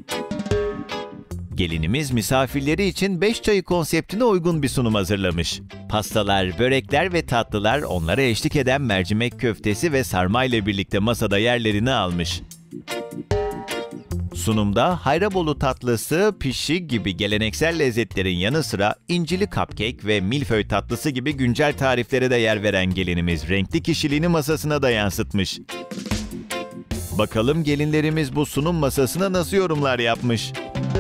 B: Gelinimiz misafirleri için beş çayı konseptine uygun bir sunum hazırlamış. Pastalar, börekler ve tatlılar onlara eşlik eden mercimek köftesi ve sarma ile birlikte masada yerlerini almış. Sunumda Hayrabolu tatlısı, pişi gibi geleneksel lezzetlerin yanı sıra incili cupcake ve milföy tatlısı gibi güncel tariflere de yer veren gelinimiz renkli kişiliğini masasına da yansıtmış. Bakalım gelinlerimiz bu sunum masasına nasıl yorumlar yapmış?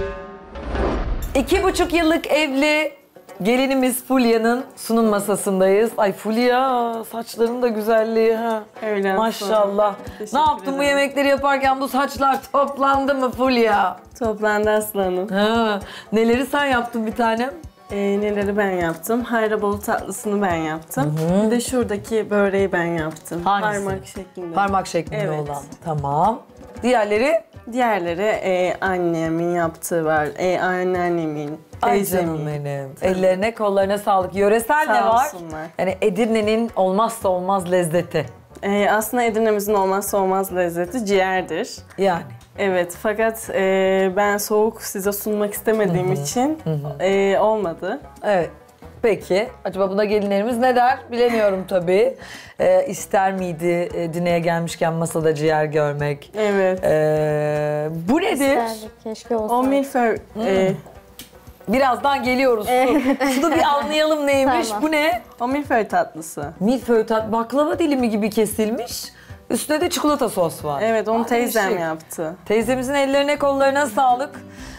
C: İki buçuk yıllık evli gelinimiz Fulya'nın sunum masasındayız. Ay Fulya saçların da güzelliği ha.
D: Öyle.
C: Maşallah.
D: Teşekkür
C: Ne yaptın bu
D: ederim.
C: yemekleri yaparken bu saçlar toplandı mı Fulya?
D: Toplandı aslanım.
C: Ha, neleri sen yaptın bir tanem?
D: Ee, neleri ben yaptım? Hayrabolu tatlısını ben yaptım. Bir de şuradaki böreği ben yaptım.
C: Hangisi?
D: Parmak şeklinde.
C: Parmak şeklinde
D: Evet.
C: olan. Tamam. Diğerleri?
D: Diğerleri e, annemin yaptığı var. E, anneannemin,
C: Ay canım
D: teyzemin.
C: benim. Ellerine kollarına sağlık. Yöresel
D: Sağ
C: ne var?
D: olsunlar.
C: Yani Edirne'nin olmazsa olmaz lezzeti.
D: E, aslında Edirne'mizin olmazsa olmaz lezzeti ciğerdir.
C: Yani.
D: Evet, fakat e, ben soğuk size sunmak istemediğim için e, olmadı.
C: Evet. Peki. Acaba buna gelinlerimiz ne der? Bilemiyorum tabii. Ee, ister miydi e, Dine'ye gelmişken masada ciğer görmek?
D: Evet.
C: Ee, bu nedir?
E: İsterdik, keşke olsaydı.
D: O milföy, e,
C: Birazdan geliyoruz. Su. Şunu bir anlayalım neymiş.
E: Tamam.
C: Bu ne?
D: o milföy tatlısı.
C: Milföy tat, baklava dilimi gibi kesilmiş. Üstüne de çikolata sos var.
D: Evet, onu
C: Ay,
D: teyzem
C: şey.
D: yaptı.
C: Teyzemizin ellerine kollarına sağlık.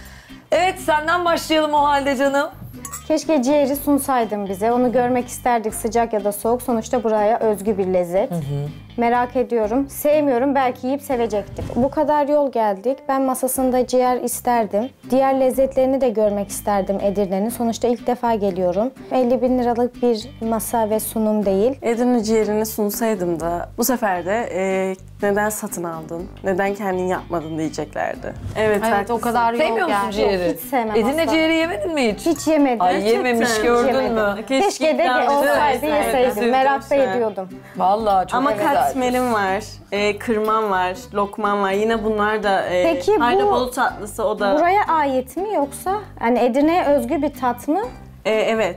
C: Evet senden başlayalım o halde canım.
E: Keşke ciğeri sunsaydın bize. Onu görmek isterdik sıcak ya da soğuk. Sonuçta buraya özgü bir lezzet. Merak ediyorum. Sevmiyorum. Belki yiyip sevecektik. Bu kadar yol geldik. Ben masasında ciğer isterdim. Diğer lezzetlerini de görmek isterdim Edirne'nin. Sonuçta ilk defa geliyorum. elli bin liralık bir masa ve sunum değil.
D: Edirne ciğerini sunsaydım da bu sefer de e, neden satın aldın, neden kendin yapmadın diyeceklerdi. Evet,
J: Evet
D: haklısın.
J: o kadar yol
C: Sevmiyor musun
J: geldi.
C: ciğeri?
E: hiç sevmem
C: Edirne
E: asla.
C: ciğeri yemedin mi hiç?
E: Hiç yemedim.
C: Ay yememiş
D: Gerçekten
C: gördün
E: yemedim.
C: mü?
E: Keşke de
D: ikram
E: olsaydı
D: edersen.
E: yeseydim.
D: Evet,
E: Merak da
D: lütfen.
E: ediyordum.
C: Vallahi çok
D: Ama
C: güzel.
D: katmerim var, e, kırmam var, lokmam var. Yine bunlar da e,
E: Peki bu-
D: Hayrabolu tatlısı o da.
E: Buraya ait mi yoksa hani Edirne'ye özgü bir tat mı?
D: E, evet.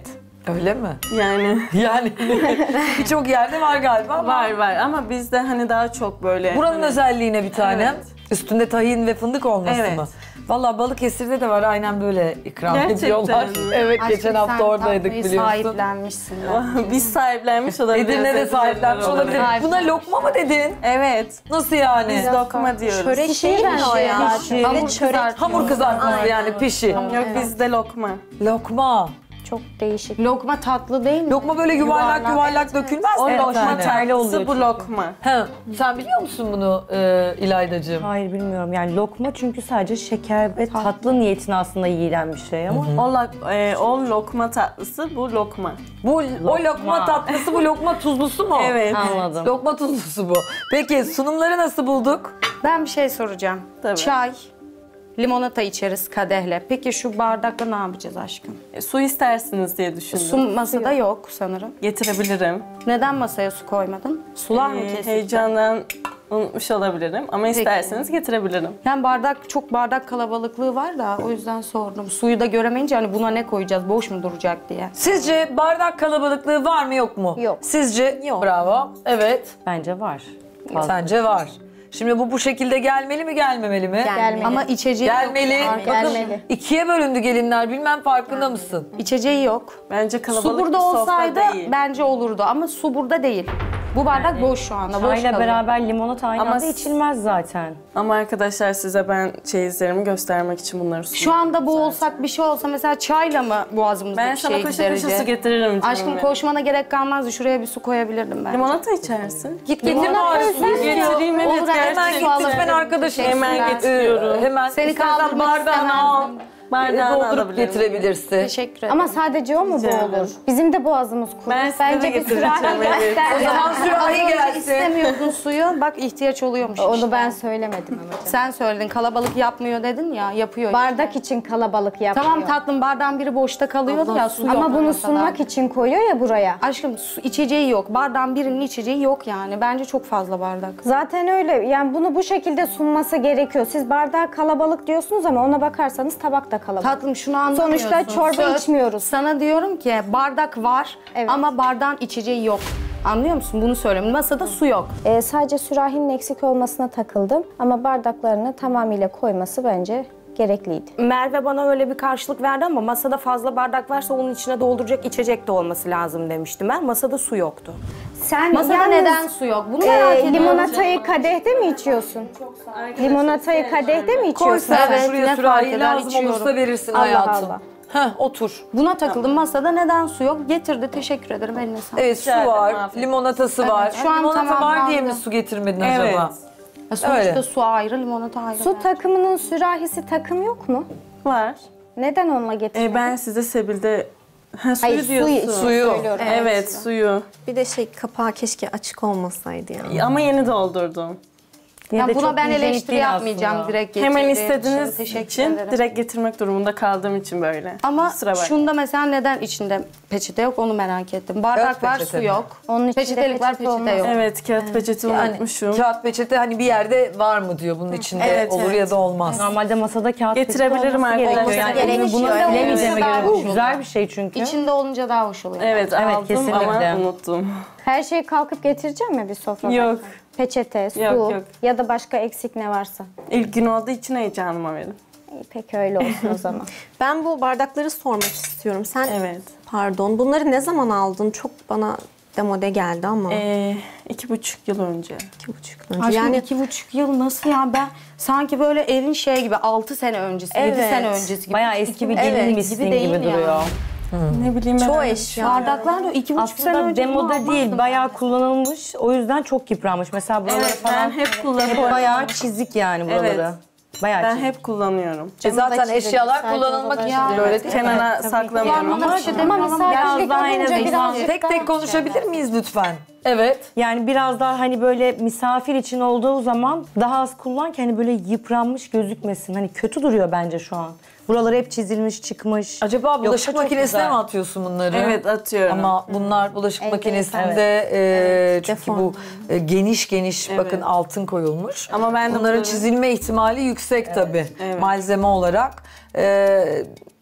A: Öyle mi?
D: Yani
A: Yani birçok yerde var galiba ama.
D: var var ama bizde hani daha çok böyle...
A: Buranın
D: hani...
A: özelliğine bir tane.
D: Evet.
A: Üstünde tahin ve fındık olması
D: Evet.
A: mı? Vallahi Balıkesir'de de var aynen böyle ikram
D: Gerçekten
A: ediyorlar.
D: mi?
A: Evet
J: Aşkım,
A: geçen hafta
J: sen
A: oradaydık
J: tatlıyı
A: biliyorsun.
J: Sahiplenmişsin. belki.
D: Biz sahiplenmiş olabiliriz.
A: Edirne'de sahiplenmiş olabilir. Buna lokma mı dedin?
D: Evet.
A: Nasıl yani?
D: Biz lokma diyoruz.
I: Çörek şey mi o ya?
J: Pişi.
I: Hamur
J: Çörek.
I: kızartma.
A: Hamur kızartması yani pişi.
D: Yok bizde lokma.
A: Lokma.
E: Çok değişik.
J: Lokma tatlı değil mi?
A: Lokma böyle yuvarlak yuvarlak, dökülmez
D: O
A: mi?
D: lokma
A: Yani?
D: tatlısı bu lokma.
A: He, sen biliyor musun bunu e, İlaydacığım?
G: Hayır bilmiyorum yani lokma çünkü sadece şeker ve tatlı niyetine aslında yiyilen bir şey ama.
D: O, lok- e, o lokma tatlısı bu lokma.
A: Bu o lokma tatlısı, bu lokma tuzlusu mu?
D: Evet.
G: Anladım.
A: Lokma tuzlusu bu. Peki sunumları nasıl bulduk?
J: Ben bir şey soracağım.
D: Tabii.
J: Çay, limonata içeriz kadehle. Peki şu bardakla ne yapacağız aşkım?
D: E, su istersiniz diye düşündüm.
J: Su masada yok sanırım.
D: Getirebilirim.
J: Neden masaya su koymadın? Sular mı
D: E,
J: kesildi?
D: heyecandan unutmuş olabilirim ama isterseniz getirebilirim.
J: Yani bardak, çok bardak kalabalıklığı var da o yüzden sordum. Suyu da göremeyince hani buna ne koyacağız, boş mu duracak diye.
A: Sizce bardak kalabalıklığı var mı yok mu?
E: Yok.
A: Sizce?
I: Yok.
A: Bravo. Evet.
G: Bence var.
A: Sence var. Şimdi bu bu şekilde gelmeli mi gelmemeli mi?
E: Gelmeli.
J: Ama içeceği
A: Gelmeli.
J: yok.
A: Bakın
E: Gelmeli.
A: ikiye bölündü gelinler. Bilmem farkında mısın?
J: İçeceği yok.
D: Bence kalabalık
J: Su burada
D: bir sofra
J: olsaydı
D: değil.
J: bence olurdu ama su burada değil. Bu bardak boş şu anda, boş
G: Çayla
J: kalıyor.
G: beraber limonata aynı
D: Ama
G: anda
D: s-
G: içilmez zaten.
D: Ama arkadaşlar size ben çeyizlerimi göstermek için bunları sunuyorum.
J: Şu anda bu olsak bir şey olsa mesela çayla mı boğazımızdaki
D: Ben sana
J: şeyi
D: koşa koşa su
J: giderecek?
D: getiririm canım
J: Aşkım
D: benim.
J: koşmana gerek kalmazdı. Şuraya bir su koyabilirdim ben.
D: Limonata içersin.
A: Git getir bari su
D: Getireyim evet
J: Olur, hemen
A: Hemen
D: gerçekten.
A: git lütfen arkadaşım.
D: Hemen
A: Ee,
D: getiriyorum.
A: Hemen
J: Seni
A: istersen
J: kaldırmak
A: bardağını al.
J: istemezdim.
D: Bardağını
A: Doldurup
D: alabilirim.
A: getirebilirsin.
J: Teşekkür ederim.
E: Ama sadece o mu bu
D: Rica
E: olur?
D: ederim.
E: Bizim de boğazımız kurur.
D: Ben size de
E: Bence bir
D: getireceğim,
E: sürahi
D: evet.
E: göster.
A: O zaman sürahi gelsin.
J: İstemiyordun suyu. Bak ihtiyaç oluyormuş işte.
E: Onu ben söylemedim ama canım.
J: Sen söyledin kalabalık yapmıyor dedin ya, yapıyor.
E: Bardak için kalabalık yapıyor.
J: Tamam tatlım, bardağın biri boşta kalıyordu ya, su yok.
E: Ama bunu
J: masada.
E: sunmak için koyuyor ya buraya.
J: Aşkım su, içeceği yok. Bardağın birinin içeceği yok yani. Bence çok fazla bardak.
E: Zaten öyle. Yani bunu bu şekilde sunması gerekiyor. Siz bardağı kalabalık diyorsunuz ama ona bakarsanız tabak da kalabalık.
J: Tatlım şunu anlamıyorsun.
E: Sonuçta çorba
J: Söz-
E: içmiyoruz.
J: Sana diyorum ki bardak var
E: Evet.
J: ama bardağın içeceği yok. Anlıyor musun? Bunu söylüyorum. Masada su yok.
E: Ee, sadece sürahinin eksik olmasına takıldım. Ama bardaklarını tamamıyla koyması bence gerekliydi.
H: Merve bana öyle bir karşılık verdi ama masada fazla bardak varsa onun içine dolduracak içecek de olması lazım demiştim ben. Masada su yoktu.
E: Sen
J: Masada
E: yalnız,
J: neden su yok? Bunu
E: e,
J: merak ediyorum.
E: limonatayı kadehte mi içiyorsun? Limonatayı kadehte mi
A: Koy
E: içiyorsun?
A: sen
J: Evet,
A: şuraya
J: ne
A: sürahi
J: fark eder,
A: lazım
J: içiyorum.
A: olursa verirsin
E: Allah
A: hayatım.
E: Allah.
A: Heh, otur.
J: Buna takıldım. Masada neden su yok? Getirdi. Teşekkür ederim. Eline sağlık.
A: Evet su
D: ederim,
A: var,
D: afiyet.
A: limonatası var.
J: şu an
A: Limonata
J: tamam,
A: var diye mi
J: aldım.
A: su getirmedin
D: Evet.
A: acaba?
J: Ya sonuçta
A: öyle.
J: su ayrı, limonata ayrı.
E: Su takımının sürahisi takım yok mu?
D: Var.
E: Neden onunla getirmedin?
D: E, ben size Sebil'de... Ha, suyu
E: Hayır,
D: diyorsun.
E: suyu,
A: Suyu.
E: söylüyorum.
D: Evet, suyu.
I: Bir de şey kapağı keşke açık olmasaydı ya.
D: Ama yeni doldurdum.
J: Ya
G: de
J: buna
G: çok
J: ben
G: hijyenik
J: eleştiri
G: değil
J: yapmayacağım
G: aslında.
J: direkt
D: Hemen
J: getirdiğim
D: istediğiniz
J: için. Teşekkür
D: için
J: ederim.
D: direkt getirmek durumunda kaldığım için böyle.
J: Ama
D: Kusura bakmayın.
J: şunda mesela neden içinde peçete yok onu merak ettim. Bardak
A: Kağıt
J: var,
A: peçete
J: su
A: mi?
J: yok.
E: Onun içinde
J: Peçetelik var,
E: peçete
J: peçete
E: olmaz.
J: yok.
D: Evet, kağıt peçeti
A: Yani
D: unutmuşum.
A: kağıt peçete hani bir yerde var mı diyor bunun içinde
D: Evet,
A: olur
D: evet.
A: ya da olmaz.
G: Normalde masada kağıt
D: Getirebilirim
G: peçete olması
D: arkadaşlar.
G: gerekiyor. Yani
E: Gerekiyor.
G: bunu
E: Evet.
G: bilemeyeceğime
J: Daha
G: göre bu
J: hoş
G: güzel
J: oluyor.
G: bir şey çünkü.
J: İçinde olunca daha hoş oluyor.
D: Evet,
G: Evet,
D: aldım
G: kesinlikle.
D: ama unuttum.
E: Her şeyi kalkıp getireceğim mi bir sofrada?
D: Yok.
E: Peçete, su
D: Yok, yok.
E: ya da başka eksik ne varsa.
D: İlk gün olduğu için heyecanıma verin.
E: İyi, peki öyle olsun o zaman.
I: Ben bu bardakları sormak istiyorum. Sen
D: Evet.
I: pardon bunları ne zaman aldın? Çok bana demode geldi ama.
D: Ee, iki buçuk yıl önce.
I: iki buçuk yıl önce.
J: Aşkım
I: Yani
J: iki buçuk yıl nasıl ya? Ben sanki böyle evin şey gibi altı sene öncesi, yedi
I: Evet.
J: sene öncesi gibi.
G: Bayağı eski bir
J: Evet,
G: gelinmişsin
J: gibi
G: gibi,
J: değil ya.
G: duruyor.
D: Ne bileyim ben.
I: çoğu
D: öyle-
I: eşya.
J: Bardaklar da iki buçuk sene
G: Aslında
J: önce
G: demoda
J: bunu
G: değil,
J: almazdım.
G: bayağı kullanılmış. O yüzden çok yıpranmış. Mesela buraları
D: Evet,
G: falan
D: ben hep kullanıyorum.
G: bayağı çizik yani buraları.
D: Evet.
G: Bayağı
D: Ben
G: çizik.
D: hep kullanıyorum.
A: E zaten
E: Çizildi,
A: eşyalar
E: sadece
A: kullanılmak
E: odada
A: için
J: Ya,
A: böyle değil mi?
D: Kenara saklamıyorum.
J: Kullanmadım bir şey
E: Ama
J: demiyorum.
E: misafirlik
G: daha en
E: olunca
G: azından-
E: birazcık
A: Tek
E: daha
A: tek konuşabilir miyiz lütfen? Evet.
G: Yani biraz daha hani böyle misafir için olduğu zaman daha az kullan ki hani böyle yıpranmış gözükmesin. Hani kötü duruyor bence şu an. Buraları hep çizilmiş, çıkmış.
A: Acaba bulaşık
G: Yoksa çok
A: makinesine
G: güzel.
A: mi atıyorsun bunları?
D: Evet, atıyorum.
A: Ama bunlar bulaşık
E: Evet,
A: makinesinde e, çünkü
I: deform.
A: bu e, geniş geniş
D: Evet.
A: bakın altın koyulmuş.
D: Ama ben de
A: bunların
D: bunları-
A: çizilme ihtimali yüksek tabii
D: evet.
A: malzeme olarak. E,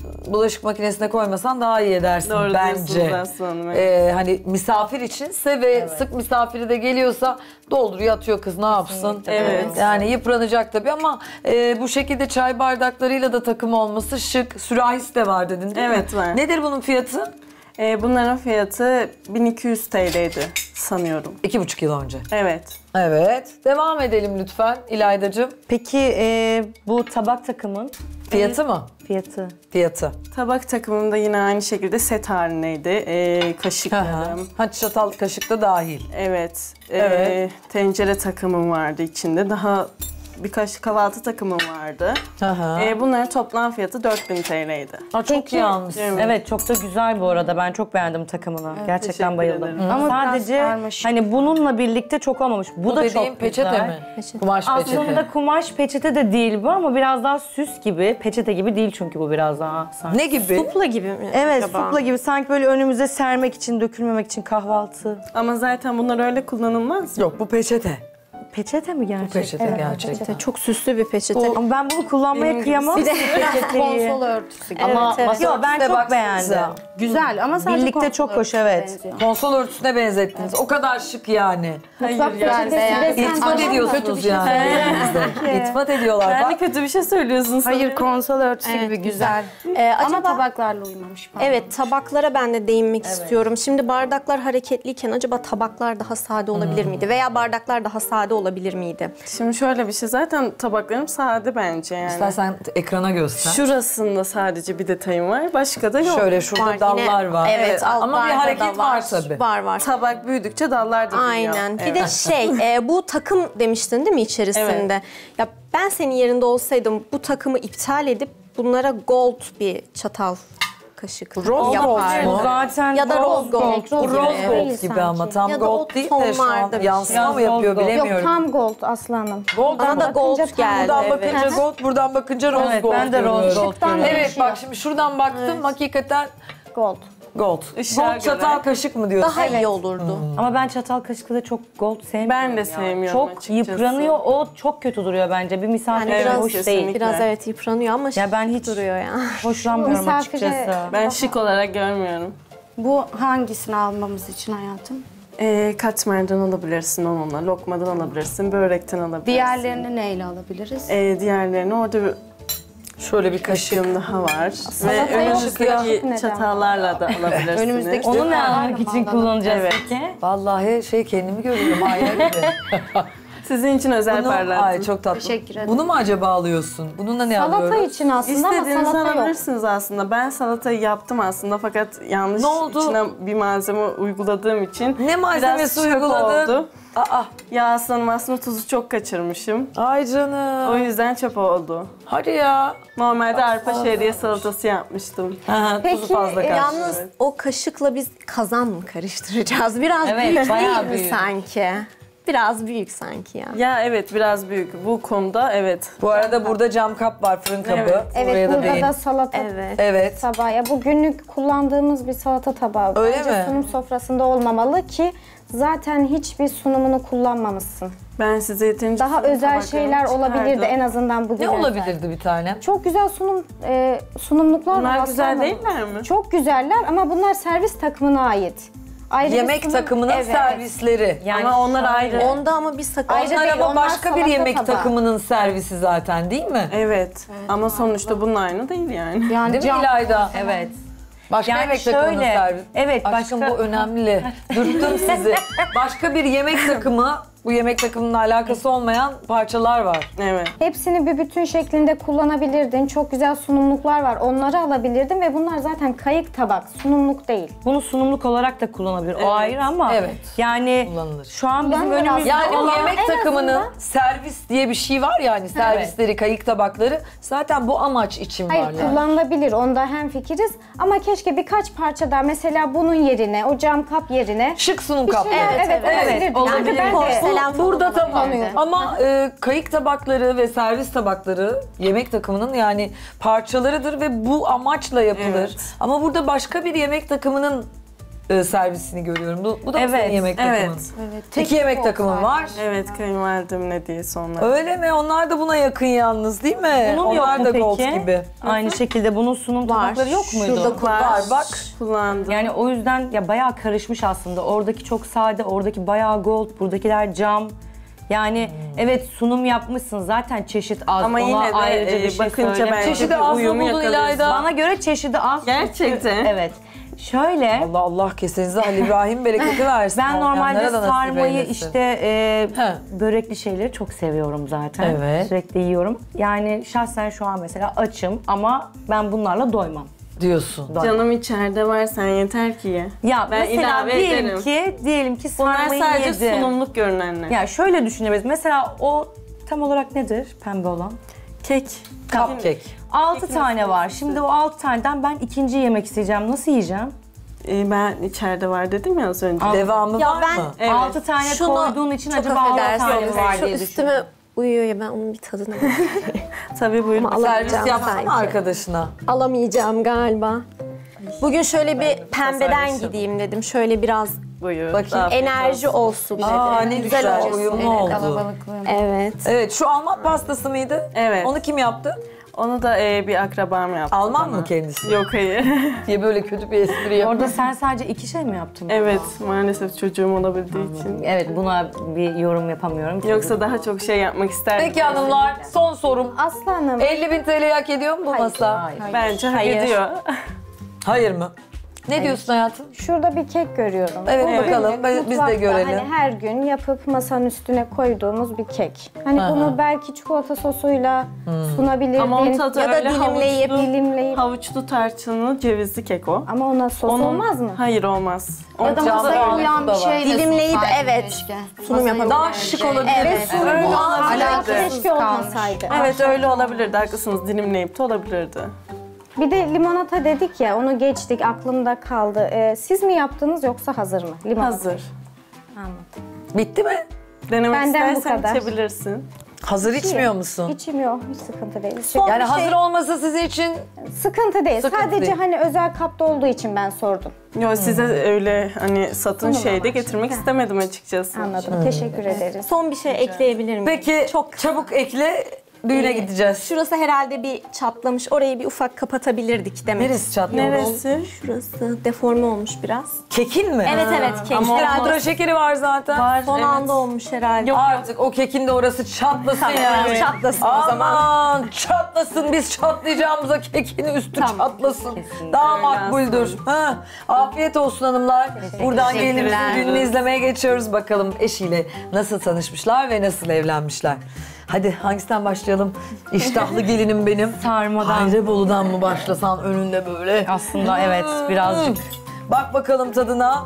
A: bulaşık makinesine koymasan daha iyi edersin
D: Doğru
A: bence.
D: diyorsunuz Aslı Hanım, evet.
A: Ee, hani misafir içinse ve sık misafiri de geliyorsa dolduruyor atıyor kız ne yapsın.
D: Evet.
A: Yani yıpranacak tabii ama e, bu şekilde çay bardaklarıyla da takım olması şık. Sürahisi de var dedin değil mi?
D: Evet, var.
A: Nedir bunun fiyatı?
D: Ee, bunların fiyatı bin iki yüz T L'ydi sanıyorum.
A: İki buçuk yıl önce.
D: Evet.
A: Evet. Devam edelim lütfen İlaydacığım.
G: Peki e, bu tabak takımın
A: Fiyatı mı?
G: fiyatı?
A: Fiyatı.
D: Tabak takımım da yine aynı şekilde set halindeydi. Ee, kaşıklarım.
A: Ha, çatal kaşık da dahil.
D: Evet. Ee,
A: Evet.
D: Tencere takımım vardı içinde. Daha birkaç kahvaltı takımım vardı.
A: Aha.
D: Ee, bunların toplam fiyatı dört bin T L'ydi.
A: Ha, çok
E: Peki.
A: iyi almışsın.
D: Evet.
G: Evet çok da güzel bu arada. Ben çok beğendim takımını. Gerçekten
D: teşekkür
G: bayıldım.
D: ederim.
J: Ama biraz
G: Sadece
J: karmaşık.
G: hani bununla birlikte çok olmamış. Bu,
A: Bu
G: da
A: dediğin
G: çok
A: peçete
G: güzel.
A: mi? Kumaş peçete.
G: Aslında kumaş peçete de değil bu ama biraz daha süs gibi. Peçete gibi değil çünkü bu biraz daha sanki.
A: Ne gibi?
I: Supla gibi mi
G: Evet
I: acaba?
G: supla gibi sanki böyle önümüze sermek için, dökülmemek için kahvaltı.
D: Ama zaten bunlar öyle kullanılmaz.
A: Yok bu peçete.
G: Peçete mi gerçekten?
A: Peçete gerçekten.
I: Peçete, çok süslü bir peçete.
G: Ama ben bunu kullanmaya
D: Benim
G: kıyamam.
J: Bir de
G: Peçeteyi.
J: konsol örtüsü gibi.
A: Ama
I: evet.
A: masa
G: Yo, ben
A: örtüsüne
G: çok
A: baksanıza.
G: beğendim.
J: Güzel ama sadece
G: Birlikte
J: konsol
G: çok hoş,
J: örtüsüne
G: evet.
J: benziyor.
A: Konsol örtüsüne benzettiniz. O kadar şık yani.
E: Mutfak
D: ya.
E: peçetesi
J: beğendim.
E: desen
A: İltifat
E: tamam mı?
A: ediyorsunuz yani. elinizde. İltifat ediyorlar.
D: Ben de
A: Bak.
D: kötü bir şey söylüyorsun
J: Hayır
D: sanırım.
J: konsol örtüsü
I: Evet,
J: gibi güzel.
I: Ee,
J: Ama
I: acaba
J: tabaklarla uymamış. pardon.
I: evet tabaklara ben de değinmek istiyorum. Şimdi bardaklar hareketliyken acaba tabaklar daha sade olabilir miydi? Veya bardaklar daha sade olabilir miydi?
D: Şimdi şöyle bir şey. Zaten tabaklarım sade bence yani.
A: İstersen ekrana göster.
D: Şurasında sadece bir detayım var. Başka da yok.
A: Şöyle şurada
I: Var yine.
A: dallar var.
I: Evet,
A: Ama bir
I: altlarda
A: hareket
I: da
A: var tabii.
I: Var var.
D: Tabak büyüdükçe dallar da büyüyor.
I: Aynen. Bir
D: Evet.
I: de şey, e, bu takım demiştin değil mi içerisinde? Ya ben senin yerinde olsaydım bu takımı iptal edip bunlara gold bir çatal kaşık
A: Rose
I: yapardım.
A: gold mu?
G: Zaten
I: Ya da rose gold.
E: Rose
A: Bu
E: gold
A: rose
E: gibi.
A: gold
E: Değil
A: gibi
E: sanki.
A: ama tam
I: Ya da o
A: gold değil de şu an
I: tonlarda bir şey.
A: yansıma mı
G: Biraz
A: yapıyor
G: gold gold.
E: Yok
A: bilemiyorum.
E: tam gold aslanım.
A: Gold
I: Bana da gold
E: bakınca tam-
I: geldi.
A: Buradan
I: evet.
A: bakınca gold, buradan bakınca rose
G: Evet,
A: gold.
G: ben de rose
A: görüyorum.
G: gold
E: Işıktan
G: görüyorum.
A: Evet
E: değişiyor.
A: bak şimdi şuradan baktım hakikaten
E: Gold.
A: gold.
D: Işığa
A: Gold
D: göre.
A: çatal kaşık mı diyorsun?
I: Daha iyi olurdu.
G: Ama ben çatal kaşıkla da çok gold sevmiyorum.
D: Ben de
G: ya.
D: sevmiyorum
G: Çok
D: açıkçası.
G: yıpranıyor. O çok kötü duruyor bence. Bir misafir
I: Yani
G: için
I: biraz
G: hoş değil.
D: kesinlikle.
I: Biraz evet yıpranıyor ama
G: Ya ben hiç
I: duruyor ya.
G: hoşlanmıyorum
E: Misafire-
G: açıkçası.
D: Ben şık olarak görmüyorum.
J: Bu hangisini almamız için hayatım?
D: Ee, katmerden alabilirsin onunla, lokmadan alabilirsin, börekten alabilirsin.
J: Diğerlerini neyle alabiliriz?
D: Ee, diğerlerini orada bir
A: Şöyle bir kaşık.
D: kaşığım daha var. Ve
E: Salata yok ya.
D: önümüzdeki
E: Neden?
D: çatallarla da alabilirsiniz.
J: Önümüzdeki-
G: Onu ne almak için kullanacağız
D: Evet.
G: peki?
A: Vallahi şey kendimi görüyorum ayna gibi.
D: Sizin için özel
A: Bunu,
D: parlattım.
A: ay çok tatlı.
J: Teşekkür ederim.
A: Bunu mu acaba alıyorsun? Bununla ne
E: Salata
A: alıyoruz?
E: için aslında ama
D: İstediğinizi
E: salata yok.
D: alabilirsiniz aslında. Ben salatayı yaptım aslında fakat yanlış
A: Ne oldu?
D: içine bir malzeme uyguladığım için
A: Ne malzemesi
D: biraz çöp
A: uyguladın?
D: oldu.
A: Aa,
D: Ya aslanım aslında tuzu çok kaçırmışım.
A: ay
D: O
A: canım.
D: yüzden çöp oldu.
A: Hadi ya.
D: Normalde arpa şehriye salatası yapmıştım.
A: Ha,
I: Peki
A: tuzu fazla kaçtı.
I: yalnız o kaşıkla biz kazan mı karıştıracağız? Biraz
G: Evet,
I: büyük
G: bayağı
I: değil mi
G: büyük.
I: sanki? Biraz büyük sanki ya.
D: Ya evet biraz büyük. Bu konuda evet.
A: Bu arada burada cam kap var, fırın kabı.
D: Evet.
E: Evet
A: Oraya da
E: burada
A: değin.
E: da salata
I: Evet.
A: Evet.
E: tabağı. Ya bu günlük kullandığımız bir salata tabağı.
A: Öyle
E: Bence
A: mi?
E: sunum sofrasında olmamalı ki zaten hiçbir sunumunu kullanmamışsın.
D: Ben size yeterince
E: Daha
D: sunum
E: özel
D: tabaklarımı
E: şeyler olabilirdi
D: çıkardım.
E: en azından bugüne
A: Ne
E: özel.
A: olabilirdi bir tane?
E: Çok güzel sunum e, sunumluklar var
D: Bunlar güzel
E: aslında.
D: değiller mi?
E: Çok güzeller ama bunlar servis takımına ait. Ayrı bir
A: Yemek
E: sunum-
A: takımının
E: Evet.
A: servisleri.
G: Yani
D: Ama onlar ayrı.
I: Onda ama bir sakın.
E: Ayrı
A: Onlar
E: değil,
A: ama
E: onlar
A: başka bir
E: salata
A: yemek
E: tabağı.
A: takımının servisi zaten değil mi?
D: Evet. Ama sonuçta bunun aynı değil yani.
J: Yani
A: Değil mi
J: cam-
A: İlayda?
G: Evet.
A: Başka
G: Yani
A: yemek takımının
G: şöyle,
A: servisi.
G: evet,
A: Aşkım
G: başka-
A: bu önemli. Dürttüm sizi. Başka bir yemek takımı, bu yemek takımının alakası olmayan parçalar var.
D: Evet.
E: Hepsini bir bütün şeklinde kullanabilirdin. Çok güzel sunumluklar var. Onları alabilirdin ve bunlar zaten kayık tabak, sunumluk değil.
G: Bunu sunumluk olarak da kullanabilir. O ayrı ama
A: Evet.
G: yani
A: Kullanılır.
G: şu an bizim
E: Kullanılır
G: önümüzde
A: Yani o
G: olan...
A: yemek
E: en
A: takımının
E: azından-
A: servis diye bir şey var yani servisleri, kayık tabakları zaten bu amaç için
E: Hayır
A: var yani.
E: kullanılabilir. Onda hemfikiriz. Ama keşke birkaç parça daha mesela bunun yerine, o cam kap yerine.
A: Şık sunum
E: Bir şey-
A: kapları.
E: evet, evet,
A: Evet,
E: olabilirdi.
A: olabilir.
E: Çünkü ben de
I: Porselen
A: Bu- burada
I: falan
A: tamam.
I: olabilirdi.
A: Ama e, kayık tabakları ve servis tabakları yemek takımının yani parçalarıdır ve bu amaçla yapılır.
D: Evet.
A: Ama burada başka bir yemek takımının e, servisini görüyorum. Bu, bu da mı
G: Evet,
A: senin yemek takımın?
D: Evet.
J: Evet.
A: İki yemek takımın var.
D: Evet, kayınvalidemin hediyesi onlar.
A: Öyle mi? Onlar da buna yakın yalnız değil mi?
G: Bunun yok
A: Onlar
G: mu
A: da
G: peki?
A: gold gibi.
G: Aynı şekilde bunun sunum tabakları yok muydu?
D: Şurada var.
A: Var, bak.
D: Kullandım.
G: Yani o yüzden ya bayağı karışmış aslında. Oradaki çok sade, oradaki bayağı gold, buradakiler cam. Yani
A: Hmm.
G: evet sunum yapmışsın zaten çeşit az.
D: Ama
G: Ona
D: yine de,
G: ayrıca
D: e,
G: bir şey
D: bakınca
G: söylemiyorum.
D: bence
A: Çeşidi
D: bir
A: az mı
D: uyumu
A: buldun
D: yakalıyoruz.
A: İlayda?
G: Bana göre çeşidi az.
D: Gerçekten.
G: Evet. Şöyle
A: Allah Allah kesenize Ali İbrahim bereketi versin.
G: ben normalde
A: Olmayanlara da nasip
G: sarmayı
A: eylesin.
G: işte e,
A: He.
G: börekli şeyleri çok seviyorum zaten.
A: Evet.
G: Sürekli yiyorum. Yani şahsen şu an mesela açım ama ben bunlarla doymam.
A: diyorsun.
D: Canım içeride var, sen yeter ki ye.
G: Ya
D: Ben
G: mesela
D: ilave
G: diyelim
D: ederim.
G: ki diyelim ki
D: Bunlar
G: sarmayı
D: sadece
G: yedim.
D: sunumluk görünenler.
G: Ya şöyle düşünebiliriz. Mesela o tam olarak nedir pembe olan?
D: Kek.
A: Cupcake.
G: altı tane var. Şimdi o altı taneden ben ikinci yemek isteyeceğim. Nasıl yiyeceğim?
D: Ee, ben içeride var dedim ya az önce.
A: Devamı
I: Ya
A: var
I: ben-
A: mı?
D: Evet.
G: altı tane
I: Şunu
G: koyduğun için
I: çok
G: acaba altı
I: affedersiniz.
G: tane mi var
I: Şu
G: diye
I: üstüme
G: düşünüyorum.
I: uyuyor ya, ben onun bir tadına
D: Tabii buyurun.
I: Ama
A: Servis
I: alamayacağım
A: yapsana
I: sanki.
A: arkadaşına.
I: Alamayacağım galiba. Bugün şöyle bir pembeden
D: pazarlaşalım.
I: gideyim dedim. Şöyle biraz
D: Buyur.
A: Bakayım.
D: Afiyet
I: enerji
D: olsun.
I: olsun dedim.
A: Aa ne güzel,
I: olsun.
A: uyumlu oldu.
J: Kalabalıklı.
I: Evet.
A: Evet, şu Alman pastası mıydı?
D: Evet.
A: Onu kim yaptı?
D: Onu da e, bir akrabam yaptı.
A: Alman
D: bana.
A: mı kendisi?
D: Yok hayır.
A: diye böyle kötü bir espri yapıyor.
G: Orada sen sadece iki şey mi yaptın?
D: Evet maalesef çocuğum olabildiği için.
G: Evet, buna bir yorum yapamıyorum.
D: Yoksa daha çok şey yapmak isterdim.
A: Peki hanımlar, son sorum.
E: Aslı Hanım,
A: elli bin T L'yi hak ediyor mu bu masa?
G: Hayır.
D: Bence hak
I: Hayır.
D: ediyor.
A: Hayır mı? Ne diyorsun hayatım?
E: şurada bir kek görüyorum.
A: Evet,
E: Bu
A: bakalım.
E: günlük
A: Biz de
E: mutfakta
A: görelim.
E: Hani her gün yapıp masanın üstüne koyduğumuz bir kek. Hani
A: Aha.
E: bunu belki çikolata sosuyla sunabilirdin.
D: Ama onun tadı
E: ya da
D: öyle
E: dilimleyip
D: havuçlu,
E: dilimleyip.
D: havuçlu tarçınlı cevizli kek o.
E: Ama ona sos
D: Onun-
E: olmaz mı?
D: Hayır olmaz.
J: Ya da
A: Canlı
J: masaya
A: ağırlığı
J: uyan
A: da
J: bir
A: var.
J: şeyle
I: Dilimleyip,
J: sunsaydın
I: evet,
J: keşke.
I: sunum
J: Masaya
I: yapabilir.
A: Daha
J: uyan bir
A: şık
J: şey.
A: olabilir.
E: Evet, sunum
D: öyle
E: bu
D: olabilirdi.
E: keşke olmasaydı.
D: Evet öyle olabilirdi. Haklısınız. Dilimleyip de olabilirdi.
E: Bir de limonata dedik ya, onu geçtik, aklımda kaldı. Ee, siz mi yaptınız yoksa hazır mı? Limonata.
D: Hazır.
A: Bitti mi?
D: Denemek
E: Benden bu
D: istersen
E: kadar.
D: içebilirsin.
A: Hazır içmiyor musun?
E: İçim yok, hiç sıkıntı değil.
I: Son
A: Yani
I: bir
A: hazır
I: şey-
A: olması sizin için
E: Sıkıntı değil.
A: Sıkıntı
E: Sadece
A: değil.
E: hani özel kapta olduğu için ben sordum.
D: Yo size öyle hani satın
E: Sunum
D: şeyde
E: amaçlı.
D: getirmek istemedim açıkçası.
E: Anladım. Teşekkür ederiz.
I: Son bir şey ekleyebilir miyim?
A: peki
I: Çok
A: çabuk ekle, düğüne
I: Ee,
A: gideceğiz.
I: Şurası herhalde bir çatlamış. Orayı bir ufak kapatabilirdik demek.
A: Neresi çatlıyor?
D: Neresi?
I: Şurası deforme olmuş biraz.
A: Kekin mi?
I: Evet evet kek.
A: Ama
I: herhalde
A: pudra şekeri var zaten.
D: Var,
I: son
D: evet.
I: anda olmuş herhalde.
A: Artık o kekin de orası çatlasın yani.
I: Çatlasın o zaman.
A: Aman çatlasın, biz çatlayacağımıza kekin üstü çatlasın. Daha
D: Öyle
A: makbuldür. Ha, afiyet olsun hanımlar. Buradan gelinimizin düğününü izlemeye geçiyoruz. Bakalım eşiyle nasıl tanışmışlar ve nasıl evlenmişler. Hadi hangisinden başlayalım? İştahlı gelinim benim.
G: Sarmadan.
A: Hayrebolu'dan mı başlasan önünde böyle?
G: Aslında evet birazcık.
A: Bak bakalım tadına.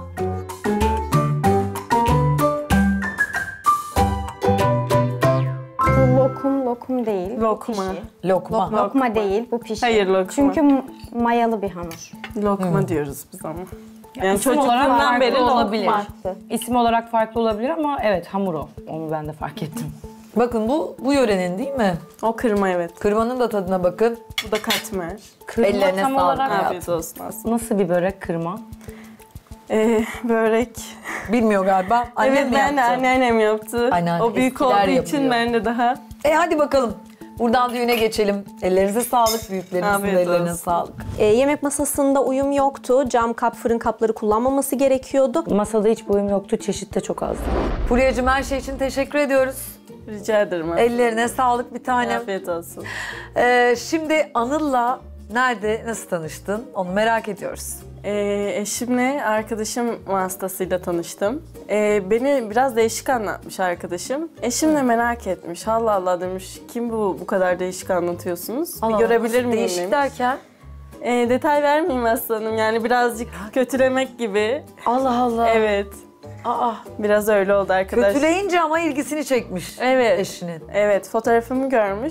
E: Bu lokum lokum değil. bu
D: Lokma.
E: pişi.
A: Lokma.
E: Lokma değil, bu pişi.
D: Hayır, lokma.
E: Çünkü m- mayalı bir hamur.
D: Lokma diyoruz biz ama. Yani
G: İsim olarak
D: çocukluğumdan
G: farklı
D: beri
G: olabilir.
D: lokma.
G: İsim olarak farklı olabilir ama evet hamur o. Onu ben de fark ettim.
A: Bakın bu bu yörenin değil mi?
D: O kırma evet.
A: Kırmanın da tadına bakın.
D: Bu da katmer.
G: Kırma
A: Ellerine
G: tam
A: sağlık
G: olarak
A: hayatım.
D: Afiyet olsun aslında.
G: nasıl bir börek kırma?
D: Ee, börek.
A: Bilmiyor galiba. Annem
D: evet
A: mi
D: ben de
A: yaptı?
D: anneannem yaptı.
A: Anneanne,
D: o büyük
A: eskiler
D: olduğu
A: yapıyor.
D: için ben de daha.
A: E hadi bakalım. Buradan düğüne geçelim. Ellerinize sağlık, büyüklerimizin
D: Afiyet
A: ellerine
D: olsun.
A: sağlık.
I: Ee, yemek masasında uyum yoktu. Cam kap, fırın kapları kullanmaması gerekiyordu.
G: Masada hiç boyum yoktu, çeşit de çok azdı.
A: Fulya'cığım her şey için teşekkür ediyoruz.
D: Rica ederim.
A: Ellerine sağlık bir tanem.
D: Afiyet olsun.
A: Ee, şimdi Anıl'la nerede, nasıl tanıştın? Onu merak ediyoruz.
D: Ee, eşimle arkadaşım vasıtasıyla tanıştım. Ee, beni biraz değişik anlatmış arkadaşım. Eşim de merak etmiş. Allah Allah demiş. Kim bu bu kadar değişik anlatıyorsunuz? Bir görebilir miyim
A: Değişik
D: demiş.
A: derken?
D: Ee, detay vermeyeyim aslanım. Yani birazcık kötülemek gibi.
A: Allah Allah.
D: Evet.
A: Aa,
D: Biraz öyle oldu arkadaş.
A: kötüleyince ama ilgisini çekmiş
D: Evet.
A: eşinin.
D: Evet, fotoğrafımı görmüş.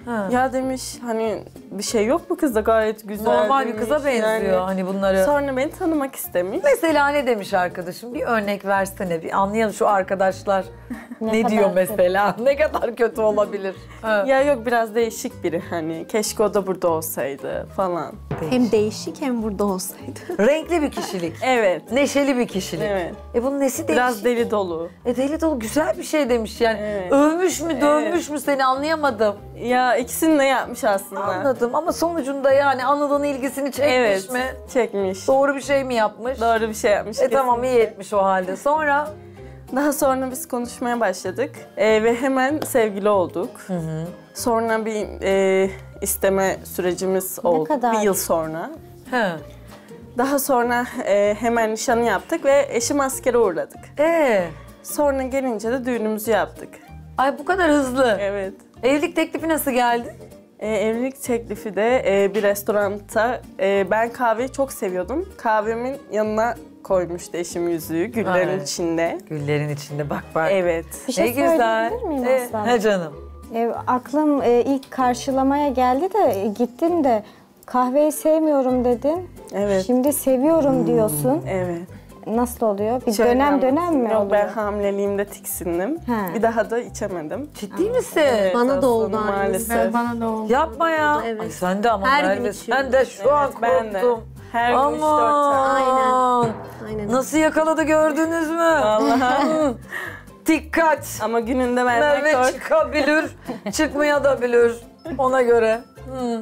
A: Ha.
D: Ya demiş hani bir şey yok bu kızda gayet güzel
A: Normal bir
D: demiş.
A: kıza benziyor
D: Yani
A: hani bunları.
D: Sonra beni tanımak istemiş.
A: Mesela ne demiş arkadaşım? Bir örnek versene, bir anlayalım şu arkadaşlar ne,
E: Ne
A: diyor
E: kadar
A: mesela? Ne kadar kötü olabilir? Ha.
D: Ya yok biraz değişik biri hani keşke o da burada olsaydı falan.
I: Hem değişik hem burada olsaydı.
A: Renkli bir kişilik.
D: Evet.
A: Neşeli bir kişilik.
D: Evet.
A: E bunun nesi değişik?
D: Biraz deli dolu.
A: E deli dolu güzel bir şey demiş yani.
D: Evet.
A: Övmüş mü, dövmüş
D: Evet.
A: mü seni anlayamadım.
D: Ya ikisini de yapmış aslında.
A: Anladım ama sonucunda yani Anıl'ın ilgisini çekmiş
D: Evet.
A: mi?
D: Çekmiş.
A: Doğru bir şey mi yapmış?
D: Doğru bir şey yapmış.
A: E tamam, iyi
D: kesinlikle.
A: etmiş o halde. Sonra?
D: Daha sonra biz konuşmaya başladık Ee, ve hemen sevgili olduk. Sonra bir e, isteme sürecimiz oldu
E: kadar?
D: bir yıl sonra.
A: He.
D: Daha sonra e, hemen nişanı yaptık ve eşim askere uğurladık.
A: Ee,
D: Sonra gelince de düğünümüzü yaptık.
A: ay bu kadar hızlı.
D: Evet.
A: Evlilik teklifi nasıl geldi?
D: E, evlilik teklifi de e, bir restoranda e, ben kahveyi çok seviyordum. Kahvemin yanına koymuştu eşim yüzüğü güllerin
A: Evet.
D: içinde.
A: Güllerin içinde bak bak.
D: Evet.
E: Bir şey
A: Ne güzel.
E: söyleyebilir miyim
A: Ee,
E: Aslan?
A: he canım.
E: E, aklım e, ilk karşılamaya geldi de e, gittim de kahveyi sevmiyorum dedin.
D: Evet.
E: Şimdi seviyorum diyorsun.
D: Evet.
E: Nasıl oluyor? Bir
D: Şöyle
E: dönem
D: anlatayım.
E: dönem mi
D: Yok,
E: oluyor?
D: ben hamileliğimde tiksindim.
E: He.
D: Bir daha da içemedim.
A: Ciddi misin?
D: Evet,
I: Bana da oldu
D: aslında
I: aynısı.
D: maalesef.
J: Bana da oldu.
A: Yapma ya.
I: Evet.
A: Ay sen de ama
I: Her gün
A: Merve,
I: içiyorum.
A: sen de şu an
D: Evet, ben de.
A: korktum.
D: Her gün üç dört tane.
A: Aman.
I: Aynen.
A: Nasıl yakaladı gördünüz mü?
D: Vallahi.
A: Dikkat.
D: Ama gününde benden
A: Merve
D: kork.
A: çıkabilir, çıkmaya da bilir. Ona göre. Hı.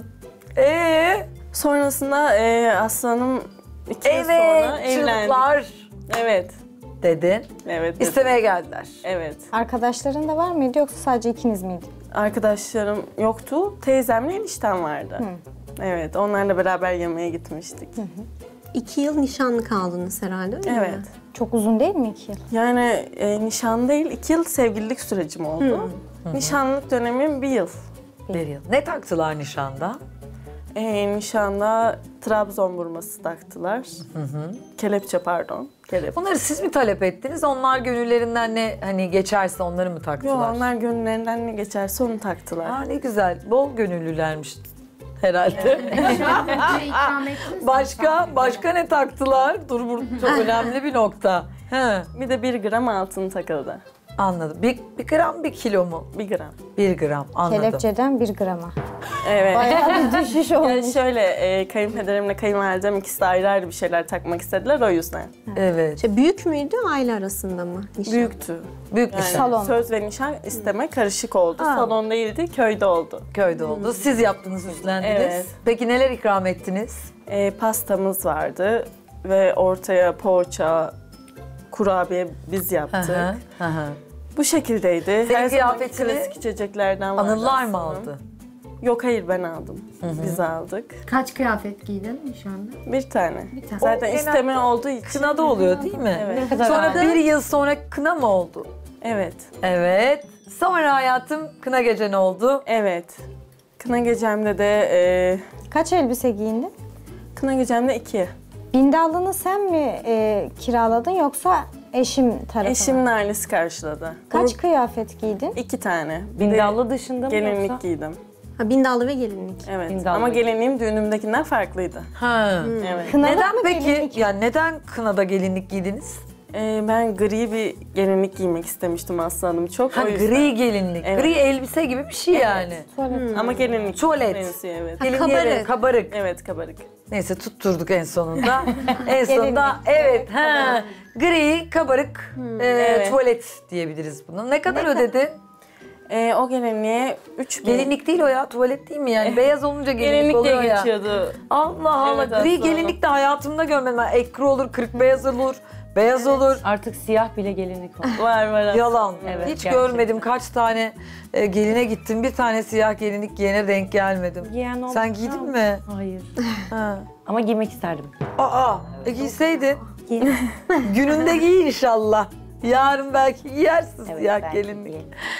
A: Ee,
D: Sonrasında e, aslanım iki yıl sonra
A: evet,
D: evlendik.
A: çocuklar
D: Evet.
A: dedin.
D: Evet. dedim.
A: İstemeye geldiler.
D: Evet.
E: Arkadaşların da var mıydı yoksa sadece ikiniz miydi?
D: Arkadaşlarım yoktu. Teyzemle eniştem vardı. Evet. Onlarla beraber yemeğe gitmiştik.
I: İki yıl nişanlı kaldınız herhalde öyle mi?
D: Evet.
E: Çok uzun değil mi iki yıl?
D: Yani e, nişan değil, iki yıl sevgililik sürecim oldu. Nişanlılık dönemim bir yıl.
A: Bir yıl. Ne taktılar nişanda?
D: E, nişanda Trabzon burması taktılar. Kelepçe pardon. Kelepçe.
A: Bunları siz mi talep ettiniz? Onlar gönüllerinden ne hani geçerse onları mı
D: Yok,
A: taktılar?
D: onlar gönüllerinden ne geçerse onu taktılar.
A: Aa, ne güzel. Bol gönüllülermiş herhalde.
J: İkram ettiniz.
A: Başka başka ne taktılar? Dur, bu çok önemli bir nokta. He,
D: Bir de bir gram altın takıldı.
A: anladım. Bir, bir gram bir kilo mu?
D: Bir gram.
A: Bir gram, anladım.
E: Kelepçeden bir grama.
D: Evet.
E: Bayağı bir düşüş olmuş.
D: Yani şöyle e, kayınpederimle kayınvalidem ikisi de ayrı ayrı bir şeyler takmak istediler o yüzden.
A: Evet.
I: İşte büyük müydü aile arasında mı? Nişan?
D: Büyüktü.
A: Büyük bir
D: Yani
A: şey.
E: Salon.
D: söz ve nişan isteme karışık oldu.
A: Ha.
D: Salon değildi, köyde oldu.
A: Köyde oldu. Siz yaptınız, üstlendiniz.
D: Evet.
A: Peki neler ikram ettiniz?
D: E, pastamız vardı ve ortaya poğaça, kurabiye biz
A: Hı
D: yaptık.
A: hı, hı hı.
D: Bu şekildeydi.
A: Senin
D: Her zamanki
A: kıyafetini
D: klasik içeceklerden vardı
A: Anılar mı
D: aslında.
A: aldı?
D: Yok hayır ben aldım. Biz aldık.
J: Kaç kıyafet giydin nişanda?
D: Bir tane.
J: Bir tane.
D: Zaten
A: O genel-
D: isteme olduğu için.
A: Kınada oluyor değil mi?
D: Evet.
A: Sonra bir yıl sonra kına mı oldu?
D: Evet.
A: Evet. Sonra hayatım kına gece ne oldu?
D: Evet. Kına gecemde de e,
E: Kaç elbise giyindin?
D: kına gecemde iki.
E: Bindallını sen mi e, kiraladın yoksa eşim tarafı mı?
D: Eşimin ailesi karşıladı.
E: Kaç kıyafet giydin?
D: İki tane. Bir de
G: Bindallı dışında mı
D: gelinlik
G: yoksa?
D: giydim.
I: Ha, bindallı ve gelinlik.
D: Evet.
G: Bindallı.
D: Ama gelinliğim düğünümdekinden farklıydı.
A: Ha.
D: Evet.
E: Kınalık
A: Neden
E: mı
A: peki?
E: gelinlik?
A: Yani neden kınada gelinlik giydiniz?
D: E, ben gri bir gelinlik giymek istemiştim Aslı Hanım çok.
A: Ha,
D: o yüzden.
A: gri gelinlik.
D: Evet.
A: Gri elbise gibi bir şey yani.
E: Tuvalet.
D: Ama gelinlik.
A: Tuvalet.
D: benziyor, evet.
A: Gelinliğe
I: kabarık.
A: de kabarık.
D: Evet kabarık.
A: Neyse tutturduk en sonunda. en sonunda evet. Ha, gri, kabarık e,
D: evet.
A: tuvalet diyebiliriz bunu. Ne kadar ödedin?
D: E, o gelinliğe üç bin.
A: Gelinlik değil o ya, tuvalet değil mi yani? Beyaz olunca gelinlik,
D: Gelinlik
A: oluyor
D: diye
A: ya.
D: geçiyordu.
A: Allah Allah.
D: Evet,
A: Gri
D: aslında.
A: gelinlik de hayatımda görmedim. Ben ekru olur, kırık beyaz olur, beyaz olur.
G: Artık siyah bile gelinlik var.
D: Var var aslında.
A: Yalan.
G: Evet,
A: Hiç
G: gerçekten.
A: görmedim. Kaç tane e, geline gittim. Bir tane siyah gelinlik giyene denk gelmedim.
G: Giyen oldu.
A: Sen giydin mi?
G: Hayır.
A: Ha.
G: Ama giymek isterdim.
A: Aa, e, giyseydin. Gününde giy inşallah. Yarın belki giyersin siyah gelinlik.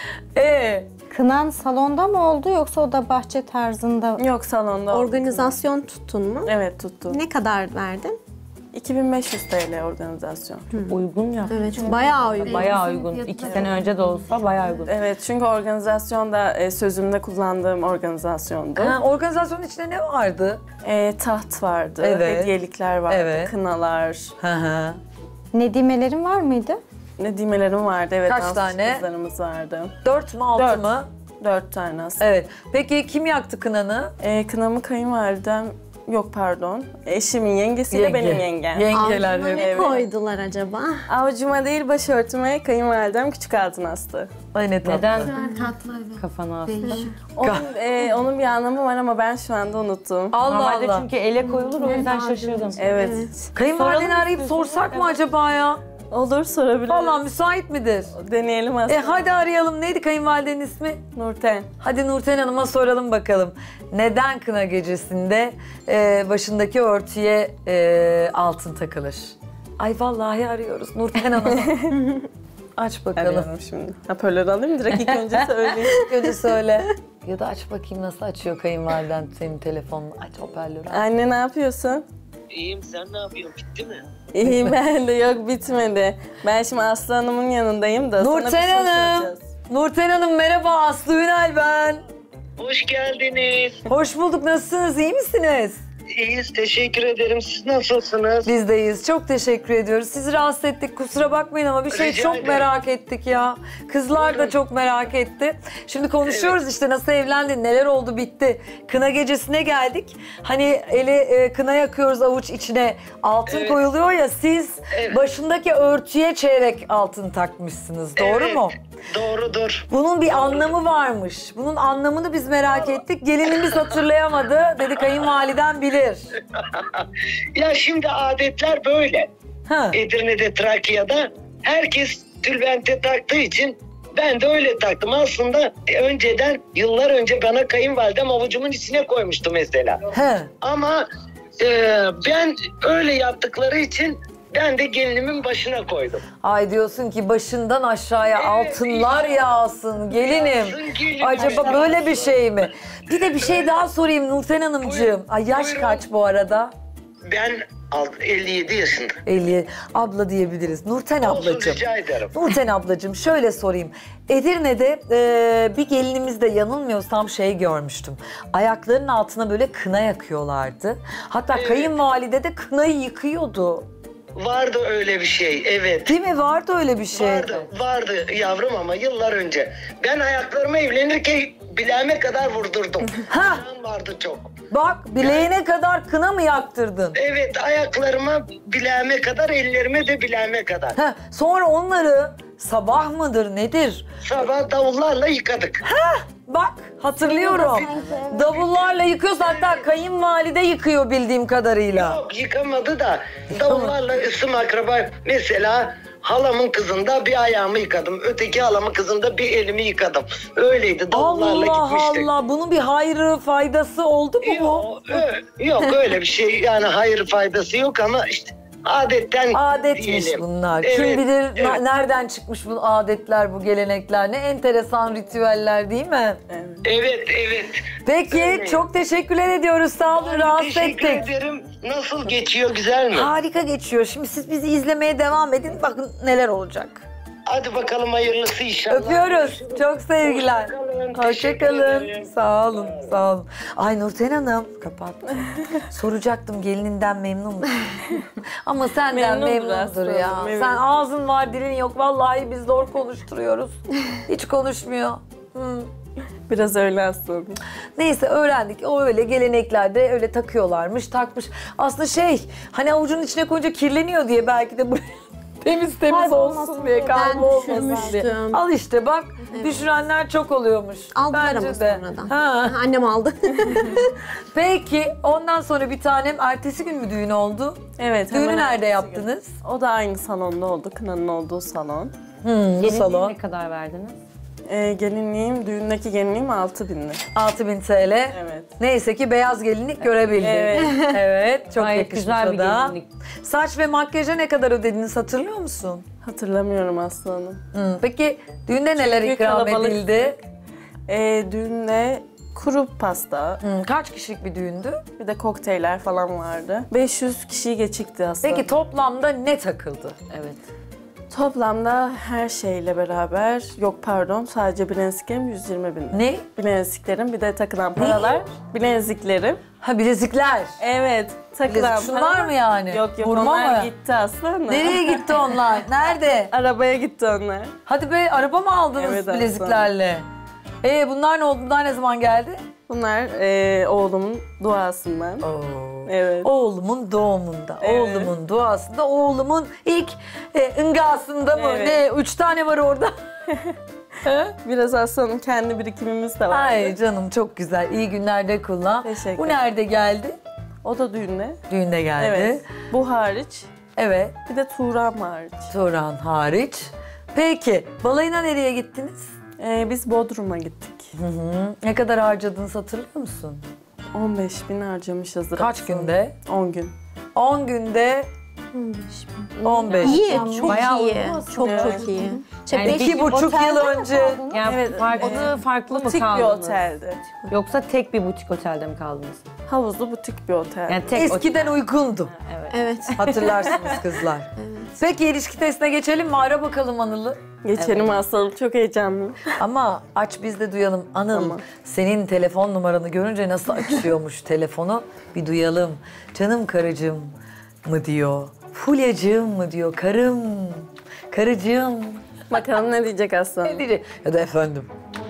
A: Ee,
E: Kınan salonda mı oldu yoksa o da bahçe tarzında?
D: Yok salonda.
I: Organizasyon tuttun mu?
D: Evet tuttu.
I: Ne kadar verdin?
D: iki bin beş yüz T L organizasyon.
G: Uygun ya.
I: Evet, bayağı uygun.
G: Bayağı uygun. İki sene önce de olsa bayağı uygun.
D: Evet, çünkü organizasyon da e, sözümde kullandığım organizasyondu.
A: Ha, organizasyonun içinde ne vardı?
D: E, taht vardı,
A: Evet.
D: hediyelikler vardı,
A: Evet.
D: kınalar,
A: Hı hı.
E: Nedimelerin var mıydı?
D: nedimelerim vardı. Evet,
A: Kaç
D: dans
A: tane?
D: kızlarımız vardı.
A: Dört mü altı
D: Dört.
A: mı?
D: Dört tane aslında.
A: Evet. Peki kim yaktı kınanı?
D: E, kınamı kayınvalidem, yok pardon, eşimin yengesiyle
A: Yenge.
D: benim yengem.
A: Yengeler
E: Avucuna
A: hep.
E: ne koydular acaba?
D: Avucuma değil başörtüme kayınvalidem küçük altın astı.
A: Ay ne tatlı.
G: Neden
J: Tatlı evet.
G: kafana astın?
D: Onun, e, onun bir anlamı var ama ben şu anda unuttum.
A: Allah
G: Normalde
A: Allah.
G: çünkü ele koyulur o yüzden şaşırdım.
D: Evet.
A: Kayınvalideni arayıp sorsak mı acaba ya?
D: Olur, sorabilirim.
A: Vallahi müsait midir?
D: Deneyelim aslında.
A: E hadi arayalım. Neydi kayınvalidenin ismi?
D: Nurten.
A: Hadi Nurten Hanım'a soralım bakalım. Neden kına gecesinde e, başındaki örtüye e, altın takılır? Ay vallahi arıyoruz Nurten Hanım'ı. Aç bakalım.
D: Arıyorum şimdi. Hoparlörü alayım direkt ilk önce söyleyeyim.
A: Önce söyle. Ya da aç bakayım nasıl açıyor kayınvaliden senin telefonunu. Aç hoparlörü.
D: Anne ne yapıyorsun?
K: İyiyim, sen ne yapıyorsun? Bitti mi?
D: İyi ben de, yok bitmedi. Ben şimdi Aslı Hanım'ın yanındayım da sana bir
A: Nurten
D: soru
A: Hanım.
D: soracağız.
A: Nurten Hanım merhaba, Aslı Ünal ben.
K: Hoş geldiniz.
A: Hoş bulduk, nasılsınız, iyi misiniz?
K: İyiyiz, teşekkür ederim. Siz nasılsınız?
A: Biz deyiz, çok teşekkür ediyoruz. Sizi rahatsız ettik, kusura bakmayın ama bir şey
K: Rica
A: çok
K: ederim.
A: merak ettik ya. Kızlar da çok merak etti. Şimdi konuşuyoruz işte nasıl evlendin, neler oldu bitti. Kına gecesine geldik. Hani eli e, kına yakıyoruz avuç içine altın
K: Evet.
A: koyuluyor ya, siz
K: Evet.
A: başındaki örtüye çeyrek altın takmışsınız, doğru
K: Evet,
A: mu?
K: Doğrudur.
A: Bunun bir anlamı varmış. Bunun anlamını biz merak ettik. Gelinimiz hatırlayamadı. Dedi kayınvaliden bilir.
K: Ya şimdi adetler böyle.
A: Ha.
K: Edirne'de, Trakya'da herkes tülbente taktığı için ben de öyle taktım. Aslında önceden, yıllar önce bana kayınvalidem avucumun içine koymuştu mesela.
A: He.
K: Ama e, ben öyle yaptıkları için ben de gelinimin başına koydum.
A: Ay diyorsun ki başından aşağıya altınlar yağsın gelinim.
K: Yağsın gelinim.
A: Acaba böyle bir şey mi? Bir de bir şey daha sorayım Nurten Hanımcığım.
K: Buyurun,
A: Ay yaş
K: buyurun.
A: kaç bu arada?
K: Ben elli yedi yaşında.
A: elli abla diyebiliriz. Nurten
K: Olsun,
A: ablacığım.
K: rica ederim.
A: Nurten ablacığım şöyle sorayım. Edirne'de e, bir gelinimizde yanılmıyorsam şey görmüştüm. Ayaklarının altına böyle kına yakıyorlardı. Hatta
K: Evet.
A: kayınvalide de kınayı yıkıyordu.
K: Vardı öyle bir şey, evet.
A: Değil mi? Vardı öyle bir şey.
K: Vardı, vardı yavrum ama yıllar önce. Ben ayaklarımı evlenirken bileğime kadar vurdurdum.
A: Ha.
K: Kan vardı çok.
A: Bak bileğine kadar kına mı yaktırdın?
K: Evet, ayaklarıma bileğime kadar, ellerime de bileğime kadar.
A: Ha, sonra onları sabah mıdır nedir?
K: Sabah davullarla yıkadık.
A: Bak hatırlıyorum. Davullarla yıkıyoruz, hatta kayınvalide yıkıyor bildiğim kadarıyla.
K: Yok, yıkamadı da davullarla ısım akraba. Mesela halamın kızında bir ayağımı yıkadım. Öteki halamın kızında bir elimi yıkadım. Öyleydi, davullarla
A: Allah
K: gitmiştik.
A: Allah, bunun bir hayrı faydası oldu mu bu?
K: Yok, ö- yok öyle bir şey, yani hayır faydası yok ama işte adetten
A: Adetmiş
K: diyelim.
A: bunlar.
K: Evet,
A: Kim bilir
K: evet.
A: na- nereden çıkmış bu adetler, bu gelenekler. Ne enteresan ritüeller değil mi?
K: Evet, evet.
A: Peki
K: Öyle.
A: çok teşekkürler ediyoruz. Sağ olun,
K: Ay,
A: rahatsız
K: teşekkür
A: ettik.
K: ederim. Nasıl geçiyor, güzel mi?
A: Harika geçiyor. Şimdi siz bizi izlemeye devam edin. Bakın neler olacak.
K: Hadi bakalım, hayırlısı inşallah.
A: Öpüyoruz. Çok sevgiler.
K: Hoşçakalın, teşekkür
A: Hoşçakalın.
K: ederim.
A: Sağ olun, sağ olun. Ay Nurten Hanım, kapat. Soracaktım gelininden memnun musun? Ama senden
D: Memnundur
A: memnundur
D: aslında,
A: ya.
D: evet.
A: Sen ağzın var, dilin yok. Vallahi biz zor konuşturuyoruz. Hiç konuşmuyor. Hı.
D: Biraz öyle aslında.
A: Neyse öğrendik. O öyle geleneklerde öyle takıyorlarmış, takmış. Aslında şey, hani avucunun içine koyunca kirleniyor diye belki de bu temiz temiz
E: Kaybolmasın
A: olsun diye,
E: diye ben
A: kaybolmasın diye.
E: düşürmüştüm.
A: Al işte bak, düşürenler çok oluyormuş.
E: Aldılar
A: Bence
E: ama
A: de.
E: sonradan.
A: Ha.
E: Annem aldı.
A: Peki ondan sonra bir tanem ertesi gün mü düğün oldu?
D: Evet.
A: Düğünü
D: hemen
A: nerede
D: ertesi gün.
A: yaptınız?
D: O da aynı salonda oldu. Kınanın olduğu salon.
A: Hmm, bu
G: Gelinliğe
A: salon.
G: ne kadar verdiniz?
D: Ee, gelinliğim, düğündeki gelinliğim altı bin lira.
A: altı bin T L.
D: Evet.
A: Neyse ki beyaz gelinlik görebildik.
D: Evet.
A: Evet, çok
G: Gayet
A: yakışmış
G: güzel
A: o
G: bir
A: da.
G: gelinlik.
A: Saç ve makyaja ne kadar ödediniz hatırlıyor musun?
D: Hatırlamıyorum aslanım.
A: Hmm, peki düğünde neler
D: Çünkü
A: ikram
D: kalabalık.
A: edildi?
D: Ee, düğünde Kuru pasta,
C: Hmm, kaç kişilik bir düğündü?
D: bir de kokteyller falan vardı. beş yüz kişiyi geçikti aslında.
C: Peki toplamda ne takıldı? Evet.
D: Toplamda her şeyle beraber, yok pardon sadece bileziklerim yüz yirmi bin.
C: Ne?
D: Bileziklerim, bir de takılan paralar. Bileziklerim.
C: Ha bilezikler.
D: Evet, takılan
C: Bilezik şunlar
D: paralar.
C: mı yani?
D: Yok yok,
C: Vurma
D: onlar
C: mı?
D: gitti aslında.
C: Nereye gitti onlar? Nerede?
D: Arabaya gitti onlar.
C: Hadi be, araba mı aldınız
D: Evet, evet,
C: bileziklerle? Ee bunlar ne oldu? Bunlar ne zaman geldi?
D: Bunlar eee, oğlumun duasından.
C: Oo.
D: Evet.
C: Oğlumun doğumunda,
D: Evet.
C: oğlumun duasında, oğlumun ilk e, ıngasında mı?
D: Evet.
C: Ne? Üç tane var orada.
D: Biraz aslanım kendi birikimimiz de var.
C: Ay canım çok güzel. İyi günlerde kullan.
D: Teşekkür
C: Bu
D: ederim.
C: nerede geldi?
D: O da düğünde.
C: Düğünde geldi.
D: Evet. Bu hariç.
C: Evet.
D: Bir de Tuğra'm hariç.
C: Turan hariç. Peki balayına nereye gittiniz?
D: Ee, biz Bodrum'a gittik.
C: Hı hı. Ne kadar harcadınız hatırlıyor musun?
D: on beş bin harcamışızdır.
C: Kaç
D: aslında.
C: günde?
D: on gün.
C: on günde on beş.
I: İyi, çok
C: Bayağı
I: iyi.
C: uygun aslında.
I: Çok
D: Evet.
I: çok iyi.
G: Yani
C: İki buçuk yıl önce.
G: Yani
D: Evet,
G: farklı farklı mı
D: Butik bir
G: kaldınız?
D: oteldi.
G: Yoksa tek bir butik otelde mi kaldınız?
D: Havuzlu butik bir otel.
G: Yani tek
C: Eskiden uygundu.
I: Evet.
C: Hatırlarsınız kızlar. Peki ilişki testine geçelim mi? Ara bakalım Anıl'ı.
D: Geçelim aslanım, çok heyecanlı.
C: Ama aç biz de duyalım. Anıl,
D: Tamam.
C: senin telefon numaranı görünce nasıl açıyormuş telefonu bir duyalım. Canım karıcığım mı diyor, Fulyacığım mı diyor, karım, karıcığım.
D: Bakalım ne diyecek aslanım.
C: Ne diyecek? Ya da efendim.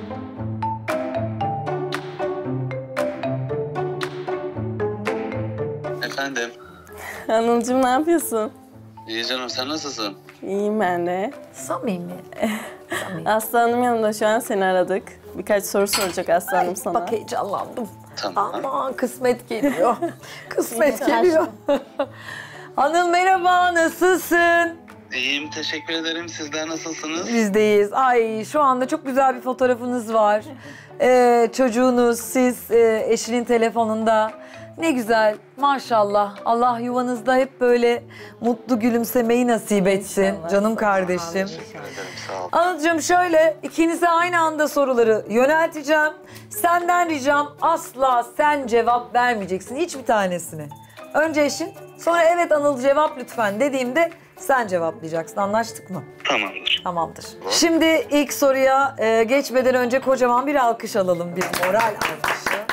L: Efendim,
D: Anılcığım ne yapıyorsun?
L: iyi canım sen nasılsın?
D: İyiyim ben de.
C: Samimi.
D: Aslanım yanında şu an seni aradık. Birkaç soru soracak aslanım sana.
C: Bak heyecanlandım.
L: Tamam.
C: Aman kısmet geliyor. Kısmet geliyor. Anıl merhaba, nasılsın?
L: İyiyim, teşekkür ederim. Sizler nasılsınız?
C: Bizdeyiz. Ay şu anda çok güzel bir fotoğrafınız var. Ee, çocuğunuz, siz e, eşinin telefonunda. Ne güzel maşallah. Allah yuvanızda hep böyle mutlu gülümsemeyi nasip etsin. Canım kardeşim.
L: Teşekkür ederim, sağ ol.
C: Anılcığım şöyle ikinize aynı anda soruları yönelteceğim. Senden ricam asla sen cevap vermeyeceksin hiçbir tanesine. Önce eşin, sonra evet Anıl cevap lütfen dediğimde sen cevaplayacaksın. Anlaştık mı?
L: Tamamdır.
C: Tamamdır. Şimdi ilk soruya e, geçmeden önce kocaman bir alkış alalım. Bir moral alkışı.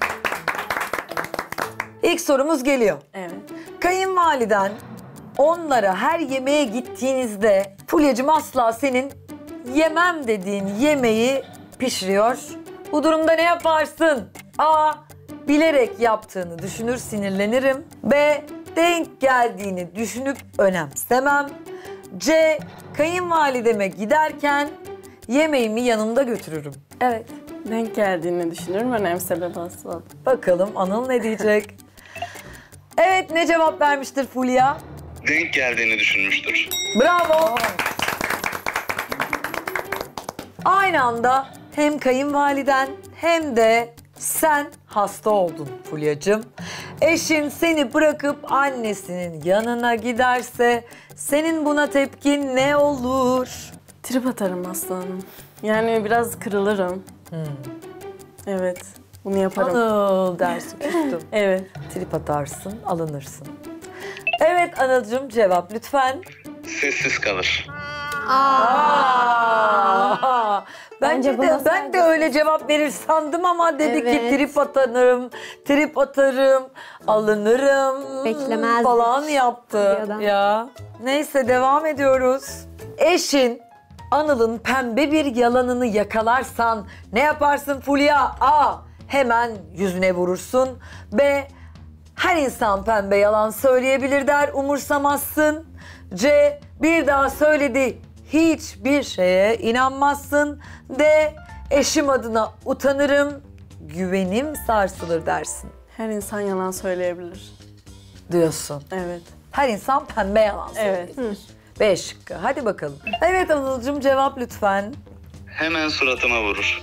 C: İlk sorumuz geliyor.
D: Evet.
C: Kayınvaliden onlara her yemeğe gittiğinizde Fulyacığım asla senin yemem dediğin yemeği pişiriyor. Bu durumda ne yaparsın? A. Bilerek yaptığını düşünür sinirlenirim. B. Denk geldiğini düşünüp önemsemem. C. Kayınvalideme giderken yemeğimi yanımda götürürüm. Evet.
D: Denk geldiğini düşünürüm, önemsemem aslanım.
C: Bakalım Anıl ne diyecek? Evet, ne cevap vermiştir Fulya?
L: Denk geldiğini düşünmüştür.
C: Bravo. Aynı anda hem kayınvaliden hem de sen hasta oldun Fulyacığım. Eşin seni bırakıp annesinin yanına giderse senin buna tepkin ne olur?
D: Trip atarım aslanım. Yani biraz kırılırım. Evet, bunu yaparım.
C: Anıl dersin küstüm.
D: Evet.
C: Trip atarsın, alınırsın. Evet Anılcığım cevap lütfen.
L: Sessiz kalır.
C: Aa, bence
E: Bence
C: de
E: buna
C: ben de öyle cevap verir sandım ama dedi ki
E: Evet.
C: trip atarım, trip atarım, alınırım
E: Beklemezdik.
C: falan yaptı.
E: Ya da.
C: Ya. Neyse devam ediyoruz. Eşin Anıl'ın pembe bir yalanını yakalarsan ne yaparsın Fulya? A. Hemen yüzüne vurursun. B. Her insan pembe yalan söyleyebilir der, umursamazsın. C. Bir daha söyledi, hiçbir şeye inanmazsın. D. Eşim adına utanırım, güvenim sarsılır dersin.
D: Her insan yalan söyleyebilir.
C: Diyorsun.
D: Evet.
C: Her insan pembe yalan söyler.
D: Evet.
C: B şıkkı. Hadi bakalım. Evet Anıl'cığım cevap lütfen.
L: Hemen suratıma vurur.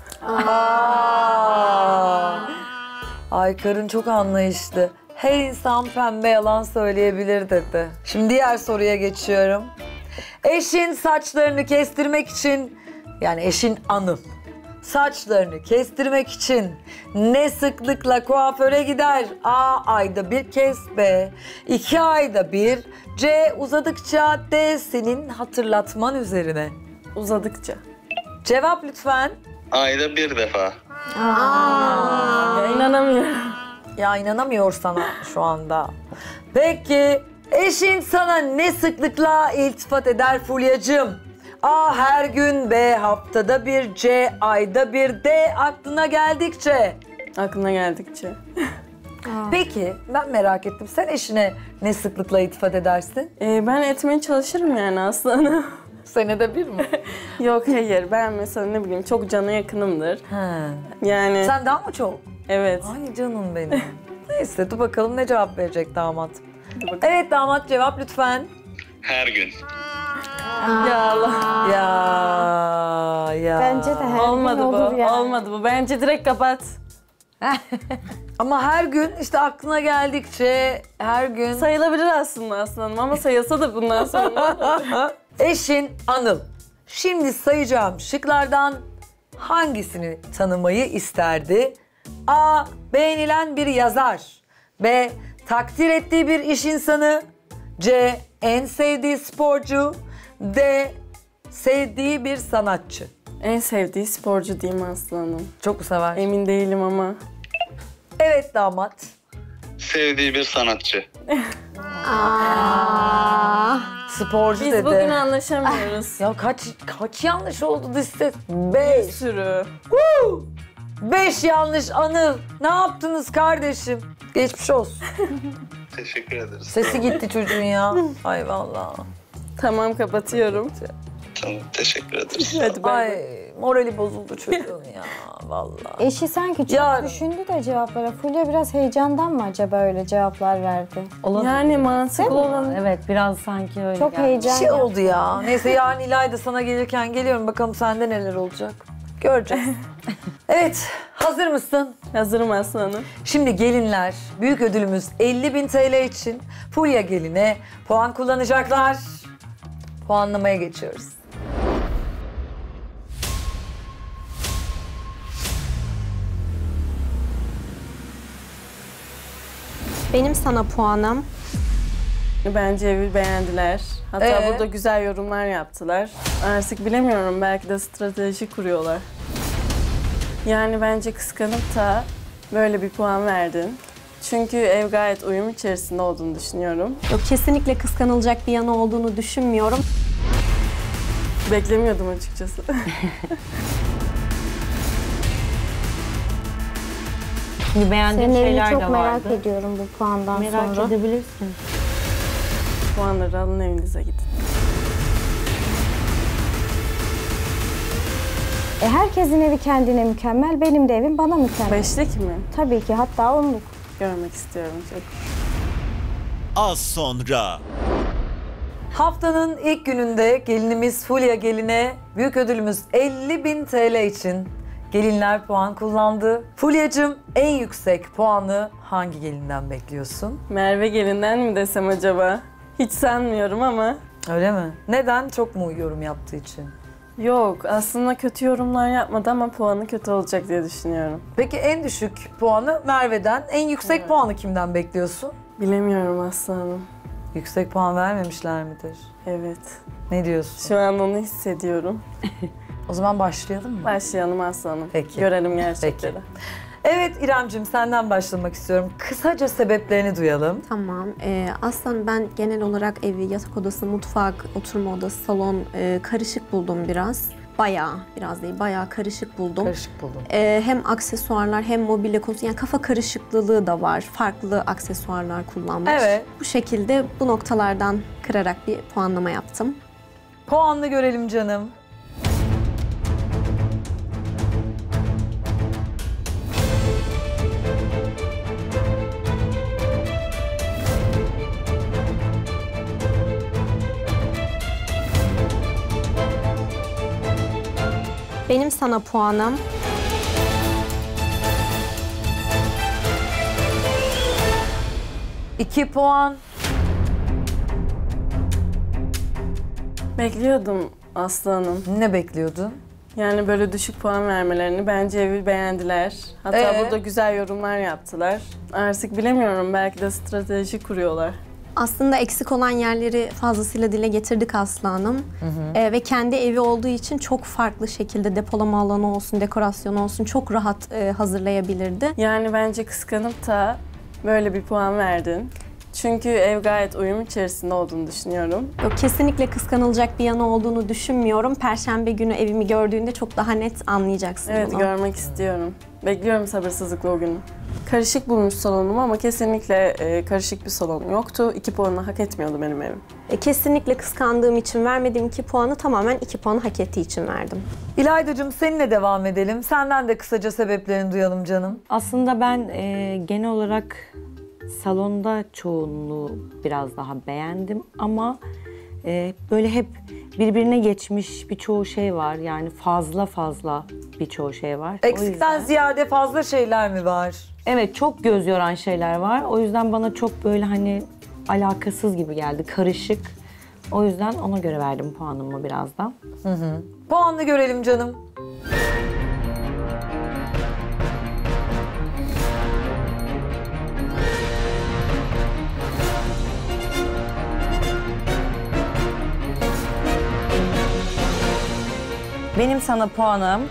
C: Aa. Ay karın çok anlayışlı. Her insan pembe yalan söyleyebilir dedi. Şimdi diğer soruya geçiyorum. Eşin saçlarını kestirmek için, yani eşin Anıl
A: saçlarını kestirmek için ne sıklıkla kuaföre gider? A. Ayda bir kez. B. iki ayda bir. C. Uzadıkça. D. Senin hatırlatman üzerine.
D: Uzadıkça.
A: Cevap lütfen.
L: Ayda bir defa.
D: Ya inanamıyorum.
A: Ya inanamıyor sana şu anda. Peki eşin sana ne sıklıkla iltifat eder Fulya'cığım? A. Her gün. B. Haftada bir. C. Ayda bir. D. Aklına geldikçe.
D: Aklına geldikçe.
A: Peki ben merak ettim. Sen eşine ne sıklıkla iltifat edersin?
D: Ee, ben etmeye çalışırım yani aslında.
A: Senede bir mi?
D: Yok hayır, ben mesela ne bileyim çok cana yakınımdır.
A: He.
D: Yani
A: Sen daha mı çok?
D: evet.
A: Ay canım benim. Neyse dur bakalım ne cevap verecek damat.
D: Dur bakalım.
A: Evet damat cevap lütfen.
L: Her gün.
D: Ya Allah.
A: Ya ya.
E: Bence de her
D: Olmadı
E: gün
D: bu.
E: olur yani.
D: Olmadı bu. Bence direkt kapat.
A: Ama her gün işte aklına geldikçe her gün.
D: Sayılabilir aslında aslanım ama sayılsa da bundan sonra.
A: Eşin Anıl. Şimdi sayacağım şıklardan hangisini tanımayı isterdi? A. Beğenilen bir yazar. B. Takdir ettiği bir iş insanı. C. En sevdiği sporcu. D. Sevdiği bir sanatçı.
D: En sevdiği sporcu diyeyim aslanım.
A: Çok sever.
D: Emin değilim ama.
A: Evet damat.
L: Sevdiği bir sanatçı.
A: Sporcu
D: Biz
A: dedi.
D: bugün anlaşamıyoruz.
A: Ya kaç kaç yanlış oldu liste?
D: Bir
A: Beş.
D: sürü.
A: Woo! Beş yanlış Anıl. Ne yaptınız kardeşim? Geçmiş olsun.
L: Teşekkür ederiz.
A: Sesi gitti çocuğun ya. Ay vallahi.
D: Tamam kapatıyorum.
L: Tamam, teşekkür ederiz.
D: Hadi bay bay.
A: Ay morali bozuldu çocuğun ya vallahi.
E: Eşi sanki çok
A: Yarın.
E: düşündü de cevaplara. Fulya biraz heyecandan mı acaba öyle cevaplar verdi?
D: Yani mantıklı olan.
G: Evet biraz sanki öyle
E: Çok
G: geldi.
A: Bir
E: heyecan.
A: şey oldu ya. Neyse yarın İlayda sana gelirken geliyorum. Bakalım sende neler olacak. Göreceğiz. Evet, hazır mısın?
D: Hazırım aslanım.
A: Şimdi gelinler, büyük ödülümüz elli bin T L için Fulya geline puan kullanacaklar. Puanlamaya geçiyoruz.
I: Benim sana puanım.
D: Bence evi beğendiler. Hatta
A: Ee?
D: burada güzel yorumlar yaptılar. Artık bilemiyorum, belki de strateji kuruyorlar. Yani bence kıskanıp da böyle bir puan verdin. Çünkü ev gayet uyum içerisinde olduğunu düşünüyorum.
I: Yok, kesinlikle kıskanılacak bir yanı olduğunu düşünmüyorum.
D: Beklemiyordum açıkçası.
G: Şimdi beğendiğim
E: Senin evini
G: şeyler
E: çok
G: de
E: merak
G: vardı.
E: ediyorum bu puandan
G: Merak
E: sonra.
G: edebilirsin.
D: Puanları alın, evinize gidin.
E: E, herkesin evi kendine mükemmel, benim de evim bana mükemmel.
D: Beşlik mi?
E: Tabii ki, hatta onluk.
D: Görmek istiyorum çok.
B: Az sonra.
A: Haftanın ilk gününde gelinimiz Fulya geline büyük ödülümüz elli bin T L için gelinler puan kullandı. Fulya'cığım en yüksek puanı hangi gelinden bekliyorsun?
D: Merve gelinden mi desem acaba? Hiç sanmıyorum ama.
A: Öyle mi? Neden? Çok mu yorum yaptığı için?
D: Yok, aslında kötü yorumlar yapmadı ama puanı kötü olacak diye düşünüyorum.
A: Peki en düşük puanı Merve'den, en yüksek puanı kimden bekliyorsun?
D: Bilemiyorum aslanım.
A: Yüksek puan vermemişler midir?
D: Evet.
A: Ne diyorsun?
D: Şu an onu hissediyorum.
A: O zaman başlayalım mı?
D: Başlayalım aslanım.
A: Peki.
D: Görelim gerçekleri.
A: Peki. Evet İremcim, senden başlamak istiyorum. Kısaca sebeplerini duyalım.
I: Tamam. Ee, aslında ben genel olarak evi, yatak odası, mutfak, oturma odası, salon e, karışık buldum biraz. Bayağı, biraz değil, bayağı karışık buldum.
A: Karışık buldum.
I: Ee, hem aksesuarlar hem mobilya konusu, yani kafa karışıklığı da var. Farklı aksesuarlar kullanmış.
A: Evet.
I: Bu şekilde bu noktalardan kırarak bir puanlama yaptım.
A: Puanını görelim canım.
I: Benim sana puanım
A: İki puan.
D: Bekliyordum aslanım.
A: Ne bekliyordun?
D: Yani böyle düşük puan vermelerini bence evi beğendiler. Hatta
A: Ee?
D: burada güzel yorumlar yaptılar. Artık bilemiyorum, belki de strateji kuruyorlar.
I: Aslında eksik olan yerleri fazlasıyla dile getirdik Aslı Hanım. Ee, ve kendi evi olduğu için çok farklı şekilde depolama alanı olsun, dekorasyon olsun çok rahat e, hazırlayabilirdi.
D: Yani bence kıskanıp da böyle bir puan verdin. Çünkü ev gayet uyum içerisinde olduğunu düşünüyorum.
I: Yok, kesinlikle kıskanılacak bir yanı olduğunu düşünmüyorum. Perşembe günü evimi gördüğünde çok daha net anlayacaksın
D: Evet,
I: bunu.
D: görmek istiyorum. Bekliyorum sabırsızlıkla o günü. Karışık bulmuş salonumu ama kesinlikle e, karışık bir salon yoktu. İki puanı hak etmiyordu benim evim.
I: E, kesinlikle kıskandığım için vermediğim iki puanı tamamen iki puanı hak ettiği için verdim.
A: İlayda'cığım seninle devam edelim. Senden de kısaca sebeplerini duyalım canım.
G: Aslında ben e, genel olarak salonda çoğunluğu biraz daha beğendim ama e, böyle hep birbirine geçmiş birçoğu şey var. Yani fazla fazla birçoğu şey var. O
A: Eksikten
G: yüzden-
A: ziyade fazla şeyler mi var?
G: Evet, çok göz yoran şeyler var. O yüzden bana çok böyle hani alakasız gibi geldi, karışık. O yüzden ona göre verdim puanımı biraz da.
A: Hı hı. Puanını görelim canım.
M: Benim sana puanım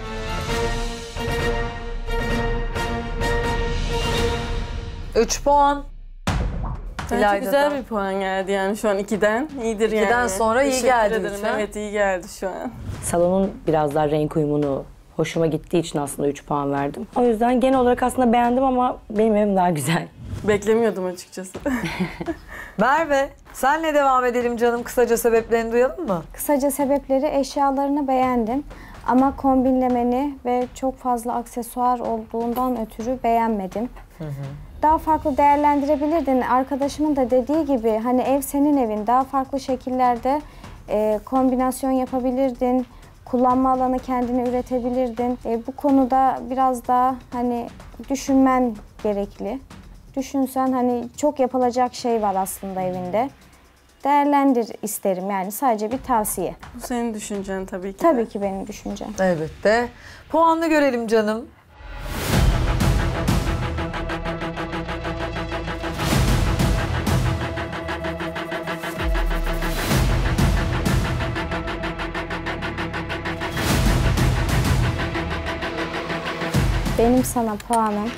A: Üç puan.
D: Bence
A: İlayda'dan.
D: güzel bir puan geldi yani şu an ikiden. İyidir yani.
A: İkiden sonra iyi
D: Teşekkür
A: geldi
D: ederim.
A: lütfen.
D: Evet, iyi geldi şu an.
G: Salonun biraz daha renk uyumunu hoşuma gittiği için aslında üç puan verdim. O yüzden genel olarak aslında beğendim ama benim evim daha güzel.
D: Beklemiyordum açıkçası.
A: Merve, senle devam edelim canım. Kısaca sebeplerini duyalım mı?
E: Kısaca sebepleri, eşyalarını beğendim. Ama kombinlemeni ve çok fazla aksesuar olduğundan ötürü beğenmedim.
A: Hı hı.
E: Daha farklı değerlendirebilirdin. Arkadaşımın da dediği gibi hani ev senin evin. Daha farklı şekillerde e, kombinasyon yapabilirdin. Kullanma alanı kendini üretebilirdin. E, bu konuda biraz daha hani düşünmen gerekli. Düşünsen hani çok yapılacak şey var aslında evinde. Değerlendir isterim yani, sadece bir tavsiye.
D: Bu senin düşüncen tabii ki.
E: Tabii ki benim düşüncem.
A: Elbette. Puanını görelim canım.
E: Benim sana puanım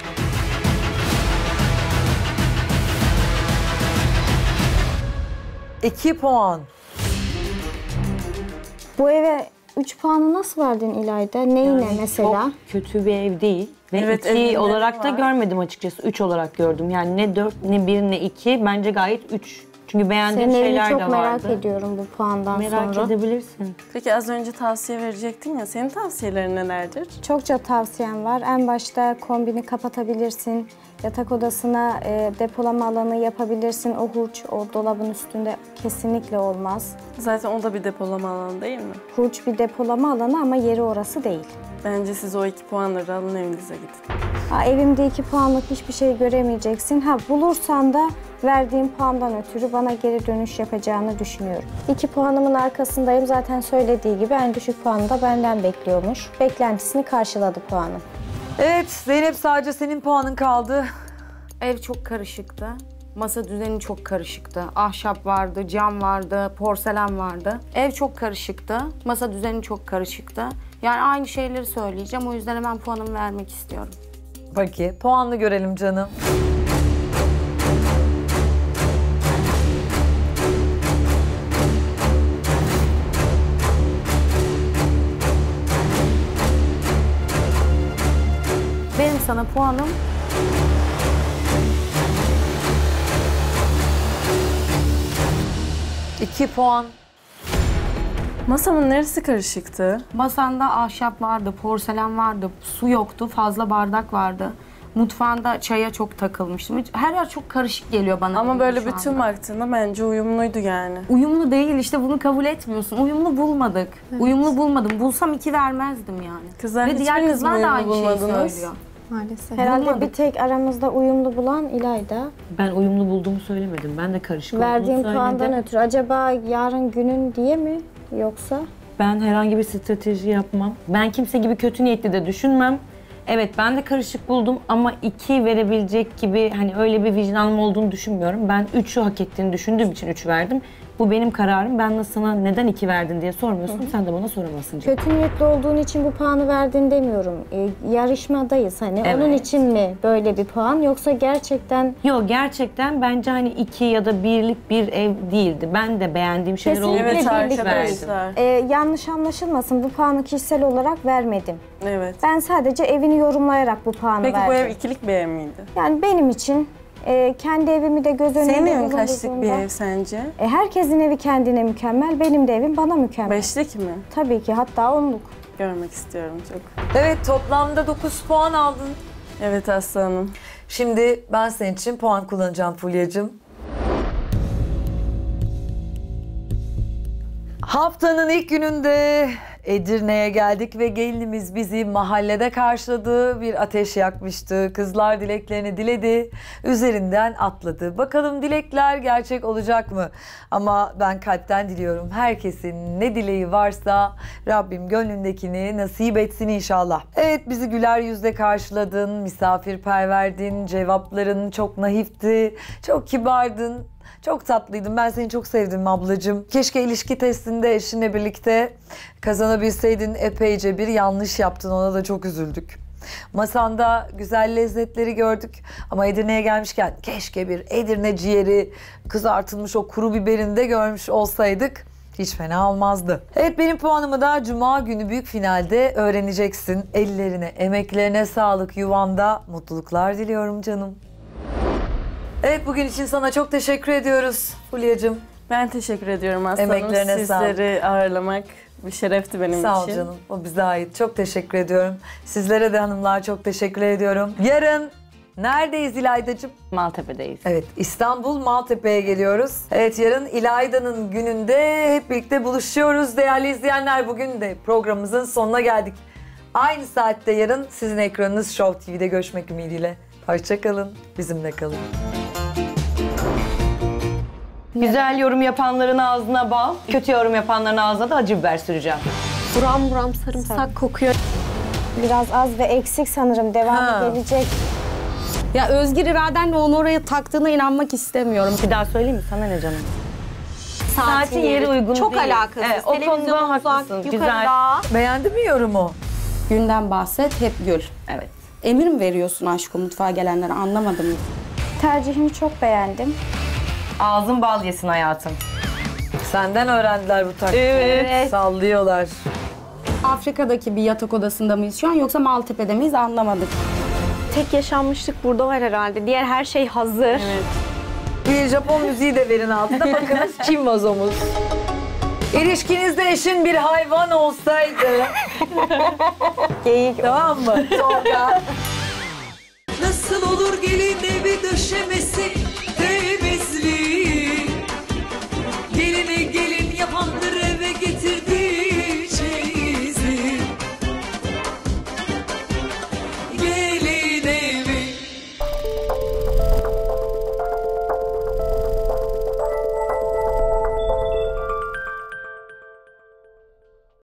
A: İki puan.
E: Bu eve üç puanı nasıl verdin İlayda? Neyine mesela?
G: Çok kötü bir ev değil. Ve
D: Evet,
G: iki
D: evinde
G: olarak da
D: var.
G: görmedim açıkçası. Üç olarak gördüm. Yani ne dört, ne bir, ne iki. Bence gayet üç. Çünkü beğendiğim
E: Senin evini
G: şeyler
E: çok
G: de
E: merak
G: vardı.
E: ediyorum bu puandan
G: Merak
E: sonra.
G: edebilirsin.
D: Peki az önce tavsiye verecektin ya, senin tavsiyelerin nelerdir?
E: Çokça tavsiyem var. En başta kombini kapatabilirsin. Yatak odasına e, depolama alanı yapabilirsin. O hurç o dolabın üstünde kesinlikle olmaz.
D: Zaten o da bir depolama alanı değil mi?
E: Hurç bir depolama alanı ama yeri orası değil.
D: Bence siz o iki puanları alın, evinize gidin.
E: Ha, evimde iki puanlık hiçbir şey göremeyeceksin. Ha, bulursan da verdiğim puandan ötürü bana geri dönüş yapacağını düşünüyorum. İki puanımın arkasındayım. Zaten söylediği gibi en düşük puanı da benden bekliyormuş. Beklentisini karşıladı puanım.
A: Evet Zeynep, sadece senin puanın kaldı.
J: Ev çok karışıktı. Masa düzeni çok karışıktı. Ahşap vardı, cam vardı, porselen vardı. Ev çok karışıktı. Masa düzeni çok karışıktı. Yani aynı şeyleri söyleyeceğim. O yüzden hemen puanımı vermek istiyorum.
A: Peki puanını görelim canım.
J: Benim sana puanım
A: İki puan.
D: Masamın neresi karışıktı?
J: Masanda ahşap vardı, porselen vardı, su yoktu, fazla bardak vardı. Mutfağında çaya çok takılmıştım. Her yer çok karışık geliyor bana.
D: Ama
J: evde
D: böyle
J: şu
D: bütün
J: anda.
D: baktığında bence uyumluydu yani.
J: Uyumlu değil, işte bunu kabul etmiyorsun. Uyumlu bulmadık. Uyumlu bulmadım. Bulsam iki vermezdim yani.
D: Kızlar,
J: Ve diğer
D: hiçbiriniz
J: kızlar da
D: uyumlu
J: aynı şeyi
D: bulmadınız.
J: söylüyor.
E: Maalesef. Herhalde
J: Bulmadık.
E: bir tek aramızda uyumlu bulan İlayda.
G: Ben uyumlu bulduğumu söylemedim. Ben de karışık olduğunu
E: Verdiğim
G: söyledim.
E: puandan ötürü. Acaba yarın günün diye mi yoksa?
G: Ben herhangi bir strateji yapmam. Ben kimse gibi kötü niyetli de düşünmem. Evet ben de karışık buldum ama iki verebilecek gibi hani öyle bir vicdanım olduğunu düşünmüyorum. Ben üçü hak ettiğini düşündüğüm için üç verdim. Bu benim kararım. Ben de sana neden iki verdin diye sormuyorsun. Hı hı. Sen de bana soramazsın.
E: Kötü niyetli olduğun için bu puanı verdin demiyorum. Ee, yarışmadayız hani.
G: Evet.
E: Onun için mi böyle bir puan yoksa gerçekten...
G: Yok gerçekten bence hani iki ya da birlik bir ev değildi. Ben de beğendiğim şeyler olduğu
E: Kesinlikle
G: için
E: birlik
G: verdim.
E: Ee, yanlış anlaşılmasın. Bu puanı kişisel olarak vermedim.
D: Evet.
E: Ben sadece evini yorumlayarak bu puanı
D: Peki
E: verdim.
D: bu ev ikilik bir ev miydi?
E: Yani benim için e, kendi evimi de göz önünde
D: Senin evin
E: bulundurduğumda...
D: kaçlık bir ev sence?
E: E, herkesin evi kendine mükemmel. Benim de evim bana mükemmel.
D: Beşlik mi?
E: Tabii ki. Hatta onluk.
D: Görmek istiyorum çok.
A: Evet, toplamda dokuz puan aldın.
D: Evet Aslı Hanım.
A: Şimdi ben senin için puan kullanacağım Fulya'cığım. Haftanın ilk gününde Edirne'ye geldik ve gelinimiz bizi mahallede karşıladı. Bir ateş yakmıştı. Kızlar dileklerini diledi. Üzerinden atladı. Bakalım dilekler gerçek olacak mı? Ama ben kalpten diliyorum. Herkesin ne dileği varsa Rabbim gönlündekini nasip etsin inşallah. Evet, bizi güler yüzle karşıladın. Misafirperverdin. Cevapların çok naifti. Çok kibardın. Çok tatlıydın. Ben seni çok sevdim ablacığım. Keşke ilişki testinde eşinle birlikte kazanabilseydin. Epeyce bir yanlış yaptın. Ona da çok üzüldük. Masanda güzel lezzetleri gördük. Ama Edirne'ye gelmişken keşke bir Edirne ciğeri, kızartılmış o kuru biberini de görmüş olsaydık. Hiç fena olmazdı. Evet, benim puanımı da Cuma günü büyük finalde öğreneceksin. Ellerine, emeklerine sağlık. Yuvanda mutluluklar diliyorum canım. Evet, bugün için sana çok teşekkür ediyoruz Fulya'cığım.
D: Ben teşekkür ediyorum Aslı Hanım.
A: Emeklerine
D: Sizleri
A: sağlık.
D: ağırlamak bir şerefti benim
A: Sağ
D: için.
A: ol canım. O bize ait. Çok teşekkür ediyorum. Sizlere de hanımlar çok teşekkür ediyorum. Yarın neredeyiz İlaydacığım?
M: Maltepe'deyiz.
A: Evet, İstanbul Maltepe'ye geliyoruz. Evet, yarın İlayda'nın gününde hep birlikte buluşuyoruz. Değerli izleyenler, bugün de programımızın sonuna geldik. Aynı saatte yarın sizin ekranınız Show T V'de görüşmek ümidiyle. Hoşça kalın, bizimle kalın.
M: Güzel yorum yapanların ağzına bal, kötü yorum yapanların ağzına da acı biber süreceğim.
I: Buram buram sarımsak kokuyor.
E: Biraz az ve eksik sanırım. Devamı
A: Ha.
E: gelecek.
H: Ya özgür iradenle onu oraya taktığına inanmak istemiyorum.
G: Bir daha söyleyeyim mi? Sana ne canım?
I: Saatin
G: yeri uygun
I: Çok
G: değil.
I: alakasız.
G: Evet, o
I: Televizyon
G: konuda
I: uzak,
G: haklısın.
I: yukarıda.
G: Güzel.
A: Beğendin mi yorumu?
J: Günden bahset, hep gül.
G: Evet.
J: Emir mi veriyorsun aşkı mutfağa gelenlere, anlamadım.
E: Tercihini çok beğendim.
G: Ağzın bal yesin hayatım.
A: Senden öğrendiler bu taktiği.
G: Evet.
A: Sallıyorlar.
J: Afrika'daki bir yatak odasında mıyız şu an yoksa Maltepe'de miyiz anlamadık.
I: Tek yaşanmışlık burada var herhalde. Diğer her şey hazır.
J: Evet.
A: Bir Japon müziği de verin altında. Bakınız kim vazomuz. İlişkinizde eşin bir hayvan olsaydı.
E: Geyik.
A: Tamam mı? Tolga.